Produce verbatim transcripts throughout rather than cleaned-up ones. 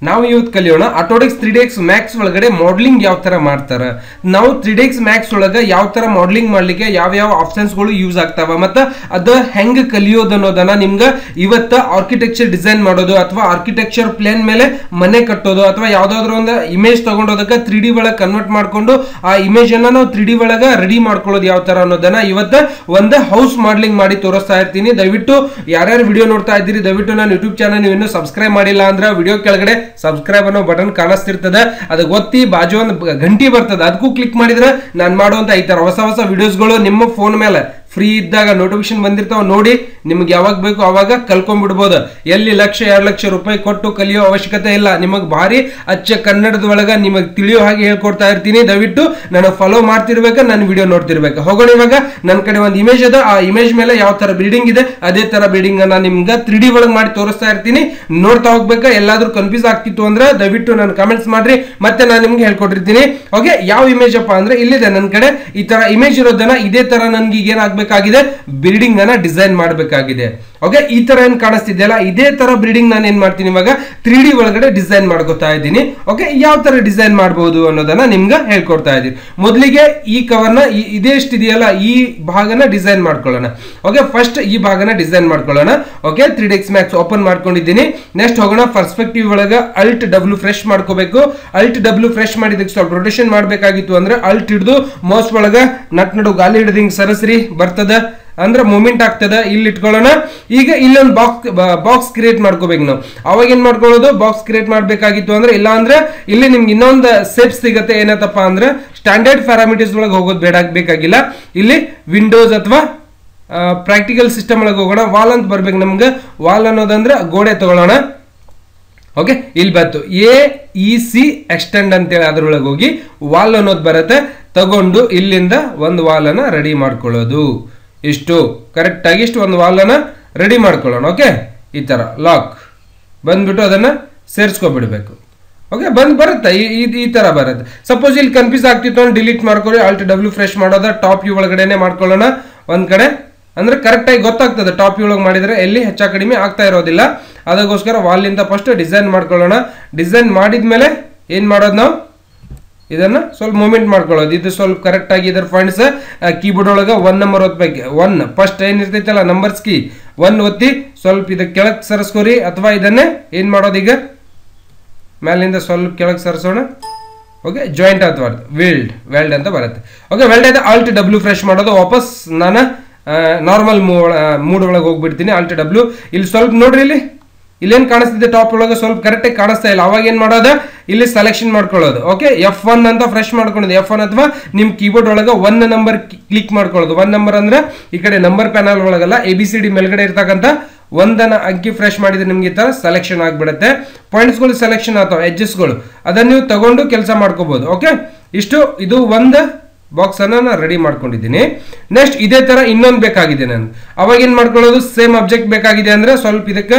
ನಾವು ಇವತ್ತು ಕಲಿಯೋಣ Autodesk three D X Max ಒಳಗಡೆ ಮಾಡಲಿಂಗ್ ಯಾವ ತರ ಮಾಡ್ತಾರೆ. ನಾವು ತ್ರೀ ಡಿ ಎಕ್ಸ್ ಮ್ಯಾಕ್ಸ್ ಒಳಗೆ ಯಾವ ತರ ಮಾಡಲಿಂಗ್ ಮಾಡ್ಲಿಕ್ಕೆ ಯಾವ ಯಾವ ಆಪ್ಷನ್ಸ್ಗಳು ಯೂಸ್ ಆಗ್ತಾವ ಮತ್ತು ಅದು ಹೆಂಗ್ ಕಲಿಯೋದು ಅನ್ನೋದನ್ನ ನಿಮ್ಗೆ ಇವತ್ತು ಆರ್ಕಿಟೆಕ್ಚರ್ ಡಿಸೈನ್ ಮಾಡೋದು ಅಥವಾ ಆರ್ಕಿಟೆಕ್ಚರ್ ಪ್ಲಾನ್ ಮೇಲೆ ಮನೆ ಕಟ್ಟೋದು ಅಥವಾ ಯಾವ್ದಾದ್ರು ಒಂದು ಇಮೇಜ್ ತಗೊಂಡೋದಕ್ಕೆ ತ್ರೀ ಡಿ ಒಳಗೆ ಕನ್ವರ್ಟ್ ಮಾಡ್ಕೊಂಡು ಆ ಇಮೇಜ್ ಅನ್ನ ನಾವು ತ್ರೀ ಡಿ ಒಳಗೆ ರೆಡಿ ಮಾಡ್ಕೊಳ್ಳೋದು ಯಾವ ತರ ಅನ್ನೋದನ್ನ ಇವತ್ತು ಒಂದು ಹೌಸ್ ಮಾಡಲಿಂಗ್ ಮಾಡಿ ತೋರಿಸ್ತಾ ಇರ್ತೀನಿ. ದಯವಿಟ್ಟು ಯಾರ್ಯಾರು ವಿಡಿಯೋ ನೋಡ್ತಾ ಇದ್ದೀರಿ ದಯವಿಟ್ಟು ನಾನು ಯೂಟ್ಯೂಬ್ ಚಾನಲ್ ನೀವು ಇನ್ನೂ ಸಬ್ಸ್ಕ್ರೈಬ್ ಮಾಡಿಲ್ಲ ಅಂದ್ರೆ ವಿಡಿಯೋ ಕೆಳಗಡೆ ಸಬ್ಸ್ಕ್ರೈಬ್ ಅನ್ನೋ ಬಟನ್ ಕಾಣಿಸ್ತಿರ್ತದೆ, ಅದಕ್ಕೆ ಒತ್ತಿ ಬಾಜು ಒಂದು ಗಂಟಿ ಬರ್ತದೆ ಅದಕ್ಕೂ ಕ್ಲಿಕ್ ಮಾಡಿದ್ರೆ ನಾನು ಮಾಡುವಂತ ಈ ತರ ಹೊಸ ಹೊಸ ವಿಡಿಯೋಸ್ಗಳು ನಿಮ್ಮ ಫೋನ್ ಮೇಲೆ ಫ್ರೀ ಇದ್ದಾಗ ನೋಟಿಫಿಕೇಶನ್ ಬಂದಿರ್ತಾವ ನೋಡಿ ನಿಮ್ಗೆ ಯಾವಾಗ ಬೇಕು ಅವಾಗ ಕಲ್ಕೊಂಡ್ಬಿಡ್ಬೋದು. ಎಲ್ಲಿ ಲಕ್ಷ ಎರಡು ಲಕ್ಷ ರೂಪಾಯಿ ಕೊಟ್ಟು ಕಲಿಯೋ ಅವಶ್ಯಕತೆ ಇಲ್ಲ, ನಿಮಗೆ ಭಾರಿ ಅಚ್ಚ ಕನ್ನಡದ ಒಳಗ ನಿಮಗೆ ತಿಳಿಯೋ ಹಾಗೆ ಹೇಳ್ಕೊಡ್ತಾ ಇರ್ತೀನಿ. ದಯವಿಟ್ಟು ನಾನು ಫಾಲೋ ಮಾಡ್ತಿರ್ಬೇಕು, ನನ್ನ ವಿಡಿಯೋ ನೋಡ್ತಿರ್ಬೇಕು. ಹೋಗೋಣ ಇವಾಗ ನನ್ನ ಕಡೆ ಒಂದು ಇಮೇಜ್ ಅದ, ಆ ಇಮೇಜ್ ಮೇಲೆ ಯಾವ ತರ ಬಿಲ್ಡಿಂಗ್ ಇದೆ ಅದೇ ತರ ಬಿಲ್ಡಿಂಗ್ ಅನ್ನ ನಿಮ್ಗೆ ತ್ರೀ ಡಿ ಒಳಗೆ ಮಾಡಿ ತೋರಿಸ್ತಾ ಇರ್ತೀನಿ. ನೋಡ್ತಾ ಹೋಗ್ಬೇಕಾ, ಎಲ್ಲಾದ್ರೂ ಕನ್ಫ್ಯೂಸ್ ಆಗ್ತಿತ್ತು ಅಂದ್ರೆ ದಯವಿಟ್ಟು ನಾನು ಕಮೆಂಟ್ಸ್ ಮಾಡ್ರಿ, ಮತ್ತೆ ನಾನು ನಿಮ್ಗೆ ಹೇಳ್ಕೊಟ್ಟಿರ್ತೀನಿ. ಓಕೆ, ಯಾವ ಇಮೇಜ್ ಅಪ್ಪ ಅಂದ್ರೆ ಇಲ್ಲಿದೆ ನನ್ನ ಕಡೆ ಈ ತರ ಇಮೇಜ್ ಇರೋದನ್ನ ಇದೇ ತರ ನನ್ಗೆ ಈಗ ಏನಾಗ್ಬೇಕು ಬಿಲ್ಡಿಂಗ್ ಅನ್ನ ಡಿಸೈನ್ ಮಾಡಬೇಕಾಗಿದೆ. ಓಕೆ, ಈ ತರ ಏನ್ ಕಾಣಿಸ್ತಿದೆಯಲ್ಲ ಇದೇ ತರ ಬಿಲ್ಡಿಂಗ್ ನಾನು ಏನ್ ಮಾಡ್ತೀನಿ ಇವಾಗ ತ್ರೀ ಡಿ ಒಳಗಡೆ ಡಿಸೈನ್ ಮಾಡ್ಕೊತಾ ಇದ್ದೀನಿ. ಓಕೆ, ಯಾವ ತರ ಡಿಸೈನ್ ಮಾಡಬಹುದು ಅನ್ನೋದನ್ನ ನಿಮ್ಗೆ ಹೇಳ್ಕೊಡ್ತಾ ಇದ್ದೀನಿ. ಮೊದಲಿಗೆ ಈ ಕವರ್ನ ಇದೆಷ್ಟಿದೆಯಲ್ಲ ಈ ಭಾಗನ ಡಿಸೈನ್ ಮಾಡ್ಕೊಳ್ಳೋಣ. ಓಕೆ, ಫಸ್ಟ್ ಈ ಭಾಗನ ಡಿಸೈನ್ ಮಾಡ್ಕೊಳ್ಳೋಣ. Okay, three D X Max open ಮಾಡ್ಕೊಂಡಿದ್ದೀನಿ. ನೆಕ್ಸ್ಟ್ ಹೋಗೋಣ ಪರ್ಸ್ಪೆಕ್ಟಿವ್ ಒಳಗ ಅಲ್ಟ್ ಡಬ್ಲ್ಯೂ ಫ್ರೆಶ್ ಮಾಡ್ಕೋಬೇಕು. ಅಲ್ಟ್ ಡಬ್ಲ್ಯೂ ಫ್ರೆಶ್ ಮಾಡಿದಕ್ಕೆ ಸ್ವಲ್ಪ ರೊಟೇಷನ್ ಮಾಡಬೇಕಾಗಿತ್ತು ಅಂದ್ರೆ ಅಲ್ಟ್ ಹಿಡಿದು ಮೌಸ್ ಒಳಗ ನಟ್ ನಡು ಗಾಲಿ ಹಿಡಿದು ಹಿಂಗ್ ಸರಸರಿ ಬರ್ತದ ಅಂದ್ರೆ ಮೂಮೆಂಟ್ ಆಗ್ತದ. ಇಲ್ಲಿ ಇಟ್ಕೊಳ್ಳೋಣ. ಈಗ ಇಲ್ಲೊಂದು ಬಾಕ್ಸ್ ಬಾಕ್ಸ್ ಕ್ರಿಯೇಟ್ ಮಾಡ್ಕೋಬೇಕು ನಾವು. ಅವಾಗ ಏನ್ ಮಾಡ್ಕೊಳ್ಳೋದು, ಬಾಕ್ಸ್ ಕ್ರಿಯೇಟ್ ಮಾಡ್ಬೇಕಾಗಿತ್ತು ಅಂದ್ರೆ ಇಲ್ಲ ಅಂದ್ರೆ ಇಲ್ಲಿ ನಿಮ್ಗೆ ಇನ್ನೊಂದು ಸೇಪ್ ಸಿಗತ್ತೆ. ಏನತ್ತಪ್ಪ ಅಂದ್ರೆ ಸ್ಟ್ಯಾಂಡರ್ಡ್ ಪ್ಯಾರಾಮೀಟರ್ಸ್ ಒಳಗೆ ಹೋಗೋದು ಬೇಡ ಬೇಕಾಗಿಲ್ಲ. ಇಲ್ಲಿ ವಿಂಡೋಸ್ ಅಥವಾ ಪ್ರಾಕ್ಟಿಕಲ್ ಸಿಸ್ಟಮ್ ಒಳಗೆ ಹೋಗೋಣ. ವಾಲ್ ಅಂತ ಬರ್ಬೇಕು ನಮ್ಗೆ. ವಾಲ್ ಅನ್ನೋದಂದ್ರೆ ಗೋಡೆ ತಗೊಳ್ಳೋಣ. ಓಕೆ, ಇಲ್ಲಿ ಬಂತು ಎ ಇ ಸಿ ಎಕ್ಸ್ಟೆಂಡ್ ಅಂತೇಳಿ ಅದ್ರೊಳಗೆ ಹೋಗಿ ವಾಲ್ ಅನ್ನೋದು ಬರುತ್ತೆ. ತಗೊಂಡು ಇಲ್ಲಿಂದ ಒಂದು ವಾಲ್ ಅನ್ನ ರೆಡಿ ಮಾಡ್ಕೊಳ್ಳೋದು. ಇಷ್ಟು ಕರೆಕ್ಟ್ ಆಗಿ ಇಷ್ಟು ಒಂದು ವಾಲ್ ಅನ್ನ ರೆಡಿ ಮಾಡ್ಕೊಳ್ಳೋಣ. ಓಕೆ, ಈ ತರ ಲಾಕ್ ಬಂದ್ಬಿಟ್ಟು ಅದನ್ನ ಸೇರಿಸ್ಕೊಬಿಡ್ಬೇಕು. ಓಕೆ, ಬಂದ್ ಬರುತ್ತೆ ಈ ತರ ಬರುತ್ತೆ. ಸಪೋಸ್ ಇಲ್ಲಿ ಕನ್ಫ್ಯೂಸ್ ಆಗ್ತಿತ್ತು ಅಂದ್ರೆ ಡಿಲೀಟ್ ಮಾಡ್ಕೊಳ್ಳಿ. ಆಲ್ಟ್ ಡಬ್ಲ್ಯೂ ಫ್ರೆಶ್ ಮಾಡೋದ ಟಾಪ್ ಯು ಒಳಗಡೆನೆ ಮಾಡ್ಕೊಳ್ಳೋಣ ಒಂದ್ ಕಡೆ, ಅಂದ್ರೆ ಕರೆಕ್ಟ್ ಆಗಿ ಗೊತ್ತಾಗ್ತದೆ. ಟಾಪ್ ಯು ಒಳಗೆ ಮಾಡಿದ್ರೆ ಎಲ್ಲಿ ಹೆಚ್ಚ ಕಡಿಮೆ ಆಗ್ತಾ ಇರೋದಿಲ್ಲ. ಅದಕ್ಕೋಸ್ಕರ ವಾಲ್ ಇಂದ ಫಸ್ಟ್ ಡಿಸೈನ್ ಮಾಡ್ಕೊಳ್ಳೋಣ. ಡಿಸೈನ್ ಮಾಡಿದ್ಮೇಲೆ ಏನ್ ಮಾಡೋದು, ನಾವು ಇದನ್ನ ಸ್ವಲ್ಪ ಮೂವ್ಮೆಂಟ್ ಮಾಡ್ಕೊಳ್ಳೋದು. ಇದು ಸ್ವಲ್ಪ ಕರೆಕ್ಟ್ ಆಗಿ ಇದರ ಪಾಯಿಂಟ್ಸ್ ಕೀಬೋರ್ಡ್ ಒಳಗೆ ಒನ್ ನಂಬರ್ ಓದ್ಬೇಕು. ಒನ್ ಫಸ್ಟ್ ಏನ್ ಇರ್ತೈತಲ್ಲ ನಂಬರ್ಸ್ ಕೀ ಒನ್ ಒತ್ತಿ ಸ್ವಲ್ಪ ಇದಕ್ಕೆ ಕೆಳಗೆ ಸರಿಸ್ಕೋರಿ. ಅಥವಾ ಇದನ್ನೇ ಏನ್ ಮಾಡೋದು, ಈಗ ಮೇಲಿಂದ ಸ್ವಲ್ಪ ಕೆಳಗೆ ಸರಿಸೋಣ. ಓಕೆ, ಜಾಯಿಂಟ್ ಅಥವಾ ವೆಲ್ಡ್ ವೆಲ್ಡ್ ಅಂತ ಬರುತ್ತೆ. ಓಕೆ, ವೆಲ್ಡ್ ಆಯ್ತು. ಆಲ್ಟ್ ಡಬ್ಲ್ಯೂ ಫ್ರೆಶ್ ಮಾಡೋದು. ವಾಪಸ್ ನಾನು ನಾರ್ಮಲ್ ಮೂಡ್ ಒಳಗೆ ಹೋಗ್ಬಿಡ್ತೀನಿ. ಆಲ್ಟ್ ಡಬ್ಲ್ಯೂ ಇಲ್ಲಿ ಸ್ವಲ್ಪ ನೋಡ್ರಿ, ಇಲ್ಲಿ ಇಲ್ಲೇನು ಕಾಣಿಸ್ತಿದೆ ಟಾಪ್ ಒಳಗೆ ಸ್ವಲ್ಪ ಕರೆಕ್ಟಾಗಿ ಕಾಣಿಸ್ತಾ ಇಲ್ಲ. ಅವಾಗ ಏನ್ ಮಾಡೋದು, ಇಲ್ಲಿ ಸೆಲೆಕ್ಷನ್ ಮಾಡ್ಕೊಳ್ಳೋದು. ಓಕೆ, ಎಫ್ ಒನ್ ಅಂತ ಫ್ರೆಶ್ ಮಾಡ್ಕೊಳ್ಳೋದು. ಎಫ್ ಒನ್ ಅಥವಾ ನಿಮ್ ಕೀಬೋರ್ಡ್ ಒಳಗೆ ಒನ್ ನಂಬರ್ ಕ್ಲಿಕ್ ಮಾಡ್ಕೊಳ್ಳೋದು. ಒನ್ ನಂಬರ್ ಅಂದ್ರೆ ಈ ಕಡೆ ನಂಬರ್ ಪ್ಯಾನಲ್ ಒಳಗಲ್ಲ, ಎ ಬಿ ಸಿ ಡಿ ಮೇಲ್ಗಡೆ ಇರ್ತಕ್ಕಂಥ ಒಂದನ್ನ ಅಂಕಿ ಫ್ರೆಶ್ ಮಾಡಿದ್ರೆ ನಿಮ್ಗೆ ಈ ತರ ಸೆಲೆಕ್ಷನ್ ಆಗ್ಬಿಡುತ್ತೆ. ಪಾಯಿಂಟ್ಸ್ಗಳು ಸೆಲೆಕ್ಷನ್ ಅಥವಾ ಎಡ್ಜಸ್ಗಳು ಅದನ್ನ ನೀವು ತಗೊಂಡು ಕೆಲಸ ಮಾಡ್ಕೋಬಹುದು. ಓಕೆ, ಇಷ್ಟು ಇದು ಒಂದು ಬಾಕ್ಸ್ ಅನ್ನ ನಾನು ರೆಡಿ ಮಾಡ್ಕೊಂಡಿದ್ದೀನಿ. ನೆಕ್ಸ್ಟ್ ಇದೇ ತರ ಇನ್ನೊಂದು ಬೇಕಾಗಿದೆ ನನ್ಗೆ. ಅವಾಗ ಏನ್ ಮಾಡ್ಕೊಳ್ಳೋದು, ಸೇಮ್ ಅಬ್ಜೆಕ್ಟ್ ಬೇಕಾಗಿದೆ ಅಂದ್ರೆ ಸ್ವಲ್ಪ ಇದಕ್ಕೆ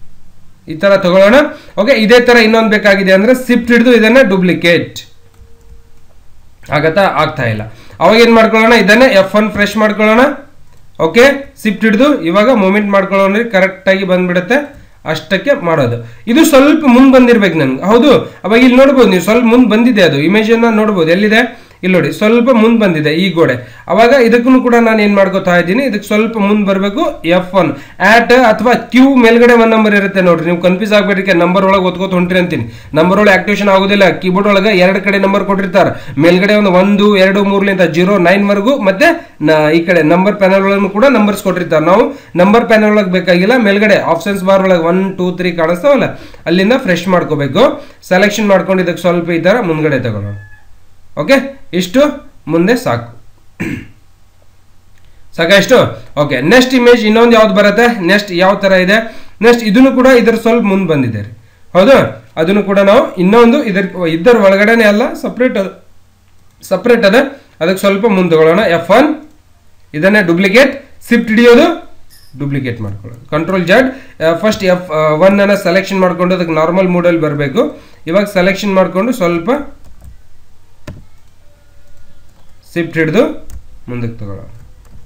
ಈ ತರ ತಗೊಳ್ಳೋಣ. ಓಕೆ, ಇದೇ ತರ ಇನ್ನೊಂದು ಬೇಕಾಗಿದೆ ಅಂದ್ರೆ ಶಿಫ್ಟ್ ಹಿಡಿದು ಇದನ್ನ ಡೂಪ್ಲಿಕೇಟ್ ಆಗತ್ತಾ, ಆಗ್ತಾ ಇಲ್ಲ. ಅವಾಗ ಏನ್ ಮಾಡ್ಕೊಳ್ಳೋಣ, ಇದನ್ನೇ ಎಫ್ ಒನ್ ಫ್ರೆಶ್ ಮಾಡ್ಕೊಳ್ಳೋಣ. ಓಕೆ, ಶಿಫ್ಟ್ ಹಿಡಿದು ಇವಾಗ ಮೂವ್ಮೆಂಟ್ ಮಾಡ್ಕೊಳ್ಳೋಣ. ಕರೆಕ್ಟ್ ಆಗಿ ಬಂದ್ಬಿಡುತ್ತೆ. ಅಷ್ಟಕ್ಕೆ ಮಾಡೋದು. ಇದು ಸ್ವಲ್ಪ ಮುಂದ್ ಬಂದಿರ್ಬೇಕು ನನ್ಗೆ. ಹೌದು, ಅವಾಗ ಇಲ್ಲಿ ನೋಡ್ಬೋದು ನೀವು ಸ್ವಲ್ಪ ಮುಂದ್ ಬಂದಿದೆ. ಅದು ಇಮೇಜ್ ಅನ್ನ ನೋಡ್ಬೋದು. ಎಲ್ಲಿದೆ, ಇಲ್ಲಿ ನೋಡಿ ಸ್ವಲ್ಪ ಮುಂದ್ ಬಂದಿದೆ ಈ ಗೋಡೆ. ಅವಾಗ ಇದಕ್ಕೂ ಕೂಡ ನಾನು ಏನ್ ಮಾಡ್ಕೋತಾ ಇದ್ದೀನಿ, ಇದಕ್ಕೆ ಸ್ವಲ್ಪ ಮುಂದ್ ಬರಬೇಕು. ಎಫ್ ಒನ್ ಆಟ್ ಅಥವಾ ಕ್ಯೂ ಮೇಲ್ಗಡೆ ಒಂದ್ ನಂಬರ್ ಇರುತ್ತೆ ನೋಡ್ರಿ. ನೀವು ಕನ್ಫ್ಯೂಸ್ ಆಗ್ಬೇಡ್ರಿ, ನಂಬರ್ ಒಳಗೆ ಓದ್ಕೋತ ಹೊಂಟ್ರಿ ಅಂತೀನಿ. ನಂಬರ್ ಒಳಗೆ ಆಕ್ಟಿವೇಶನ್ ಆಗೋದಿಲ್ಲ. ಕೀಬೋರ್ಡ್ ಒಳಗೆ ಎರಡು ಕಡೆ ನಂಬರ್ ಕೊಟ್ಟಿರ್ತಾರೆ. ಮೇಲ್ಗಡೆ ಒಂದು ಒಂದು ಎರಡು ಮೂರ್ಲಿಂದ ಜೀರೋ ನೈನ್ ವರೆಗೂ, ಮತ್ತೆ ಈ ಕಡೆ ನಂಬರ್ ಪ್ಯಾನಲ್ ಒಳಗೂ ಕೂಡ ನಂಬರ್ಸ್ ಕೊಟ್ಟಿರ್ತಾರೆ. ನಾವು ನಂಬರ್ ಪ್ಯಾನಲ್ ಒಳಗೆ ಬೇಕಾಗಿಲ್ಲ, ಮೇಲ್ಗಡೆ ಆಪ್ಷನ್ಸ್ ಬಾರ್ ಒಳಗೆ ಒನ್ ಟೂ ತ್ರೀ ಕಾಣಿಸ್ತಾವಲ್ಲ ಅಲ್ಲಿಂದ ಫ್ರೆಶ್ ಮಾಡ್ಕೋಬೇಕು. ಸೆಲೆಕ್ಷನ್ ಮಾಡ್ಕೊಂಡು ಇದಕ್ಕೆ ಸ್ವಲ್ಪ ಈ ತರ ಮುಂದ್ಗಡೆ ತಗೊಳ್ಳೋಣ. ಓಕೆ, ಇಷ್ಟು ಮುಂದೆ ಸಾಕು ಸಾಕಷ್ಟು. ಓಕೆ, ನೆಕ್ಸ್ಟ್ ಇಮೇಜ್ ಇನ್ನೊಂದು ಯಾವ್ದು ಬರುತ್ತೆ, ನೆಕ್ಸ್ಟ್ ಯಾವ ತರ ಇದೆ. ನೆಕ್ಸ್ಟ್ ಇದನ್ನು ಕೂಡ ಇದರ ಸ್ವಲ್ಪ ಮುಂದೆ ಬಂದಿದೆ ರೀ. ಹೌದು, ಅದನ್ನು ಕೂಡ ನಾವು ಇನ್ನೊಂದು ಇದರ ಇದರ ಒಳಗಡೆನೆ ಅಲ್ಲ, ಸಪ್ರೇಟ್ ಸಪ್ರೇಟ್ ಅದ, ಅದಕ್ಕೆ ಸ್ವಲ್ಪ ಮುಂದೆ ತಗೊಳ್ಳೋಣ. ಎಫ್ ಒನ್ ಇದನ್ನೇ ಡೂಪ್ಲಿಕೇಟ್, ಶಿಫ್ಟ್ ಹಿಡಿಯೋದು ಡೂಪ್ಲಿಕೇಟ್ ಮಾಡ್ಕೊಳ್ಳೋದು. Control Z first F one ಅನ್ನ ಸೆಲೆಕ್ಷನ್ ಮಾಡ್ಕೊಂಡು ಅದಕ್ಕೆ ನಾರ್ಮಲ್ ಮೂಡಲ್ಲಿ ಬರಬೇಕು. ಇವಾಗ ಸೆಲೆಕ್ಷನ್ ಮಾಡ್ಕೊಂಡು ಸ್ವಲ್ಪ ಶಿಫ್ಟ್ ಹಿಡಿದು ಮುಂದಕ್ಕೆ ತಗೊಳ್ಳೋಣ.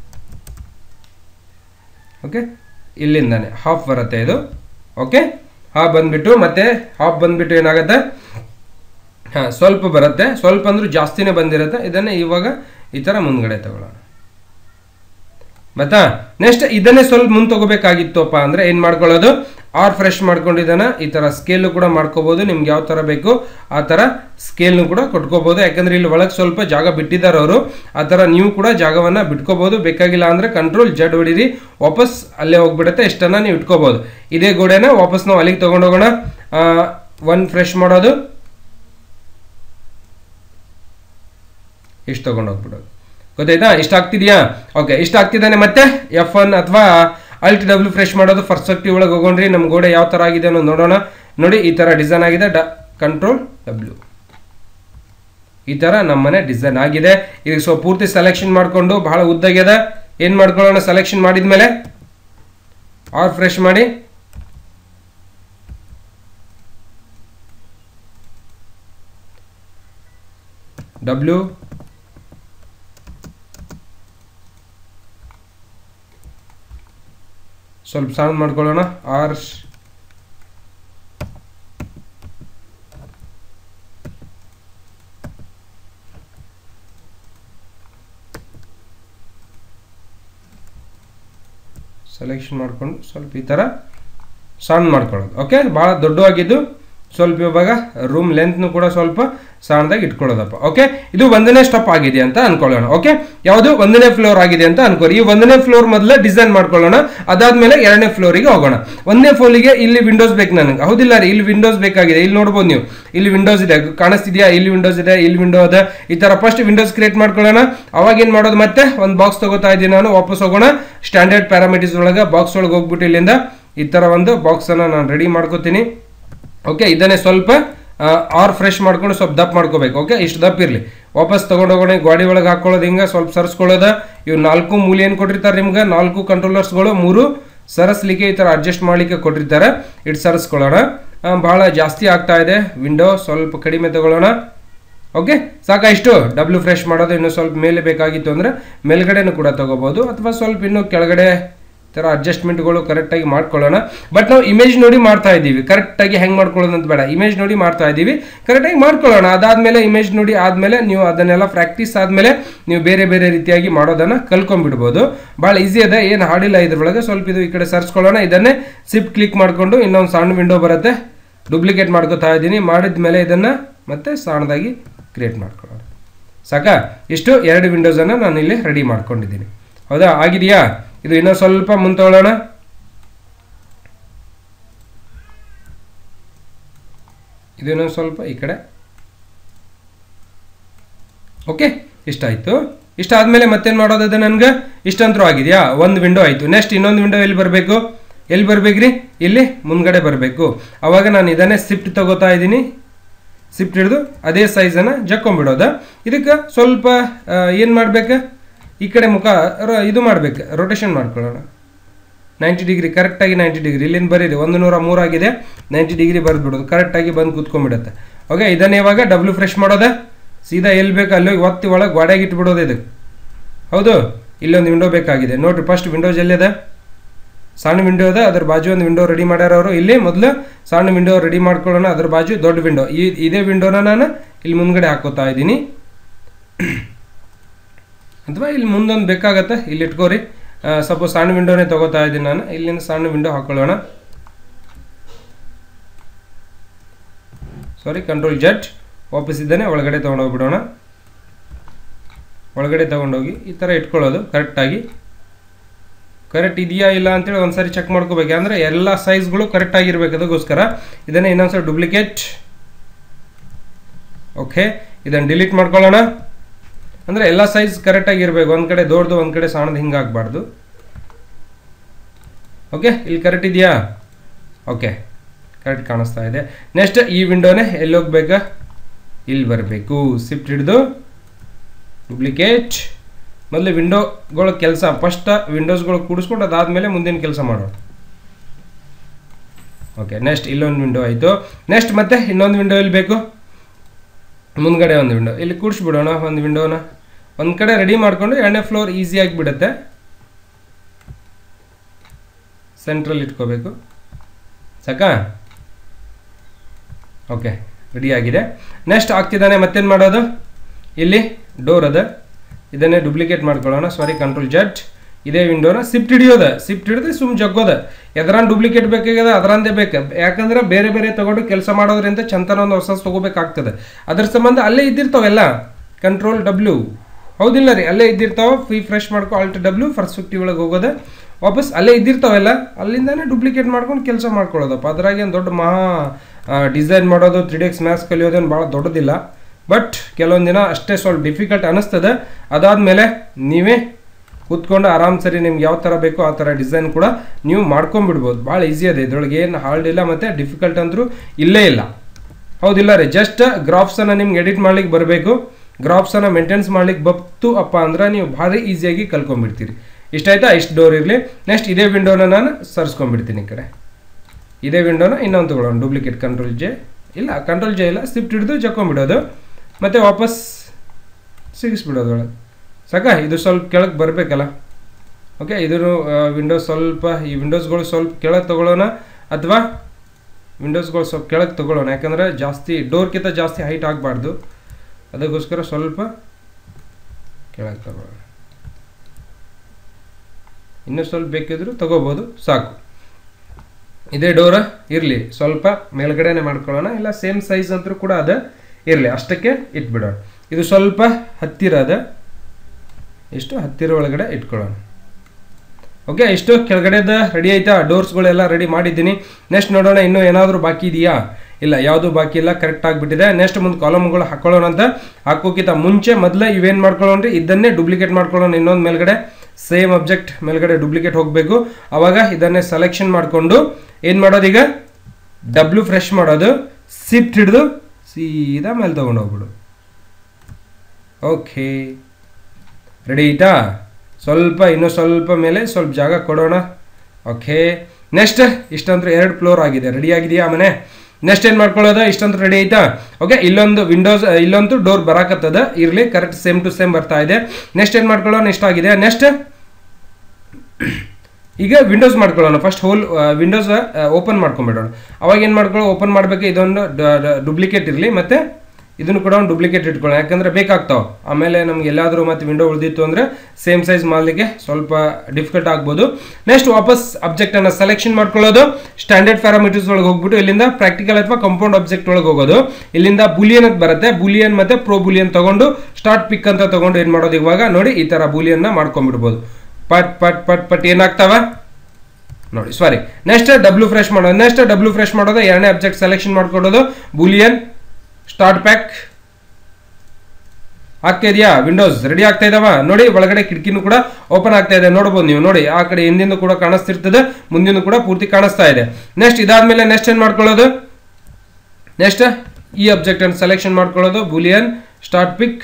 ಓಕೆ, ಇಲ್ಲಿಂದಾನೆ ಹಾಫ್ ಬರುತ್ತೆ ಇದು. ಓಕೆ, ಹಾಫ್ ಬಂದ್ಬಿಟ್ಟು ಮತ್ತೆ ಹಾಫ್ ಬಂದ್ಬಿಟ್ಟು ಏನಾಗುತ್ತೆ, ಹಾಂ ಸ್ವಲ್ಪ ಬರುತ್ತೆ, ಸ್ವಲ್ಪ ಅಂದ್ರೂ ಜಾಸ್ತಿನೇ ಬಂದಿರುತ್ತೆ. ಇದನ್ನೇ ಇವಾಗ ಈ ಥರ ಮುಂದ್ಗಡೆ ತಗೊಳ್ಳೋಣ. ಮತ್ತಾ ನೆಕ್ಸ್ಟ್ ಇದನ್ನೇ ಸ್ವಲ್ಪ ಮುಂದೆ ತಗೋಬೇಕಾಗಿತ್ತಪ್ಪ ಅಂದರೆ ಏನು ಮಾಡ್ಕೊಳ್ಳೋದು, ಆರ್ ಫ್ರೆಶ್ ಮಾಡ್ಕೊಂಡಿದ್ದಾನ ಈ ಥರ ಸ್ಕೇಲು ಕೂಡ ಮಾಡ್ಕೋಬೋದು. ನಿಮ್ಗೆ ಯಾವ ಥರ ಬೇಕು ಆ ಥರ ಸ್ಕೇಲ್ನು ಕೂಡ ಕೊಟ್ಕೋಬೋದು. ಯಾಕಂದರೆ ಇಲ್ಲಿ ಒಳಗೆ ಸ್ವಲ್ಪ ಜಾಗ ಬಿಟ್ಟಿದ್ದಾರೆ ಅವರು, ಆ ಥರ ನೀವು ಕೂಡ ಜಾಗವನ್ನು ಬಿಟ್ಕೋಬೋದು. ಬೇಕಾಗಿಲ್ಲ ಅಂದರೆ ಕಂಟ್ರೋಲ್ ಜಡ್ ಹೊಡೀರಿ, ವಾಪಸ್ ಅಲ್ಲೇ ಹೋಗ್ಬಿಡುತ್ತೆ. ಇಷ್ಟನ್ನು ನೀವು ಇಟ್ಕೋಬೋದು. ಇದೇ ಗೋಡೆನ ವಾಪಸ್ ನಾವು ಅಲ್ಲಿಗೆ ತೊಗೊಂಡೋಗೋಣ. ಒನ್ ಫ್ರೆಶ್ ಮಾಡೋದು, ಇಷ್ಟು ತೊಗೊಂಡೋಗ್ಬಿಡೋದು. ಗೊತ್ತಾಯ್ತಾ? ಇಷ್ಟ ಆಗ್ತಿದೆಯಾ? ಓಕೆ, ಇಷ್ಟ ಆಗ್ತಿದ್ದಾನೆ. ಮತ್ತೆ ಎಫ್ ಒನ್ ಅಥವಾ ಅಲ್ಟ್ ಡಬ್ಲ್ಯೂ ಫ್ರೆಶ್ ಮಾಡೋದು. ಪರ್ಸ್ಪೆಕ್ಟಿವ್ ಒಳಗೆ ಹೋಗೋಣ್ರಿ. ನಮ್ಮ ಗೋಡೆ ಯಾವ ಥರ ಆಗಿದೆ ಅನ್ನೋದು ನೋಡೋಣ. ನೋಡಿ ಈ ಥರ ಡಿಸೈನ್ ಆಗಿದೆ. ಡ ಕಂಟ್ರೋಲ್ ಡಬ್ಲ್ಯೂ, ಈ ಥರ ನಮ್ಮನೆ ಡಿಸೈನ್ ಆಗಿದೆ. ಈಗ ಸೊ ಪೂರ್ತಿ ಸೆಲೆಕ್ಷನ್ ಮಾಡಿಕೊಂಡು ಬಹಳ ಉದ್ದಾಗ್ಯದ. ಏನು ಮಾಡ್ಕೊಳ್ಳೋಣ, ಸೆಲೆಕ್ಷನ್ ಮಾಡಿದ್ಮೇಲೆ ಆರ್ ಫ್ರೆಶ್ ಮಾಡಿ ಡಬ್ಲ್ಯೂ ಸ್ವಲ್ಪ ಸೌಂಡ್ ಮಾಡ್ಕೊಳ್ಳೋಣ. ಆರ್ ಸೆಲೆಕ್ಷನ್ ಮಾಡ್ಕೊಂಡು ಸ್ವಲ್ಪ ಈ ಥರ ಸೌಂಡ್ ಮಾಡ್ಕೊಳ್ಳೋದು. ಓಕೆ, ಭಾಳ ದೊಡ್ಡವಾಗಿದ್ದು ಸ್ವಲ್ಪ ಇವಾಗ ರೂಮ್ ಲೆಂತ್ನು ಕೂಡ ಸ್ವಲ್ಪ ಸಣ್ಣದಾಗಿ ಇಟ್ಕೊಳ್ಳೋದಪ್ಪ. ಓಕೆ, ಇದು ಒಂದನೇ ಸ್ಟೆಪ್ ಆಗಿದೆ ಅಂತ ಅನ್ಕೊಳ್ಳೋಣ. ಓಕೆ, ಯಾವುದು ಒಂದನೇ ಫ್ಲೋರ್ ಆಗಿದೆ ಅಂತ ಅನ್ಕೊಳ್ಳಿ. ಈ ಒಂದನೇ ಫ್ಲೋರ್ ಮೊದಲು ಡಿಸೈನ್ ಮಾಡ್ಕೊಳ್ಳೋಣ. ಅದಾದ್ಮೇಲೆ ಎರಡನೇ ಫ್ಲೋರಿಗೆ ಹೋಗೋಣ. ಒಂದನೇ ಫ್ಲೋರಿಗೆ ಇಲ್ಲಿ ವಿಂಡೋಸ್ ಬೇಕು ನನಗೆ, ಹೌದಿಲ್ಲ ರೀ? ಇಲ್ಲಿ ವಿಂಡೋಸ್ ಬೇಕಾಗಿದೆ. ಇಲ್ಲಿ ನೋಡ್ಬೋದು ನೀವು, ಇಲ್ಲಿ ವಿಂಡೋಸ್ ಇದೆ, ಕಾಣಿಸ್ತಿದ್ಯಾ? ಇಲ್ಲಿ ವಿಂಡೋಸ್ ಇದೆ, ಇಲ್ಲಿ ವಿಂಡೋ ಇದೆ. ಈ ತರ ಫಸ್ಟ್ ವಿಂಡೋಸ್ ಕ್ರಿಯೇಟ್ ಮಾಡ್ಕೊಳ್ಳೋಣ. ಅವಾಗ ಏನ್ ಮಾಡೋದು, ಮತ್ತೆ ಒಂದು ಬಾಕ್ಸ್ ತಗೋತಾ ಇದ್ದೀನಿ ನಾನು. ವಾಪಸ್ ಹೋಗೋಣ ಸ್ಟ್ಯಾಂಡರ್ಡ್ ಪ್ಯಾರಾಮೀಟರ್ಸ್ ಒಳಗೆ, ಬಾಕ್ಸ್ ಒಳಗೆ ಹೋಗ್ಬಿಟ್ಟು ಇಲ್ಲಿಂದ ಈ ತರ ಒಂದು ಬಾಕ್ಸ್ ಅನ್ನ ನಾನು ರೆಡಿ ಮಾಡ್ಕೋತೀನಿ. ಓಕೆ, ಇದನ್ನೇ ಸ್ವಲ್ಪ ಆರ್ ಫ್ರೆಶ್ ಮಾಡ್ಕೊಂಡು ಸ್ವಲ್ಪ ದಪ್ಪ ಮಾಡ್ಕೋಬೇಕು. ಓಕೆ, ಇಷ್ಟು ದಪ್ಪ ಇರಲಿ. ವಾಪಸ್ ತೊಗೊಂಡೋಗೋಣ, ಗಾಡಿ ಒಳಗೆ ಹಾಕೊಳ್ಳೋದು, ಹಿಂಗೆ ಸ್ವಲ್ಪ ಸರಿಸ್ಕೊಳ್ಳೋದ. ಇವು ನಾಲ್ಕು ಮೂಲೆ ಏನು ಕೊಟ್ಟಿರ್ತಾರೆ ನಿಮ್ಗೆ, ನಾಲ್ಕು ಕಂಟ್ರೋಲರ್ಸ್ಗಳು, ಮೂರು ಸರಿಸ್ಲಿಕ್ಕೆ ಈ ಥರ ಅಡ್ಜಸ್ಟ್ ಮಾಡಲಿಕ್ಕೆ ಕೊಟ್ಟಿರ್ತಾರೆ. ಇಟ್ಟು ಸರಿಸ್ಕೊಳ್ಳೋಣ. ಭಾಳ ಜಾಸ್ತಿ ಆಗ್ತಾ ಇದೆ ವಿಂಡೋ, ಸ್ವಲ್ಪ ಕಡಿಮೆ ತಗೊಳ್ಳೋಣ. ಓಕೆ, ಸಾಕ ಇಷ್ಟು. ಡಬ್ಲ್ಯೂ ಫ್ರೆಶ್ ಮಾಡೋದು. ಇನ್ನೂ ಸ್ವಲ್ಪ ಮೇಲೆ ಬೇಕಾಗಿತ್ತು ಅಂದರೆ ಮೇಲ್ಗಡೆನೂ ಕೂಡ ತಗೋಬೋದು, ಅಥವಾ ಸ್ವಲ್ಪ ಇನ್ನೂ ಕೆಳಗಡೆ ಥರ ಅಡ್ಜಸ್ಟ್ಮೆಂಟ್ಗಳು ಕರೆಕ್ಟಾಗಿ ಮಾಡ್ಕೊಳ್ಳೋಣ. ಬಟ್ ನಾವು ಇಮೇಜ್ ನೋಡಿ ಮಾಡ್ತಾ ಇದ್ದೀವಿ, ಕರೆಕ್ಟಾಗಿ ಹೆಂಗೆ ಮಾಡ್ಕೊಳ್ಳೋದು ಅಂತ ಬೇಡ. ಇಮೇಜ್ ನೋಡಿ ಮಾಡ್ತಾ ಇದ್ದೀವಿ, ಕರೆಕ್ಟಾಗಿ ಮಾಡ್ಕೊಳ್ಳೋಣ. ಅದಾದಮೇಲೆ ಇಮೇಜ್ ನೋಡಿ ಆದಮೇಲೆ ನೀವು ಅದನ್ನೆಲ್ಲ ಪ್ರಾಕ್ಟೀಸ್ ಆದಮೇಲೆ ನೀವು ಬೇರೆ ಬೇರೆ ರೀತಿಯಾಗಿ ಮಾಡೋದನ್ನು ಕಲ್ಕೊಂಡ್ಬಿಡ್ಬೋದು. ಭಾಳ ಈಸಿ ಅದ, ಏನು ಹಾಡಿಲ್ಲ ಇದ್ರೊಳಗೆ. ಸ್ವಲ್ಪ ಇದು ಈ ಕಡೆ ಸರ್ಚ್ಕೊಳ್ಳೋಣ. ಇದನ್ನೇ ಸಿಫ್ಟ್ ಕ್ಲಿಕ್ ಮಾಡಿಕೊಂಡು ಇನ್ನೊಂದು ಸಣ್ಣ ವಿಂಡೋ ಬರುತ್ತೆ, ಡೂಪ್ಲಿಕೇಟ್ ಮಾಡ್ಕೋತಾ ಇದ್ದೀನಿ. ಮಾಡಿದ ಮೇಲೆ ಇದನ್ನು ಮತ್ತೆ ಸಣ್ಣದಾಗಿ ಕ್ರಿಯೇಟ್ ಮಾಡ್ಕೊಳ್ಳೋಣ. ಸಾಕಾ? ಇಷ್ಟು ಎರಡು ವಿಂಡೋಸನ್ನು ನಾನು ಇಲ್ಲಿ ರೆಡಿ ಮಾಡ್ಕೊಂಡಿದ್ದೀನಿ. ಹೌದಾ? ಆಗಿದೆಯಾ? ಇದು ಇನ್ನೂ ಸ್ವಲ್ಪ ಮುಂದೆ ತಗೊಳ್ಳೋಣ. ಇದು ಇನ್ನೊಂದು ಸ್ವಲ್ಪ ಈ ಕಡೆ. ಓಕೆ, ಇಷ್ಟ ಆಯಿತು. ಇಷ್ಟ ಆದಮೇಲೆ ಮತ್ತೇನು ಮಾಡೋದು, ನನಗೆ ಇಷ್ಟಂತರೂ ಆಗಿದೆಯಾ? ಒಂದು ವಿಂಡೋ ಆಯಿತು. ನೆಕ್ಸ್ಟ್ ಇನ್ನೊಂದು ವಿಂಡೋ ಎಲ್ಲಿ ಬರಬೇಕು, ಎಲ್ಲಿ ಬರ್ಬೇಕ್ರಿ? ಇಲ್ಲಿ ಮುಂದ್ಗಡೆ ಬರಬೇಕು. ಅವಾಗ ನಾನು ಇದನ್ನೇ ಶಿಫ್ಟ್ ತಗೋತಾ ಇದ್ದೀನಿ. ಶಿಫ್ಟ್ ಹಿಡಿದು ಅದೇ ಸೈಜನ್ನು ಜಕ್ಕೊಂಬಿಡೋದ. ಇದಕ್ಕೆ ಸ್ವಲ್ಪ ಏನು ಮಾಡ್ಬೇಕು, ಈ ಕಡೆ ಮುಖ ಇದು ಮಾಡ್ಬೇಕು, ರೊಟೇಷನ್ ಮಾಡ್ಕೊಳ್ಳೋಣ. ನೈಂಟಿ ಡಿಗ್ರಿ, ಕರೆಕ್ಟಾಗಿ ನೈಂಟಿ ಡಿಗ್ರಿ. ಇಲ್ಲಿಂದ ಬರೀರಿ, ಒಂದು ನೂರ ಮೂರಾಗಿದೆ, ನೈಂಟಿ ಡಿಗ್ರಿ ಬರೆದ್ಬಿಡೋದು, ಕರೆಕ್ಟಾಗಿ ಬಂದು ಕೂತ್ಕೊಂಡ್ಬಿಡುತ್ತೆ. ಓಕೆ, ಇದನ್ನೇ ಇವಾಗ ಡಬ್ಲ್ಯೂ ಫ್ರೆಶ್ ಮಾಡೋದ. ಸೀದಾ ಎಲ್ಲಿ ಬೇಕು ಅಲ್ಲಿ ಹೋಗಿ ಒತ್ತಿ ಒಳಗೆ ಗಾಡಿಯಾಗಿ ಇಟ್ಬಿಡೋದು ಇದಕ್ಕೆ. ಹೌದು, ಇಲ್ಲೊಂದು ವಿಂಡೋ ಬೇಕಾಗಿದೆ ನೋಡಿರಿ. ಫಸ್ಟ್ ವಿಂಡೋಸ್ ಎಲ್ಲಿದೆ? ಸಣ್ಣ ವಿಂಡೋ ಇದೆ, ಅದ್ರ ಬಾಜು ಒಂದು ವಿಂಡೋ ರೆಡಿ ಮಾಡ್ಯಾರ ಅವರು. ಇಲ್ಲಿ ಮೊದಲು ಸಣ್ಣ ವಿಂಡೋ ರೆಡಿ ಮಾಡ್ಕೊಳ್ಳೋಣ, ಅದ್ರ ಬಾಜು ದೊಡ್ಡ ವಿಂಡೋ. ಈ ಇದೇ ವಿಂಡೋನ ನಾನು ಇಲ್ಲಿ ಮುಂದ್ಗಡೆ ಹಾಕೋತಾ ಇದ್ದೀನಿ. ಅಥವಾ ಇಲ್ಲಿ ಮುಂದೊಂದು ಬೇಕಾಗತ್ತೆ, ಇಲ್ಲಿ ಇಟ್ಕೋರಿ. ಸಪೋಸ್ ಸಣ್ಣ ವಿಂಡೋನೇ ತಗೋತಾ ಇದ್ದೀನಿ ನಾನು. ಇಲ್ಲಿಂದ ಸಣ್ಣ ವಿಂಡೋ ಹಾಕೊಳ್ಳೋಣ. Sorry, control Z. ವಾಪಸ್ ಇದ್ದಾನೆ ಒಳಗಡೆ ತೊಗೊಂಡೋಗ್ಬಿಡೋಣ. ಒಳಗಡೆ ತೊಗೊಂಡೋಗಿ ಈ ಥರ ಇಟ್ಕೊಳ್ಳೋದು. ಕರೆಕ್ಟಾಗಿ ಕರೆಕ್ಟ್ ಇದೆಯಾ ಇಲ್ಲ ಅಂತೇಳಿ ಒಂದ್ಸರಿ ಚೆಕ್ ಮಾಡ್ಕೋಬೇಕು. ಅಂದರೆ ಎಲ್ಲ ಸೈಜ್ಗಳು ಕರೆಕ್ಟಾಗಿರ್ಬೇಕು. ಅದಕ್ಕೋಸ್ಕರ ಇದನ್ನೇ ಇನ್ನೊಂದ್ಸರಿ ಡೂಪ್ಲಿಕೇಟ್. ಓಕೆ, ಇದನ್ನು ಡಿಲೀಟ್ ಮಾಡ್ಕೊಳ್ಳೋಣ. ಅಂದರೆ ಎಲ್ಲ ಸೈಜ್ ಕರೆಕ್ಟಾಗಿರ್ಬೇಕು. ಒಂದು ಕಡೆ ದೊಡ್ಡದು, ಒಂದು ಕಡೆ ಸಣ್ಣದು, ಹಿಂಗೆ ಆಗಬಾರ್ದು. ಓಕೆ, ಇಲ್ಲಿ ಕರೆಕ್ಟ್ ಇದೆಯಾ? ಓಕೆ, ಕರೆಕ್ಟ್ ಕಾಣಿಸ್ತಾ ಇದೆ. ನೆಕ್ಸ್ಟ್ ಈ ವಿಂಡೋನೇ ಎಲ್ಲಿ ಹೋಗ್ಬೇಕಾ, ಇಲ್ಲಿ ಬರಬೇಕು. ಶಿಫ್ಟ್ ಹಿಡಿದು ಡೂಪ್ಲಿಕೇಟ್. ಮೊದಲು ವಿಂಡೋಗಳ ಕೆಲಸ ಫಸ್ಟ್ ವಿಂಡೋಸ್ಗಳು ಕೂಡಿಸ್ಕೊಂಡು ಅದಾದಮೇಲೆ ಮುಂದಿನ ಕೆಲಸ ಮಾಡೋಣ. ಓಕೆ, ನೆಕ್ಸ್ಟ್ ಇಲ್ಲೊಂದು ವಿಂಡೋ ಆಯಿತು. ನೆಕ್ಸ್ಟ್ ಮತ್ತೆ ಇನ್ನೊಂದು ವಿಂಡೋ ಇಲ್ಲಿ ಬೇಕು, ಮುಂದ್ಗಡೆ ಒಂದು ವಿಂಡೋ ಇಲ್ಲಿ ಕೂಡಿಸ್ಬಿಡೋಣ. ಒಂದು ವಿಂಡೋನ ಒಂದು ಕಡೆ ರೆಡಿ ಮಾಡಿಕೊಂಡು ಎರಡನೇ ಫ್ಲೋರ್ ಈಸಿಯಾಗಿ ಬಿಡುತ್ತೆ. ಸೆಂಟ್ರಲ್ ಇಟ್ಕೋಬೇಕು. ಸಾಕಾ? ಓಕೆ ರೆಡಿ ಆಗಿದೆ. ನೆಕ್ಸ್ಟ್ ಆಗ್ತಿದ್ದಾನೆ ಮತ್ತೇನು ಮಾಡೋದು, ಇಲ್ಲಿ ಡೋರ್ ಅದ, ಇದನ್ನೇ ಡೂಪ್ಲಿಕೇಟ್ ಮಾಡ್ಕೊಳ್ಳೋಣ. ಸಾರಿ ಕಂಟ್ರೋಲ್ ಜೆಡ್, ಇದೇ ವಿಂಡೋನ ಸಿಫ್ಟ್ ಹಿಡಿಯೋದ, ಸಿಫ್ಟ್ ಹಿಡಿದು ಸುಮ್ ಜಗ್ಗೋದ. ಎದ್ರಾನ್ ಡೂಪ್ಲಿಕೇಟ್ ಬೇಕಾಗ್ಯದ ಅದರಂದೇ ಬೇಕು, ಯಾಕಂದ್ರೆ ಬೇರೆ ಬೇರೆ ತಗೊಂಡು ಕೆಲಸ ಮಾಡೋದ್ರಿಂದ ಚಂತನ ಒಂದು ಹೊಸ ತೊಗೋಬೇಕಾಗ್ತದೆ. ಅದ್ರ ಸಂಬಂಧ ಅಲ್ಲೇ ಇದ್ದಿರ್ತಾವೆಲ್ಲ. ಕಂಟ್ರೋಲ್ ಡಬ್ಲ್ಯೂ, ಹೌದಿಲ್ಲ ರೀ, ಅಲ್ಲೇ ಇದ್ದಿರ್ತಾವೆ. ಫ್ರೀ ಫ್ರೆಶ್ ಮಾಡ್ಕೊ ಆಲ್ಟ್ ಡಬ್ಲ್ಯೂ ಫರ್ಸ್ಟಿ ಒಳಗೆ ಹೋಗೋದ, ವಾಪಸ್ ಅಲ್ಲೇ ಇದ್ದಿರ್ತಾವೆಲ್ಲ, ಅಲ್ಲಿಂದಾನೇ ಡೂಪ್ಲಿಕೇಟ್ ಮಾಡ್ಕೊಂಡು ಕೆಲಸ ಮಾಡ್ಕೊಳ್ಳೋದಪ್ಪ. ಅದ್ರಾಗ ಏನು ದೊಡ್ಡ ಮಹಾ ಡಿಸೈನ್ ಮಾಡೋದು ತ್ರೀ ಡಿ ಎಕ್ಸ್ ಮ್ಯಾಕ್ಸ್ ಕಲಿಯೋದೇನು ಭಾಳ ದೊಡ್ಡದಿಲ್ಲ. ಬಟ್ ಕೆಲವೊಂದು ದಿನ ಅಷ್ಟೇ ಸ್ವಲ್ಪ ಡಿಫಿಕಲ್ಟ್ ಅನ್ನಿಸ್ತದೆ. ಅದಾದಮೇಲೆ ನೀವೇ ಕೂತ್ಕೊಂಡು ಆರಾಮ್ ಸರಿ ನಿಮ್ಗೆ ಯಾವ ಥರ ಬೇಕೋ ಆ ಥರ ಡಿಸೈನ್ ಕೂಡ ನೀವು ಮಾಡ್ಕೊಂಬಿಡ್ಬೋದು. ಭಾಳ ಈಸಿ ಅದೇ, ಇದ್ರೊಳಗೆ ಏನು ಹಾರ್ಡ್ ಇಲ್ಲ ಮತ್ತು ಡಿಫಿಕಲ್ಟ್ ಅಂದರೂ ಇಲ್ಲೇ ಇಲ್ಲ, ಹೌದಿಲ್ಲ ರೀ. ಜಸ್ಟ್ ಗ್ರಾಫ್ಸನ್ನು ನಿಮ್ಗೆ ಎಡಿಟ್ ಮಾಡ್ಲಿಕ್ಕೆ ಬರಬೇಕು, ಗ್ರಾಫ್ಸನ್ನು ಮೇಂಟೆನ್ಸ್ ಮಾಡ್ಲಿಕ್ಕೆ ಬತ್ತು ಅಪ್ಪ ಅಂದ್ರೆ ನೀವು ಭಾರಿ ಈಸಿಯಾಗಿ ಕಲ್ಕೊಂಡ್ಬಿಡ್ತೀರಿ. ಇಷ್ಟಾಯ್ತಾ, ಇಷ್ಟು ಡೋರ್ ಇರಲಿ. ನೆಕ್ಸ್ಟ್ ಇದೇ ವಿಂಡೋನ ನಾನು ಸರ್ಸ್ಕೊಂಡ್ಬಿಡ್ತೀನಿ ಈ ಕಡೆ. ಇದೇ ವಿಂಡೋನ ಇನ್ನೊಂದು ತೊಗೊಳ್ಳೋಣ, ಡೂಪ್ಲಿಕೇಟ್ ಕಂಟ್ರೋಲ್ ಜೆ, ಇಲ್ಲ ಕಂಟ್ರೋಲ್ ಜೆ ಇಲ್ಲ, ಸಿಫ್ಟ್ ಹಿಡಿದು ಜಕ್ಕೊಂಬಿಡೋದು, ಮತ್ತು ವಾಪಸ್ ಸಿಗಿಸ್ಬಿಡೋದು ಒಳಗೆ. ಸಾಕ, ಇದು ಸ್ವಲ್ಪ ಕೆಳಗೆ ಬರಬೇಕಲ್ಲ. ಓಕೆ, ಇದನ್ನು ವಿಂಡೋಸ್ ಸ್ವಲ್ಪ, ಈ ವಿಂಡೋಸ್ಗಳು ಸ್ವಲ್ಪ ಕೆಳಗೆ ತೊಗೊಳ್ಳೋಣ, ಅಥವಾ ವಿಂಡೋಸ್ಗಳು ಸ್ವಲ್ಪ ಕೆಳಗೆ ತೊಗೊಳ್ಳೋಣ, ಯಾಕಂದರೆ ಜಾಸ್ತಿ ಡೋರ್ಗಿಂತ ಜಾಸ್ತಿ ಹೈಟ್ ಆಗಬಾರ್ದು. ಅದಕ್ಕೋಸ್ಕರ ಸ್ವಲ್ಪ ಕೆಳಗೆ ತಗೊಳ್ಳೋಣ. ಇನ್ನೂ ಸ್ವಲ್ಪ ಬೇಕಿದ್ರು ತಗೋಬೋದು, ಸಾಕು. ಇದೇ ಡೋರ ಇರಲಿ, ಸ್ವಲ್ಪ ಮೇಲ್ಗಡೆನೆ ಮಾಡ್ಕೊಳ್ಳೋಣ, ಇಲ್ಲ ಸೇಮ್ ಸೈಜ್ ಅಂತೂ ಕೂಡ ಅದ ಇರಲಿ, ಅಷ್ಟಕ್ಕೆ ಇಟ್ಬಿಡೋಣ. ಇದು ಸ್ವಲ್ಪ ಹತ್ತಿರ ಅದ, ಇಷ್ಟು ಹತ್ತಿರ ಒಳಗಡೆ ಇಟ್ಕೊಳ್ಳೋಣ. ಓಕೆ, ಇಷ್ಟು ಕೆಳಗಡೆದ ರೆಡಿ ಆಯ್ತಾ, ಡೋರ್ಸ್ಗಳೆಲ್ಲ ರೆಡಿ ಮಾಡಿದ್ದೀನಿ. ನೆಕ್ಸ್ಟ್ ನೋಡೋಣ ಇನ್ನೂ ಏನಾದರೂ ಬಾಕಿ ಇದೆಯಾ, ಇಲ್ಲ ಯಾವುದು ಬಾಕಿ ಇಲ್ಲ, ಕರೆಕ್ಟ್ ಆಗಿಬಿಟ್ಟಿದೆ. ನೆಕ್ಸ್ಟ್ ಮುಂದೆ ಕಾಲಮ್ಗಳು ಹಾಕೊಳ್ಳೋಣ. ಅಂತ ಹಾಕೋಕ್ಕಿಂತ ಮುಂಚೆ ಮೊದಲೇ ಇವೇನು ಮಾಡ್ಕೊಳ್ಳೋಣ ರೀ, ಇದನ್ನೇ ಡೂಪ್ಲಿಕೇಟ್ ಮಾಡ್ಕೊಳ್ಳೋಣ. ಇನ್ನೊಂದು ಮೇಲ್ಗಡೆ ಸೇಮ್ ಅಬ್ಜೆಕ್ಟ್ ಮೇಲ್ಗಡೆ ಡೂಪ್ಲಿಕೇಟ್ ಹೋಗಬೇಕು. ಅವಾಗ ಇದನ್ನೇ ಸೆಲೆಕ್ಷನ್ ಮಾಡಿಕೊಂಡು ಏನು ಮಾಡೋದು, ಈಗ ಡಬ್ಲ್ಯೂ ಫ್ರೆಶ್ ಮಾಡೋದು, ಸಿಫ್ಟ್ ಹಿಡಿದು ಸೀದಾ ಮೇಲೆ ತೊಗೊಂಡು ಹೋಗ್ಬಿಡು. ಓಕೆ, ರೆಡಿ ಆಯ್ತಾ. ಸ್ವಲ್ಪ ಇನ್ನೂ ಸ್ವಲ್ಪ ಮೇಲೆ ಸ್ವಲ್ಪ ಜಾಗ ಕೊಡೋಣ. ಓಕೆ, ನೆಕ್ಸ್ಟ್ ಇಷ್ಟಂತೂ ಎರಡು ಫ್ಲೋರ್ ಆಗಿದೆ, ರೆಡಿ ಆಗಿದೆಯಾ ಮನೆ. ನೆಕ್ಸ್ಟ್ ಏನು ಮಾಡ್ಕೊಳ್ಳೋದು, ಇಷ್ಟಂತೂ ರೆಡಿ ಆಯ್ತಾ. ಓಕೆ, ಇಲ್ಲೊಂದು ವಿಂಡೋಸ್, ಇಲ್ಲೊಂದು ಡೋರ್ ಬರಾಕತ್ತದ, ಇರಲಿ ಕರೆಕ್ಟ್ ಸೇಮ್ ಟು ಸೇಮ್ ಬರ್ತಾ ಇದೆ. ನೆಕ್ಸ್ಟ್ ಏನು ಮಾಡ್ಕೊಳ್ಳೋಣ, ಇಷ್ಟ ಆಗಿದೆ. ನೆಕ್ಸ್ಟ್ ಈಗ ವಿಂಡೋಸ್ ಮಾಡ್ಕೊಳ್ಳೋಣ. ಫಸ್ಟ್ ಹೋಲ್ ವಿಂಡೋಸ್ ಓಪನ್ ಮಾಡ್ಕೊಂಡ್ಬಿಡೋಣ. ಅವಾಗ ಏನು ಮಾಡ್ಕೊಳ್ಳೋ, ಓಪನ್ ಮಾಡಬೇಕು, ಇದೊಂದು ಡೂಪ್ಲಿಕೇಟ್ ಇರಲಿ, ಮತ್ತು ಇದನ್ನು ಕೂಡ ಒಂದು ಡೂಪ್ಲಿಕೇಟ್ ಇಟ್ಕೊಳ್ಳೋಣ, ಯಾಕಂದರೆ ಬೇಕಾಗ್ತಾವೆ. ಆಮೇಲೆ ನಮ್ಗೆ ಎಲ್ಲಾದರೂ ಮತ್ತು ವಿಂಡೋ ಉಳಿದಿತ್ತು ಅಂದರೆ ಸೇಮ್ ಸೈಜ್ ಮಾಡಲಿಕ್ಕೆ ಸ್ವಲ್ಪ ಡಿಫಿಕಲ್ಟ್ ಆಗ್ಬೋದು. ನೆಕ್ಸ್ಟ್ ವಾಪಸ್ ಅಬ್ಜೆಕ್ಟನ್ನು ಸೆಲೆಕ್ಷನ್ ಮಾಡ್ಕೊಳ್ಳೋದು, ಸ್ಟ್ಯಾಂಡರ್ಡ್ ಪ್ಯಾರಾಮೀಟರ್ಸ್ ಒಳಗೆ ಹೋಗ್ಬಿಟ್ಟು ಇಲ್ಲಿಂದ ಪ್ರಾಕ್ಟಿಕಲ್ ಅಥವಾ ಕಂಪೌಂಡ್ ಅಬ್ಜೆಕ್ಟ್ ಒಳಗೆ ಹೋಗೋದು. ಇಲ್ಲಿಂದ ಬುಲಿಯನ್ ಅಂತ ಬರುತ್ತೆ, ಬುಲಿಯನ್ ಮತ್ತು ಪ್ರೋ ಬುಲಿಯನ್ ತೊಗೊಂಡು ಸ್ಟಾರ್ಟ್ ಪಿಕ್ ಅಂತ ತೊಗೊಂಡು ಏನು ಮಾಡೋದು, ಇವಾಗ ನೋಡಿ ಈ ಥರ ಬುಲಿಯನ್ನ ಮಾಡ್ಕೊಂಡ್ಬಿಡ್ಬೋದು. ಪಟ್ ಪಟ್ ಪಟ್ ಪಟ್ ಏನಾಗ್ತಾವ ನೋಡಿ, ಸಾರಿ. ನೆಕ್ಸ್ಟ್ ಡಬ್ಲ್ಯೂ ಫ್ರೆಶ್ ಮಾಡೋದು. ನೆಕ್ಸ್ಟ್ ಡಬ್ಲ್ಯೂ ಫ್ರೆಶ್ ಮಾಡೋದು, ಎರಡನೇ ಅಬ್ಜೆಕ್ಟ್ ಸೆಲೆಕ್ಷನ್ ಮಾಡ್ಕೊಡೋದು, ಬುಲಿಯನ್ ಸ್ಟಾರ್ಟ್ ಪ್ಯಾಕ್ ಆಗ್ತಾ ಇದೆಯಾ. ವಿಂಡೋಸ್ ರೆಡಿ ಆಗ್ತಾ ಇದಾವ ನೋಡಿ. ಒಳಗಡೆ ಕಿಟಕಿನೂ ಕೂಡ ಓಪನ್ ಆಗ್ತಾ ಇದೆ, ನೋಡ್ಬೋದು ನೀವು. ನೋಡಿ ಆ ಕಡೆ ಹಿಂದಿಂದ ಕೂಡ ಕಾಣಿಸ್ತಿರ್ತದೆ, ಮುಂದಿನ ಕೂಡ ಪೂರ್ತಿ ಕಾಣಿಸ್ತಾ ಇದೆ. ನೆಕ್ಸ್ಟ್ ಇದಾದ್ಮೇಲೆ ನೆಕ್ಸ್ಟ್ ಏನು ಮಾಡ್ಕೊಳ್ಳೋದು, ನೆಕ್ಸ್ಟ್ ಈ ಅಬ್ಜೆಕ್ಟ್ ಅನ್ನು ಸೆಲೆಕ್ಷನ್ ಮಾಡ್ಕೊಳ್ಳೋದು, ಬುಲಿಯನ್ ಸ್ಟಾರ್ಟ್ ಪಿಕ್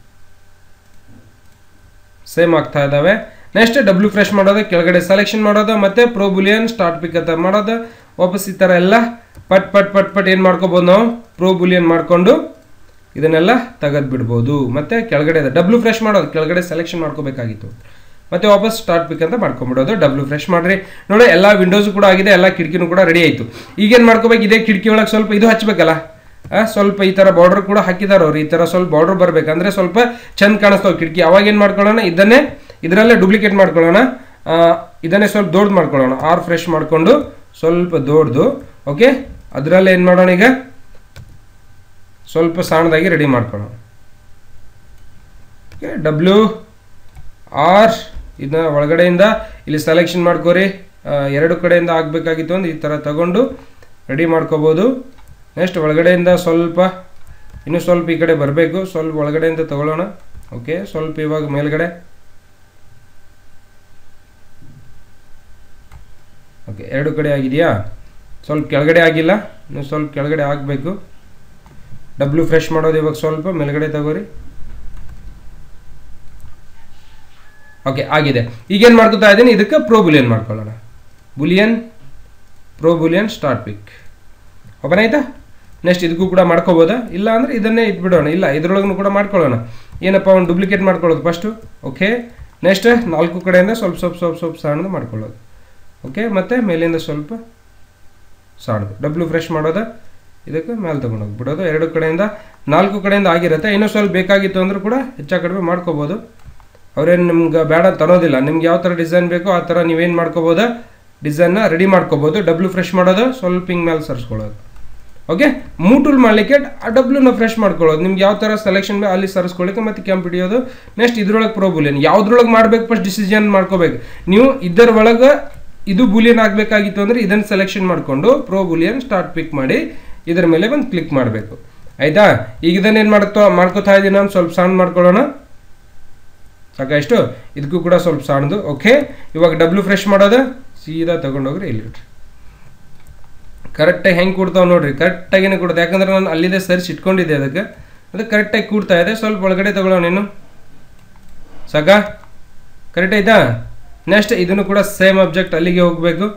ಸೇಮ್ ಆಗ್ತಾ ಇದಾವೆ. ನೆಕ್ಸ್ಟ್ ಡಬ್ಲ್ಯೂ ಫ್ರೆಶ್ ಮಾಡೋದು, ಕೆಳಗಡೆ ಸೆಲೆಕ್ಷನ್ ಮಾಡೋದು, ಮತ್ತೆ ಪ್ರೋ ಬುಲಿಯನ್ ಸ್ಟಾರ್ಟ್ ಪಿಕ್ ಅಂತ ಮಾಡೋದು. ವಾಪಸ್ ಈ ಥರ ಎಲ್ಲ ಪಟ್ ಪಟ್ ಪಟ್ ಪಟ್ ಏನು ಮಾಡ್ಕೋಬೋದು ನಾವು, ಪ್ರೋ ಬುಲಿಯನ್ ಮಾಡಿಕೊಂಡು ಇದನ್ನೆಲ್ಲ ತೆಗೆದು ಬಿಡ್ಬೋದು. ಮತ್ತು ಕೆಳಗಡೆ ಡಬ್ಲ್ಯೂ ಫ್ರೆಶ್ ಮಾಡೋದು, ಕೆಳಗಡೆ ಸೆಲೆಕ್ಷನ್ ಮಾಡ್ಕೋಬೇಕಾಗಿತ್ತು. ಮತ್ತು ವಾಪಸ್ ಸ್ಟಾರ್ಟ್ ಪಿಕ್ ಅಂತ ಮಾಡ್ಕೊಂಬಿಡೋದು. ಡಬ್ಲ್ಯೂ ಫ್ರೆಶ್ ಮಾಡಿರಿ ನೋಡಿ, ಎಲ್ಲ ವಿಂಡೋಸು ಕೂಡ ಆಗಿದೆ, ಎಲ್ಲ ಕಿಟಕಿನೂ ಕೂಡ ರೆಡಿ ಆಯಿತು. ಈಗೇನು ಮಾಡ್ಕೋಬೇಕು, ಇದೇ ಕಿಟಕಿ ಒಳಗೆ ಸ್ವಲ್ಪ ಇದು ಹಚ್ಚಬೇಕಲ್ಲ, ಸ್ವಲ್ಪ ಈ ಥರ ಬಾರ್ಡರ್ ಕೂಡ ಹಾಕಿದಾರೆ ಅವ್ರು. ಈ ಥರ ಸ್ವಲ್ಪ ಬಾರ್ಡರ್ ಬರಬೇಕಂದ್ರೆ ಸ್ವಲ್ಪ ಚೆಂದ ಕಾಣಿಸ್ತಾವೆ ಕಿಟಕಿ. ಅವಾಗ ಏನು ಮಾಡ್ಕೊಳ್ಳೋಣ, ಇದನ್ನೇ ಇದರಲ್ಲೇ ಡೂಪ್ಲಿಕೇಟ್ ಮಾಡ್ಕೊಳ್ಳೋಣ. ಇದನ್ನೇ ಸ್ವಲ್ಪ ದೊಡ್ಡದು ಮಾಡ್ಕೊಳ್ಳೋಣ, ಆರ್ ಫ್ರೆಶ್ ಮಾಡಿಕೊಂಡು ಸ್ವಲ್ಪ ದೊಡ್ಡದು. ಓಕೆ, ಅದರಲ್ಲೇ ಏನು ಮಾಡೋಣ, ಈಗ ಸ್ವಲ್ಪ ಸಣ್ಣದಾಗಿ ರೆಡಿ ಮಾಡ್ಕೊಳ್ಳೋಣ. ಓಕೆ, ಡಬ್ಲ್ಯೂ ಆರ್ ಇದನ್ನ ಒಳಗಡೆಯಿಂದ ಇಲ್ಲಿ ಸೆಲೆಕ್ಷನ್ ಮಾಡ್ಕೋರಿ. ಎರಡು ಕಡೆಯಿಂದ ಆಗಬೇಕಾಗಿತ್ತು ಒಂದು ಈ ಥರ ತಗೊಂಡು ರೆಡಿ ಮಾಡ್ಕೋಬೋದು. ನೆಕ್ಸ್ಟ್ ಒಳಗಡೆಯಿಂದ ಸ್ವಲ್ಪ ಇನ್ನೂ ಸ್ವಲ್ಪ ಈ ಕಡೆ ಬರಬೇಕು, ಸ್ವಲ್ಪ ಒಳಗಡೆಯಿಂದ ತಗೊಳ್ಳೋಣ. ಓಕೆ, ಸ್ವಲ್ಪ ಇವಾಗ ಮೇಲ್ಗಡೆ. ಓಕೆ, ಎರಡು ಕಡೆ ಆಗಿದೆಯಾ, ಸ್ವಲ್ಪ ಕೆಳಗಡೆ ಆಗಿಲ್ಲ, ಇನ್ನು ಸ್ವಲ್ಪ ಕೆಳಗಡೆ ಆಗಬೇಕು. ಡಬ್ಲ್ಯೂ ಫ್ರೆಶ್ ಮಾಡೋದು, ಇವಾಗ ಸ್ವಲ್ಪ ಮೇಲ್ಗಡೆ ತಗೋರಿ. ಓಕೆ, ಆಗಿದೆ. ಈಗೇನು ಮಾಡ್ಕೊತಾ ಇದ್ದೀನಿ, ಇದಕ್ಕೆ ಪ್ರೋ ಬುಲಿಯನ್ ಮಾಡ್ಕೊಳ್ಳೋಣ. Boolean pro Boolean start pick open ಆಯ್ತಾ. ನೆಕ್ಸ್ಟ್ ಇದಕ್ಕೂ ಕೂಡ ಮಾಡ್ಕೋಬೋದಾ, ಇಲ್ಲ ಅಂದರೆ ಇದನ್ನೇ ಇಟ್ಬಿಡೋಣ. ಇಲ್ಲ, ಇದರೊಳಗೂ ಕೂಡ ಮಾಡ್ಕೊಳ್ಳೋಣ. ಏನಪ್ಪ, ಒಂದು ಡೂಪ್ಲಿಕೇಟ್ ಮಾಡ್ಕೊಳ್ಳೋದು ಫಸ್ಟು. ಓಕೆ, ನೆಕ್ಸ್ಟ್ ನಾಲ್ಕು ಕಡೆಯಿಂದ ಸ್ವಲ್ಪ ಸ್ವಲ್ಪ ಸ್ವಲ್ಪ ಸ್ವಲ್ಪ ಸಣ್ಣದು ಮಾಡ್ಕೊಳ್ಳೋದು. ಓಕೆ, ಮತ್ತು ಮೇಲಿಂದ ಸ್ವಲ್ಪ ಸಣ್ಣದು ಡಬ್ಲ್ಯೂ ಫ್ರೆಶ್ ಮಾಡೋದು. ಇದಕ್ಕೆ ಮೇಲೆ ತೊಗೊಂಡು ಹೋಗ್ಬಿಡೋದು. ಎರಡು ಕಡೆಯಿಂದ ನಾಲ್ಕು ಕಡೆಯಿಂದ ಆಗಿರುತ್ತೆ. ಇನ್ನೂ ಸ್ವಲ್ಪ ಬೇಕಾಗಿತ್ತು ಅಂದರೂ ಕೂಡ ಹೆಚ್ಚ ಕಡಿಮೆ ಮಾಡ್ಕೋಬೋದು. ಅವ್ರೇನು ನಿಮ್ಗೆ ಬೇಡ ಅಂತ ಅನ್ನೋದಿಲ್ಲ. ನಿಮ್ಗೆ ಯಾವ ಥರ ಡಿಸೈನ್ ಬೇಕೋ ಆ ಥರ ನೀವೇನು ಮಾಡ್ಕೋಬೋದು, ಡಿಸೈನ್ನ ರೆಡಿ ಮಾಡ್ಕೋಬೋದು. ಡಬ್ಲ್ಯೂ ಫ್ರೆಶ್ ಮಾಡೋದು, ಸ್ವಲ್ಪ ಹಿಂಗೆ ಮೇಲೆ ಸರಿಸ್ಕೊಳ್ಳೋದು. ಓಕೆ, ಮೂಟೂಲ್ ಮಾಡಲಿಕ್ಕೆ ಆ ಡಬ್ಲ್ಯೂನ ಫ್ರೆಶ್ ಮಾಡ್ಕೊಳ್ಳೋದು. ನಿಮ್ಗೆ ಯಾವ ಥರ ಸೆಲೆಕ್ಷನ್ ಬೇಕು ಅಲ್ಲಿ ಸರಿಸ್ಕೊಳ್ಳಿಕ್ಕೆ ಮತ್ತು ಕೆಂಪು ಹಿಡಿಯೋದು. ನೆಕ್ಸ್ಟ್ ಇದ್ರೊಳಗೆ ಪ್ರೋ ಬುಲಿಯನ್ ಯಾವುದ್ರೊಳಗೆ ಮಾಡ್ಬೇಕು ಫಸ್ಟ್ ಡಿಸಿಷನ್ ಮಾಡ್ಕೋಬೇಕು. ನೀವು ಇದರ ಒಳಗೆ ಇದು ಬುಲಿಯನ್ ಆಗಬೇಕಾಗಿತ್ತು ಅಂದರೆ ಇದನ್ನು ಸೆಲೆಕ್ಷನ್ ಮಾಡಿಕೊಂಡು ಪ್ರೋ ಬುಲಿಯನ್ ಸ್ಟಾರ್ಟ್ ಪಿಕ್ ಮಾಡಿ ಇದರ ಮೇಲೆ ಬಂದು ಕ್ಲಿಕ್ ಮಾಡಬೇಕು. ಆಯಿತಾ? ಈಗ ಇದನ್ನೇನು ಮಾಡ್ಕೋ ಮಾಡ್ಕೋತಾ ಇದ್ದೀನಿ ನಾನು. ಸ್ವಲ್ಪ ಸಣ್ಣ ಮಾಡ್ಕೊಳ್ಳೋಣ. ಸಾಕಷ್ಟು ಇದಕ್ಕೂ ಕೂಡ ಸ್ವಲ್ಪ ಸಣ್ಣದು. ಓಕೆ, ಇವಾಗ ಡಬ್ಲ್ಯೂ ಫ್ರೆಶ್ ಮಾಡೋದು ಸೀದಾ ತೊಗೊಂಡೋಗ್ರಿ ಇಲ್ಲಿ ಇಟ್ರಿ. ಕರೆಕ್ಟಾಗಿ ಹೆಂಗೆ ಕೂಡ್ತಾವೆ ನೋಡಿರಿ. ಕರೆಕ್ಟಾಗಿನೇ ಕೂಡುತ್ತೆ. ಯಾಕಂದ್ರೆ ನಾನು ಅಲ್ಲಿದೆ ಸರಿಸಿ ಇಟ್ಕೊಂಡಿದ್ದೆ ಅದಕ್ಕೆ. ಅದಕ್ಕೆ ಕರೆಕ್ಟಾಗಿ ಕೂಡ್ತಾ ಇದೆ. ಸ್ವಲ್ಪ ಒಳಗಡೆ ತೊಗೊಳ್ಳೋ ನೀನು. ಸಾಕಾ? ಕರೆಕ್ಟ್ ಆಯ್ತಾ? ನೆಕ್ಸ್ಟ್ ಇದನ್ನು ಕೂಡ ಸೇಮ್ ಅಬ್ಜೆಕ್ಟ್ ಅಲ್ಲಿಗೆ ಹೋಗಬೇಕು.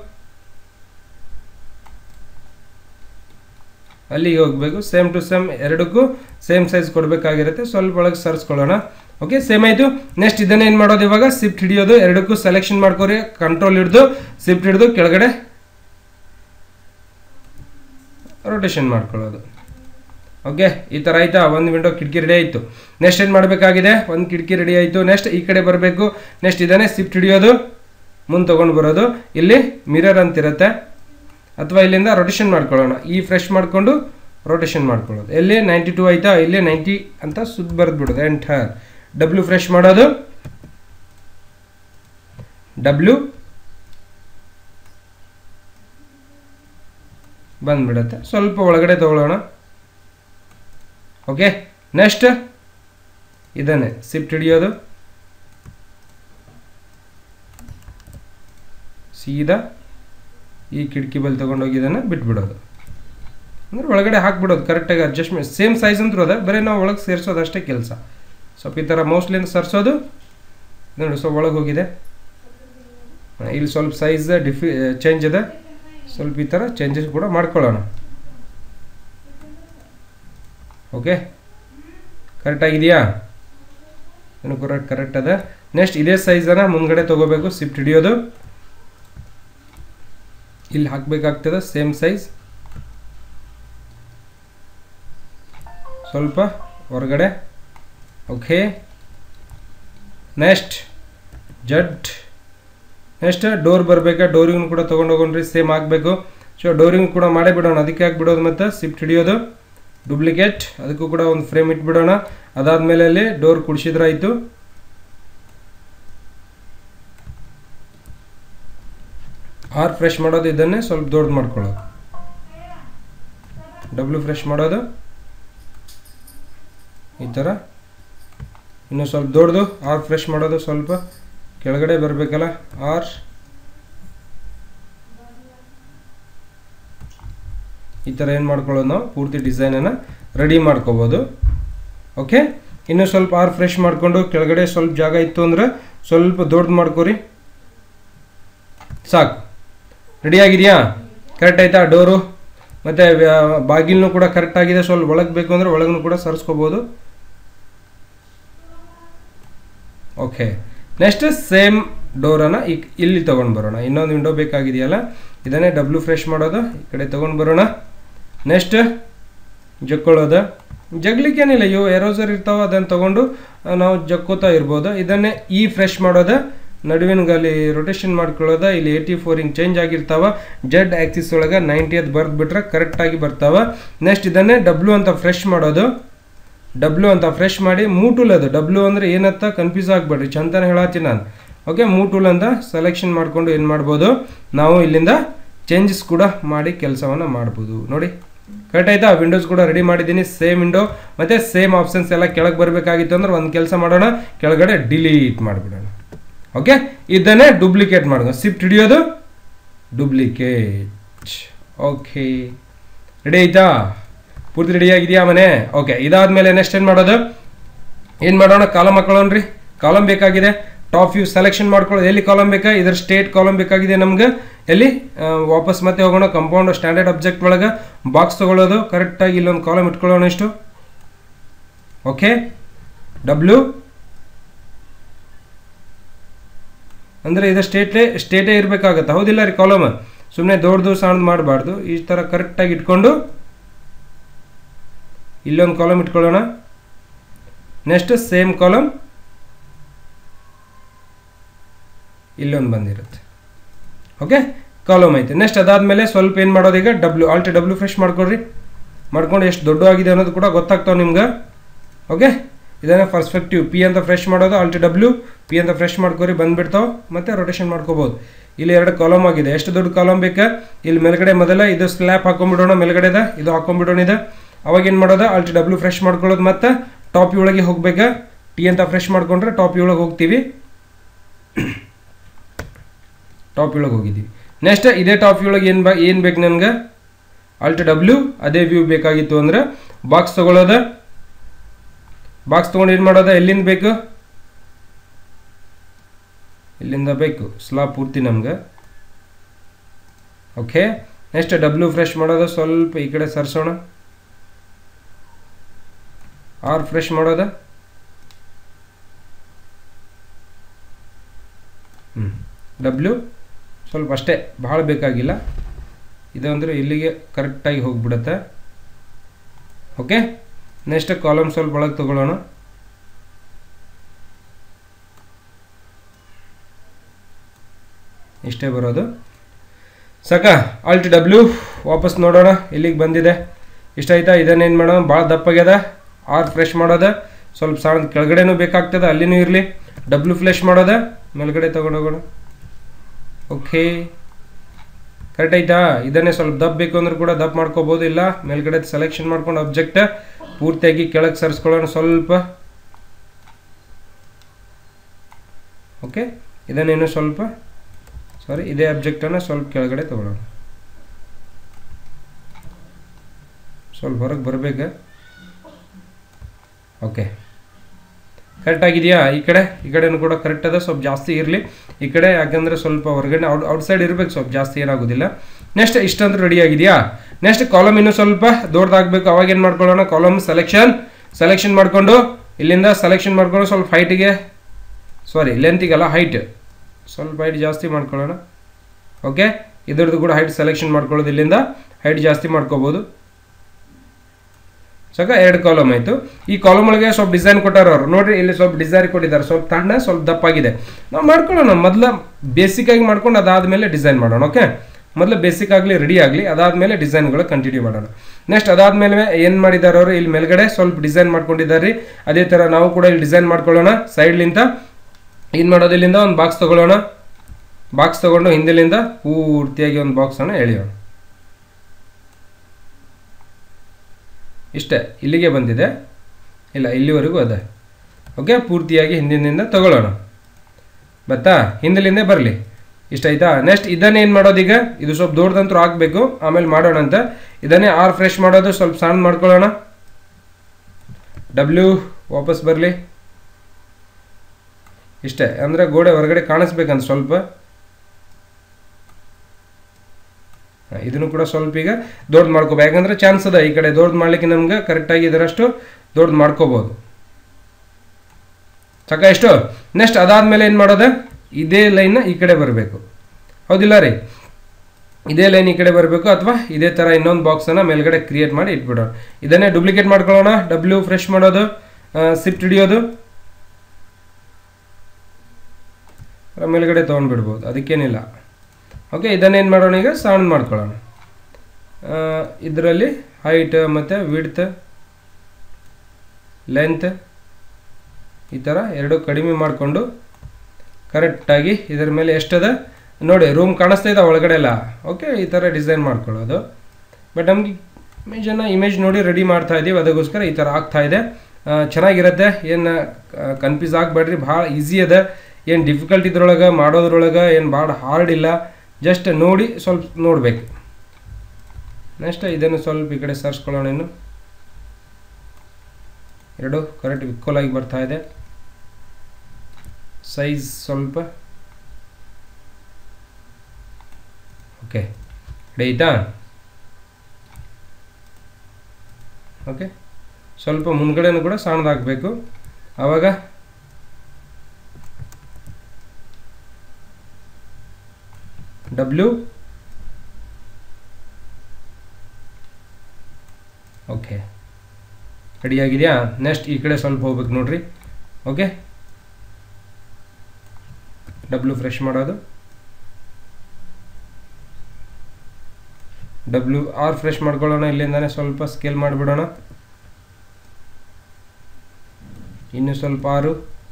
ಅಲ್ಲಿಗೆ ಹೋಗಬೇಕು. ಸೇಮ್ ಟು ಸೇಮ್ ಎರಡಕ್ಕೂ ಸೇಮ್ ಸೈಜ್ ಕೊಡಬೇಕಾಗಿರುತ್ತೆ. ಸ್ವಲ್ಪ ಒಳಗೆ ಸರಿಸ್ಕೊಳ್ಳೋಣ. ಓಕೆ, ಸೇಮ್ ಆಯಿತು. ನೆಕ್ಸ್ಟ್ ಇದನ್ನು ಏನು ಮಾಡೋದು, ಇವಾಗ ಶಿಫ್ಟ್ ಹಿಡಿಯೋದು. ಎರಡಕ್ಕೂ ಸೆಲೆಕ್ಷನ್ ಮಾಡ್ಕೊರಿ. ಕಂಟ್ರೋಲ್ ಹಿಡಿದು ಶಿಫ್ಟ್ ಹಿಡಿದು ಕೆಳಗಡೆ ರೊಟೇಷನ್ ಮಾಡ್ಕೊಳ್ಳೋದು. ಓಕೆ, ಈ ಥರ ಆಯಿತಾ? ಒಂದು ವಿಂಡೋ ಕಿಟಕಿ ರೆಡಿ ಆಯಿತು. ನೆಕ್ಸ್ಟ್ ಏನು ಮಾಡಬೇಕಾಗಿದೆ, ಒಂದು ಕಿಟಕಿ ರೆಡಿ ಆಯಿತು. ನೆಕ್ಸ್ಟ್ ಈ ಕಡೆ ಬರಬೇಕು. ನೆಕ್ಸ್ಟ್ ಇದನ್ನೇ ಶಿಫ್ಟ್ ಹಿಡಿಯೋದು, ಮುಂದೆ ತೊಗೊಂಡು ಬರೋದು. ಇಲ್ಲಿ ಮಿರರ್ ಅಂತಿರುತ್ತೆ, ಅಥವಾ ಇಲ್ಲಿಂದ ರೊಟೇಷನ್ ಮಾಡ್ಕೊಳ್ಳೋಣ. ಈ ಫ್ರೆಶ್ ಮಾಡಿಕೊಂಡು ರೊಟೇಷನ್ ಮಾಡ್ಕೊಳ್ಳೋದು. ಎಲ್ಲಿ ನೈಂಟಿ ಟೂ ಆಯಿತಾ, ಇಲ್ಲಿ ನೈಂಟಿ ಅಂತ ಸುದ್ದು ಬರೆದು ಬಿಡೋದು ಎಂಟರ್. ಡಬ್ಲ್ಯೂ ಫ್ರೆಶ್ ಮಾಡೋದು, ಡಬ್ಲ್ಯೂ ಬಂದ್ಬಿಡುತ್ತೆ. ಸ್ವಲ್ಪ ಒಳಗಡೆ ತಗೊಳ್ಳೋಣ. ಓಕೆ, ನೆಕ್ಸ್ಟ್ ಇದನ್ನೇ ಶಿಫ್ಟ್ ಹಿಡಿಯೋದು, ಸೀದಾ ಈ ಕಿಟಕಿ ಬಲ್ಲಿ ತೊಗೊಂಡೋಗಿ ಇದನ್ನು ಬಿಟ್ಬಿಡೋದು. ಅಂದರೆ ಒಳಗಡೆ ಹಾಕ್ಬಿಡೋದು. ಕರೆಕ್ಟಾಗಿ ಅಡ್ಜಸ್ಟ್ಮೆಂಟ್ ಸೇಮ್ ಸೈಜ್ ಅಂತೂ ಅದ, ಬರೀ ನಾವು ಒಳಗೆ ಸೇರಿಸೋದು ಅಷ್ಟೇ ಕೆಲಸ. ಸ್ವಲ್ಪ ಈ ಥರ ಮೌಸ್ಲಿಂದ ಸರಿಸೋದು ನೋಡಿ. ಸ್ವಲ್ಪ ಒಳಗೆ ಹೋಗಿದೆ. ಇಲ್ಲಿ ಸ್ವಲ್ಪ ಸೈಜ್ ಡಿಫಿ ಚೇಂಜ್ ಇದೆ. ಸ್ವಲ್ಪ ಈ ಥರ ಚೇಂಜಸ್ ಕೂಡ ಮಾಡ್ಕೊಳ್ಳೋಣ. ಓಕೆ, ಕರೆಕ್ಟಾಗಿದೆಯಾ? ಇನ್ನು ಕರೆಕ್ಟ್ ಕರೆಕ್ಟ್ ಅದ. ನೆಕ್ಸ್ಟ್ ಇದೇ ಸೈಜನ್ನು ಮುಂದ್ಗಡೆ ತೊಗೋಬೇಕು. ಶಿಫ್ಟ್ ಹಿಡಿಯೋದು, ಇಲ್ಲಿ ಹಾಕಬೇಕಾಗ್ತದೆ ಸೇಮ್ ಸೈಜ್. ಸ್ವಲ್ಪ ಹೊರಗಡೆ. Okay, next Z. Next door ಬರಬೇಕಾ, ಡೋರಿಂಗ್ ಕೂಡ ತೊಗೊಂಡು ಹೋಗೋಣ್ರಿ. ಸೇಮ್ ಆಗಬೇಕು. ಸೊ ಡೋರಿಂಗ್ ಕೂಡ ಮಾಡೇ ಬಿಡೋಣ. ಅದಕ್ಕೆ ಹಾಕ್ಬಿಡೋದು. ಮತ್ತು ಶಿಫ್ಟ್ ಹಿಡಿಯೋದು, ಡೂಪ್ಲಿಕೇಟ್, ಅದಕ್ಕೂ ಕೂಡ ಒಂದು ಫ್ರೇಮ್ ಇಟ್ಬಿಡೋಣ. ಅದಾದಮೇಲೆ ಅಲ್ಲಿ ಡೋರ್ ಕುಡಿಸಿದ್ರಾಯಿತು. ಆರ್ ಫ್ರೆಶ್ ಮಾಡೋದು, ಇದನ್ನೇ ಸ್ವಲ್ಪ ದೊಡ್ಡದು ಮಾಡ್ಕೊಳ್ಳೋದು. ಡಬ್ಲ್ಯೂ ಫ್ರೆಶ್ ಮಾಡೋದು ಈ ಥರ. ಇನ್ನು ಸ್ವಲ್ಪ ದೊಡ್ಡದು. ಆರ್ ಫ್ರೆಶ್ ಮಾಡೋದು, ಸ್ವಲ್ಪ ಕೆಳಗಡೆ ಬರಬೇಕಲ್ಲ. ಆರ್ ಈ ಥರ ಏನು ಮಾಡ್ಕೊಳ್ಳೋದು, ನಾವು ಪೂರ್ತಿ ಡಿಸೈನನ್ನು ರೆಡಿ ಮಾಡ್ಕೋಬೋದು. ಓಕೆ, ಇನ್ನು ಸ್ವಲ್ಪ ಆರ್ ಫ್ರೆಶ್ ಮಾಡಿಕೊಂಡು ಕೆಳಗಡೆ ಸ್ವಲ್ಪ ಜಾಗ ಇತ್ತು ಅಂದರೆ ಸ್ವಲ್ಪ ದೊಡ್ಡದು ಮಾಡ್ಕೊರಿ. ಸಾಕು, ರೆಡಿಯಾಗಿದೆಯಾ? ಕರೆಕ್ಟ್ ಆಯಿತಾ? ಡೋರು ಮತ್ತು ಬಾಗಿಲೂ ಕೂಡ ಕರೆಕ್ಟ್ ಆಗಿದೆ. ಸ್ವಲ್ಪ ಒಳಗೆ ಬೇಕು ಅಂದರೆ ಒಳಗೂ ಕೂಡ ಸರಿಸ್ಕೋಬೋದು. ಓಕೆ, ನೆಕ್ಸ್ಟ್ ಸೇಮ್ ಡೋರನ್ನು ಈ ಇಲ್ಲಿ ತೊಗೊಂಡು ಬರೋಣ. ಇನ್ನೊಂದು ವಿಂಡೋ ಬೇಕಾಗಿದೆಯಲ್ಲ, ಇದನ್ನೇ ಡಬ್ಲ್ಯೂ ಫ್ರೆಶ್ ಮಾಡೋದು. ಈ ಕಡೆ ತೊಗೊಂಡು ಬರೋಣ. ನೆಕ್ಸ್ಟ್ ಜಕ್ಕೊಳ್ಳೋದು. ಜಗ್ಲಿಕ್ಕೇನಿಲ್ಲ, ಇವು ಎರೋಸರ್ ಇರ್ತಾವೆ, ಅದನ್ನು ತೊಗೊಂಡು ನಾವು ಜಕ್ಕೋತಾ ಇರ್ಬೋದು. ಇದನ್ನೇ ಈ ಫ್ರೆಶ್ ಮಾಡೋದು, ನಡುವಿನಗಲ್ಲಿ ರೊಟೇಷನ್ ಮಾಡ್ಕೊಳ್ಳೋದ. ಇಲ್ಲಿ ಏಯ್ಟಿ ಫೋರ್ ಹಿಂಗೆ ಚೇಂಜ್ ಆಗಿರ್ತಾವ. ಜೆಡ್ ಆ್ಯಕ್ಸಿಸ್ ಒಳಗೆ ನೈಂಟಿ ಅದು ಬರ್ದು ಬಿಟ್ರೆ ಕರೆಕ್ಟಾಗಿ ಬರ್ತಾವೆ. ನೆಕ್ಸ್ಟ್ ಇದನ್ನೇ ಡಬ್ಲ್ಯೂ ಅಂತ ಫ್ರೆಶ್ ಮಾಡೋದು. ಡಬ್ಲ್ಯೂ ಅಂತ ಫ್ರೆಶ್ ಮಾಡಿ ಮೂಟೂಲ್ ಅದು. ಡಬ್ಲ್ಯೂ ಅಂದರೆ ಏನಂತ ಕನ್ಫ್ಯೂಸ್ ಆಗಬೇಡ್ರಿ, ಚಂತನ ಹೇಳತ್ತೀನಿ ನಾನು. ಓಕೆ, ಮೂಟೂಲ್ ಅಂತ ಸೆಲೆಕ್ಷನ್ ಮಾಡಿಕೊಂಡು ಏನು ಮಾಡ್ಬೋದು, ನಾವು ಇಲ್ಲಿಂದ ಚೇಂಜಸ್ ಕೂಡ ಮಾಡಿ ಕೆಲಸವನ್ನು ಮಾಡ್ಬೋದು. ನೋಡಿ, ಕರೆಕ್ಟ್ ಆಯ್ತಾ? ವಿಂಡೋಸ್ ಕೂಡ ರೆಡಿ ಮಾಡಿದ್ದೀನಿ. ಸೇಮ್ ವಿಂಡೋ ಮತ್ತು ಸೇಮ್ ಆಪ್ಷನ್ಸ್ ಎಲ್ಲ ಕೆಳಗೆ ಬರಬೇಕಾಗಿತ್ತು ಅಂದ್ರೆ ಒಂದು ಕೆಲಸ ಮಾಡೋಣ, ಕೆಳಗಡೆ ಡಿಲೀಟ್ ಮಾಡಿಬಿಡೋಣ. ಓಕೆ, ಇದನ್ನೇ ಡೂಪ್ಲಿಕೇಟ್ ಮಾಡೋಣ. ಶಿಫ್ಟ್ ಹಿಡಿಯೋದು, ಡೂಪ್ಲಿಕೇಟ್. ಓಕೆ, ರೆಡಿ ಆಯ್ತಾ? ಪೂರ್ತಿ ರೆಡಿ ಆಗಿದೆಯಾ ಮನೆ? ಓಕೆ, ಇದಾದ್ಮೇಲೆ ನೆಕ್ಸ್ಟ್ ಏನು ಮಾಡೋದು, ಏನು ಮಾಡೋಣ, ಕಾಲಮ್ ಹಾಕೊಳ್ಳೋಣ್ರಿ. ಕಾಲಮ್ ಬೇಕಾಗಿದೆ. ಟಾಪ್ ವ್ಯೂ ಸೆಲೆಕ್ಷನ್ ಮಾಡ್ಕೊಳ್ಳೋದು. ಎಲ್ಲಿ ಕಾಲಮ್ ಬೇಕಾ, ಇದರ ಸ್ಟೇಟ್ ಕಾಲಮ್ ಬೇಕಾಗಿದೆ ನಮ್ಗೆ. ಎಲ್ಲಿ ವಾಪಸ್ ಮತ್ತೆ ಹೋಗೋಣ. ಕಂಪೌಂಡ್ ಸ್ಟ್ಯಾಂಡರ್ಡ್ ಅಬ್ಜೆಕ್ಟ್ ಒಳಗೆ ಬಾಕ್ಸ್ ತೊಗೊಳ್ಳೋದು. ಕರೆಕ್ಟಾಗಿ ಇಲ್ಲೊಂದು ಕಾಲಮ್ ಇಟ್ಕೊಳ್ಳೋಣ ಇಷ್ಟು. ಓಕೆ, ಡಬ್ಲ್ಯೂ ಅಂದರೆ ಇದು ಸ್ಟೇಟೇ ಸ್ಟೇಟೇ ಇರಬೇಕಾಗತ್ತೆ, ಹೌದಿಲ್ಲ ರೀ? ಕಾಲಮ್ ಸುಮ್ಮನೆ ದೊಡ್ಡದು ಸಣ್ಣದು ಮಾಡಬಾರ್ದು. ಈ ಥರ ಕರೆಕ್ಟಾಗಿ ಇಟ್ಕೊಂಡು ಇಲ್ಲೊಂದು ಕಾಲಮ್ ಇಟ್ಕೊಳ್ಳೋಣ. ನೆಕ್ಸ್ಟ್ ಸೇಮ್ ಕಾಲಮ್ ಇಲ್ಲೊಂದು ಬಂದಿರುತ್ತೆ. ಓಕೆ, ಕಾಲಮ್ ಐತೆ. ನೆಕ್ಸ್ಟ್ ಅದಾದಮೇಲೆ ಸ್ವಲ್ಪ ಏನು ಮಾಡೋದು, ಈಗ ಡಬ್ಲ್ಯೂ ಆಲ್ಟ್ ಡಬ್ಲ್ಯೂ ಫ್ರೆಶ್ ಮಾಡ್ಕೊಳ್ರಿ. ಮಾಡ್ಕೊಂಡು ಎಷ್ಟು ದೊಡ್ಡ ಆಗಿದೆ ಅನ್ನೋದು ಕೂಡ ಗೊತ್ತಾಗ್ತಾವೆ ನಿಮ್ಗೆ. ಓಕೆ, ಇದನ್ನು ಪರ್ಸ್ಪೆಕ್ಟಿವ್ ಪಿ ಅಂತ ಫ್ರೆಶ್ ಮಾಡೋದು, ಆಲ್ಟ್ ಡಬ್ಲ್ಯೂ ಪಿ ಅಂತ ಫ್ರೆಶ್ ಮಾಡ್ಕೊರಿ, ಬಂದುಬಿಡ್ತಾವೆ. ಮತ್ತು ರೊಟೇಷನ್ ಮಾಡ್ಕೋಬೋದು. ಇಲ್ಲಿ ಎರಡು ಕಾಲಮ್ ಆಗಿದೆ. ಎಷ್ಟು ದೊಡ್ಡ ಕಾಲಮ್ ಬೇಕಾ, ಇಲ್ಲಿ ಮೇಲ್ಗಡೆ ಮೊದಲ ಇದು ಸ್ಲ್ಯಾಪ್ ಹಾಕೊಂಡ್ಬಿಡೋಣ, ಮೇಲ್ಗಡೆದ ಇದು ಹಾಕೊಂಡ್ಬಿಡೋಣ. ಇದೆ ಅವಾಗ ಏನು ಮಾಡೋದು, ಆಲ್ಟ್ ಡಬ್ಲ್ಯೂ ಫ್ರೆಶ್ ಮಾಡ್ಕೊಳ್ಳೋದು. ಮತ್ತು ಟಾಪ್ ಒಳಗೆ ಹೋಗ್ಬೇಕಾ, ಟಿ ಅಂತ ಫ್ರೆಶ್ ಮಾಡ್ಕೊಂಡ್ರೆ ಟಾಪ್ ಒಳಗೆ ಹೋಗ್ತೀವಿ. ಟಾಪ್ ಒಳಗೆ ಹೋಗಿದ್ದೀವಿ. ನೆಕ್ಸ್ಟ್ ಇದೇ ಟಾಪ್ ಒಳಗೆ ಏನು ಬಾ ಏನು ಬೇಕು ನನಗೆ, ಆಲ್ಟ್ ಡಬ್ಲ್ಯೂ ಅದೇ ವ್ಯೂ ಬೇಕಾಗಿತ್ತು ಅಂದ್ರೆ ಬಾಕ್ಸ್ ತೊಗೊಳ್ಳೋದ. ಬಾಕ್ಸ್ ತೊಗೊಂಡು ಏನು ಮಾಡೋದ, ಎಲ್ಲಿಂದ ಬೇಕು, ಇಲ್ಲಿಂದ ಬೇಕು ಸ್ಲಾಬ್ ಪೂರ್ತಿ ನಮ್ಗೆ. ಓಕೆ, ನೆಕ್ಸ್ಟ್ ಡಬ್ಲ್ಯೂ ಫ್ರೆಶ್ ಮಾಡೋದು, ಸ್ವಲ್ಪ ಈ ಕಡೆ ಸರ್ಸೋಣ. ಆರ್ ಫ್ರೆಶ್ ಮಾಡೋದ. ಹ್ಞೂ ಡಬ್ಲ್ಯೂ ಸ್ವಲ್ಪ ಅಷ್ಟೇ, ಭಾಳ ಬೇಕಾಗಿಲ್ಲ. ಇದು ಅಂದರೆ ಇಲ್ಲಿಗೆ ಕರೆಕ್ಟಾಗಿ ಹೋಗಿಬಿಡುತ್ತೆ. ಓಕೆ, ನೆಕ್ಸ್ಟ್ ಕಾಲಮ್ ಸ್ವಲ್ಪ ಒಳಗೆ ತಗೊಳ್ಳೋಣ. ಇಷ್ಟೇ ಬರೋದು ಸಾಕಾ. ಆಲ್ಟ್ ಡಬ್ಲ್ಯೂ ವಾಪಸ್ ನೋಡೋಣ, ಇಲ್ಲಿಗೆ ಬಂದಿದೆ. ಇಷ್ಟ ಆಯ್ತಾ. ಇದನ್ನೇನು ಮಾಡೋಣ, ಭಾಳ ದಪ್ಪಾಗ್ಯದ. ಆರ್ ಫ್ರೆಶ್ ಮಾಡೋದ, ಸ್ವಲ್ಪ ಸಣ್ಣ ಕೆಳಗಡೆನೂ ಬೇಕಾಗ್ತದೆ, ಅಲ್ಲಿನೂ ಇರಲಿ. ಡಬ್ಲ್ಯೂ ಫ್ರೆಶ್ ಮಾಡೋದ, ಮೇಲ್ಗಡೆ ತೊಗೊಂಡೋಗೋಣ. ಓಕೆ, ಕರೆಕ್ಟ್ ಆಯ್ತಾ. ಇದನ್ನೇ ಸ್ವಲ್ಪ ದಪ್ಪ ಬೇಕು ಅಂದ್ರೆ ಕೂಡ ದಪ್ಪ ಮಾಡ್ಕೋಬೋದು, ಇಲ್ಲ ಮೇಲ್ಗಡೆ ಸೆಲೆಕ್ಷನ್ ಮಾಡ್ಕೊಂಡು ಆಬ್ಜೆಕ್ಟ್ ಪೂರ್ತಿಯಾಗಿ ಕೆಳಗೆ ಸರಿಸ್ಕೊಳ್ಳೋಣ ಸ್ವಲ್ಪ. ಓಕೆ, ಇದನ್ನೇನು ಸ್ವಲ್ಪ ಸಾರಿ ಇದೇ ಆಬ್ಜೆಕ್ಟನ್ನು ಸ್ವಲ್ಪ ಕೆಳಗಡೆ ತಗೊಳ್ಳೋಣ. ಸ್ವಲ್ಪ ಹೊರಗೆ ಬರಬೇಕು. ಓಕೆ, ಕರೆಕ್ಟ್ ಆಗಿದೆಯಾ. ಈ ಕಡೆ ಈ ಕಡೆನೂ ಕೂಡ ಕರೆಕ್ಟ್ ಅದ, ಸ್ವಲ್ಪ ಜಾಸ್ತಿ ಇರಲಿ ಈ ಕಡೆ, ಯಾಕಂದರೆ ಸ್ವಲ್ಪ ಹೊರಗಡೆ ಔಟ್ ಔಟ್ಸೈಡ್ ಇರಬೇಕು, ಸ್ವಲ್ಪ ಜಾಸ್ತಿ ಏನಾಗೋದಿಲ್ಲ. ನೆಕ್ಸ್ಟ್ ಇಷ್ಟಂದ್ರೆ ರೆಡಿ ಆಗಿದೆಯಾ. ನೆಕ್ಸ್ಟ್ ಕಾಲಮ್ ಇನ್ನೂ ಸ್ವಲ್ಪ ದೊಡ್ಡದಾಗಬೇಕು. ಅವಾಗ ಏನು ಮಾಡ್ಕೊಳ್ಳೋಣ, ಕಾಲಮ್ ಸೆಲೆಕ್ಷನ್ ಸೆಲೆಕ್ಷನ್ ಮಾಡಿಕೊಂಡು ಇಲ್ಲಿಂದ ಸೆಲೆಕ್ಷನ್ ಮಾಡ್ಕೊಂಡು ಸ್ವಲ್ಪ ಹೈಟಿಗೆ ಸಾರಿ ಲೆಂತಿಗೆಲ್ಲ ಹೈಟ್ ಸ್ವಲ್ಪ ಹೈಟ್ ಜಾಸ್ತಿ ಮಾಡ್ಕೊಳ್ಳೋಣ. ಓಕೆ, ಇದ್ರದ್ದು ಕೂಡ ಹೈಟ್ ಸೆಲೆಕ್ಷನ್ ಮಾಡ್ಕೊಳ್ಳೋದು, ಇಲ್ಲಿಂದ ಹೈಟ್ ಜಾಸ್ತಿ ಮಾಡ್ಕೋಬೋದು. ಸಾಕ, ಎರಡು ಕಾಲಮ್ ಆಯಿತು. ಈ ಕಾಲಮ್ ಒಳಗೆ ಸ್ವಲ್ಪ ಡಿಸೈನ್ ಕೊಟ್ಟಾರ ಅವರು, ನೋಡ್ರಿ ಇಲ್ಲಿ ಸ್ವಲ್ಪ ಡಿಸೈನ್ ಕೊಟ್ಟಿದ್ದಾರೆ. ಸ್ವಲ್ಪ ತಣ್ಣ ಸ್ವಲ್ಪ ದಪ್ಪಾಗಿದೆ. ನಾವು ಮಾಡ್ಕೊಳ್ಳೋಣ, ಮೊದಲು ಬೇಸಿಕ್ ಆಗಿ ಮಾಡ್ಕೊಂಡು ಅದಾದಮೇಲೆ ಡಿಸೈನ್ ಮಾಡೋಣ. ಓಕೆ, ಮೊದಲು ಬೇಸಿಕ್ ಆಗಲಿ ರೆಡಿ ಆಗಲಿ, ಅದಾದಮೇಲೆ ಡಿಸೈನ್ಗಳು ಕಂಟಿನ್ಯೂ ಮಾಡೋಣ. ನೆಕ್ಸ್ಟ್ ಅದಾದಮೇಲೆ ಏನು ಮಾಡಿದ್ದಾರೆ ಅವರು, ಇಲ್ಲಿ ಮೇಲ್ಗಡೆ ಸ್ವಲ್ಪ ಡಿಸೈನ್ ಮಾಡ್ಕೊಂಡಿದ್ದಾರೆ. ಅದೇ ಥರ ನಾವು ಕೂಡ ಇಲ್ಲಿ ಡಿಸೈನ್ ಮಾಡ್ಕೊಳ್ಳೋಣ. ಸೈಡ್ಲಿಂದ ಏನು ಮಾಡೋದು, ಇಲ್ಲಿಂದ ಒಂದು ಬಾಕ್ಸ್ ತೊಗೊಳ್ಳೋಣ. ಬಾಕ್ಸ್ ತೊಗೊಂಡು ಹಿಂದಿಲಿಂದ ಪೂರ್ತಿಯಾಗಿ ಒಂದು ಬಾಕ್ಸನ್ನು ಎಳೆಯೋಣ. ಇಷ್ಟೇ, ಇಲ್ಲಿಗೆ ಬಂದಿದೆ, ಇಲ್ಲ ಇಲ್ಲಿವರೆಗೂ ಅದ. ಓಕೆ, ಪೂರ್ತಿಯಾಗಿ ಹಿಂದಿನಿಂದ ತಗೊಳ್ಳೋಣ. ಬತ್ತಾ, ಹಿಂದಿಲಿಂದ ಬರಲಿ. ಇಷ್ಟ ಆಯ್ತಾ. ನೆಕ್ಸ್ಟ್ ಇದನ್ನೇ ಏನು ಮಾಡೋದು, ಈಗ ಇದು ಸ್ವಲ್ಪ ದೊಡ್ಡದಂತೂ ಆಗಬೇಕು, ಆಮೇಲೆ ಮಾಡೋಣ ಅಂತ. ಇದನ್ನೇ ಆರ್ ಫ್ರೆಶ್ ಮಾಡೋದು, ಸ್ವಲ್ಪ ಸಣ್ಣ ಮಾಡ್ಕೊಳ್ಳೋಣ. ಡಬ್ಲ್ಯೂ ವಾಪಸ್ ಬರಲಿ. ಇಷ್ಟೇ, ಅಂದರೆ ಗೋಡೆ ಹೊರಗಡೆ ಕಾಣಿಸ್ಬೇಕಂತ ಸ್ವಲ್ಪ. ಇದನ್ನು ಕೂಡ ಸ್ವಲ್ಪ ಈಗ ದೊಡ್ಡ ಮಾಡ್ಕೋಬೇಕು, ಯಾಕಂದರೆ ಚಾನ್ಸ್ ಅದ ಈ ಕಡೆ ದೊಡ್ಡ ಮಾಡಲಿಕ್ಕೆ ನಮ್ಗೆ ಕರೆಕ್ಟಾಗಿ ಇದರಷ್ಟು ದೊಡ್ಡ ಮಾಡ್ಕೋಬೋದು. ಸಾಕ ಎಷ್ಟು. ನೆಕ್ಸ್ಟ್ ಅದಾದಮೇಲೆ ಏನು ಮಾಡೋದು, ಇದೇ ಲೈನ್ ಈ ಕಡೆ ಬರಬೇಕು, ಹೌದಿಲ್ಲ ರೀ. ಇದೇ ಲೈನ್ ಈ ಕಡೆ ಬರಬೇಕು, ಅಥವಾ ಇದೇ ಥರ ಇನ್ನೊಂದು ಬಾಕ್ಸನ್ನು ಮೇಲ್ಗಡೆ ಕ್ರಿಯೇಟ್ ಮಾಡಿ ಇಟ್ಬಿಡೋಣ. ಇದನ್ನೇ ಡೂಪ್ಲಿಕೇಟ್ ಮಾಡ್ಕೊಳ್ಳೋಣ. ಡಬ್ಲ್ಯೂ ಫ್ರೆಶ್ ಮಾಡೋದು, ಶಿಫ್ಟ್ ಹಿಡಿಯೋದು, ಮೇಲ್ಗಡೆ ತೊಗೊಂಡ್ಬಿಡ್ಬೋದು, ಅದಕ್ಕೇನಿಲ್ಲ. ಓಕೆ, ಇದನ್ನೇನು ಮಾಡೋಣ, ಈಗ ಸಣ್ಣ ಮಾಡ್ಕೊಳ್ಳೋಣ. ಇದರಲ್ಲಿ ಹೈಟ್ ಮತ್ತು ವಿಡ್ತ್ ಲೆಂತ್ ಈ ಥರ ಎರಡು ಕಡಿಮೆ ಮಾಡಿಕೊಂಡು ಕರೆಕ್ಟಾಗಿ ಇದರ ಮೇಲೆ ಎಷ್ಟದ ನೋಡಿ, ರೂಮ್ ಕಾಣಿಸ್ತಾ ಇದೆ ಒಳಗಡೆ ಎಲ್ಲ. ಓಕೆ, ಈ ಥರ ಡಿಸೈನ್ ಮಾಡ್ಕೊಳ್ಳೋದು. ಬಟ್ ನಮಗೆ ಇಮೇಜನ್ನು ಇಮೇಜ್ ನೋಡಿ ರೆಡಿ ಮಾಡ್ತಾ ಇದ್ದೀವಿ, ಅದಕ್ಕೋಸ್ಕರ ಈ ಥರ ಆಗ್ತಾ ಇದೆ. ಚೆನ್ನಾಗಿರುತ್ತೆ, ಏನು ಕನ್ಫ್ಯೂಸ್ ಆಗಬೇಡ್ರಿ, ಭಾಳ ಈಸಿ ಅದ, ಏನು ಡಿಫಿಕಲ್ಟ್ ಇದ್ರೊಳಗೆ ಮಾಡೋದ್ರೊಳಗೆ ಏನು ಭಾಳ ಹಾರ್ಡ್ ಇಲ್ಲ. ಜಸ್ಟ್ ನೋಡಿ ಸ್ವಲ್ಪ ನೋಡಬೇಕು. ನೆಕ್ಸ್ಟ್ ಇದನ್ನು ಸ್ವಲ್ಪ ಈ ಕಡೆ ಸರ್ಚ್ಕೊಳ್ಳೋಣ. ಇನ್ನು ಎರಡು ಕರೆಕ್ಟ್ ಈಕ್ವಲ್ ಆಗಿ ಬರ್ತಾ ಇದೆ. ಸೈಜ್ ಸ್ವಲ್ಪ ಓಕೆ ರೆಡಿ ಆಯ್ತಾ. ಓಕೆ, ಸ್ವಲ್ಪ ಮುಂದ್ಗಡೆನೂ ಕೂಡ ಸಣ್ಣದಾಗಬೇಕು. ಆವಾಗ ಡಬ್ಲ್ಯೂ ಓಕೆ ರೆಡಿಯಾಗಿದೆಯಾ? ನೆಕ್ಸ್ಟ್ ಈ ಕಡೆ ಸ್ವಲ್ಪ ಹೋಗ್ಬೇಕು ನೋಡ್ರಿ. ಓಕೆ, ಡಬ್ಲ್ಯೂ ಫ್ರೆಶ್ ಮಾಡೋದು, ಡಬ್ಲ್ಯೂ ಆರ್ ಫ್ರೆಶ್ ಮಾಡ್ಕೊಳ್ಳೋಣ. ಇಲ್ಲಿಂದಾನೆ ಸ್ವಲ್ಪ ಸ್ಕೇಲ್ ಮಾಡಿಬಿಡೋಣ. ಇನ್ನು ಸ್ವಲ್ಪ ಆರು,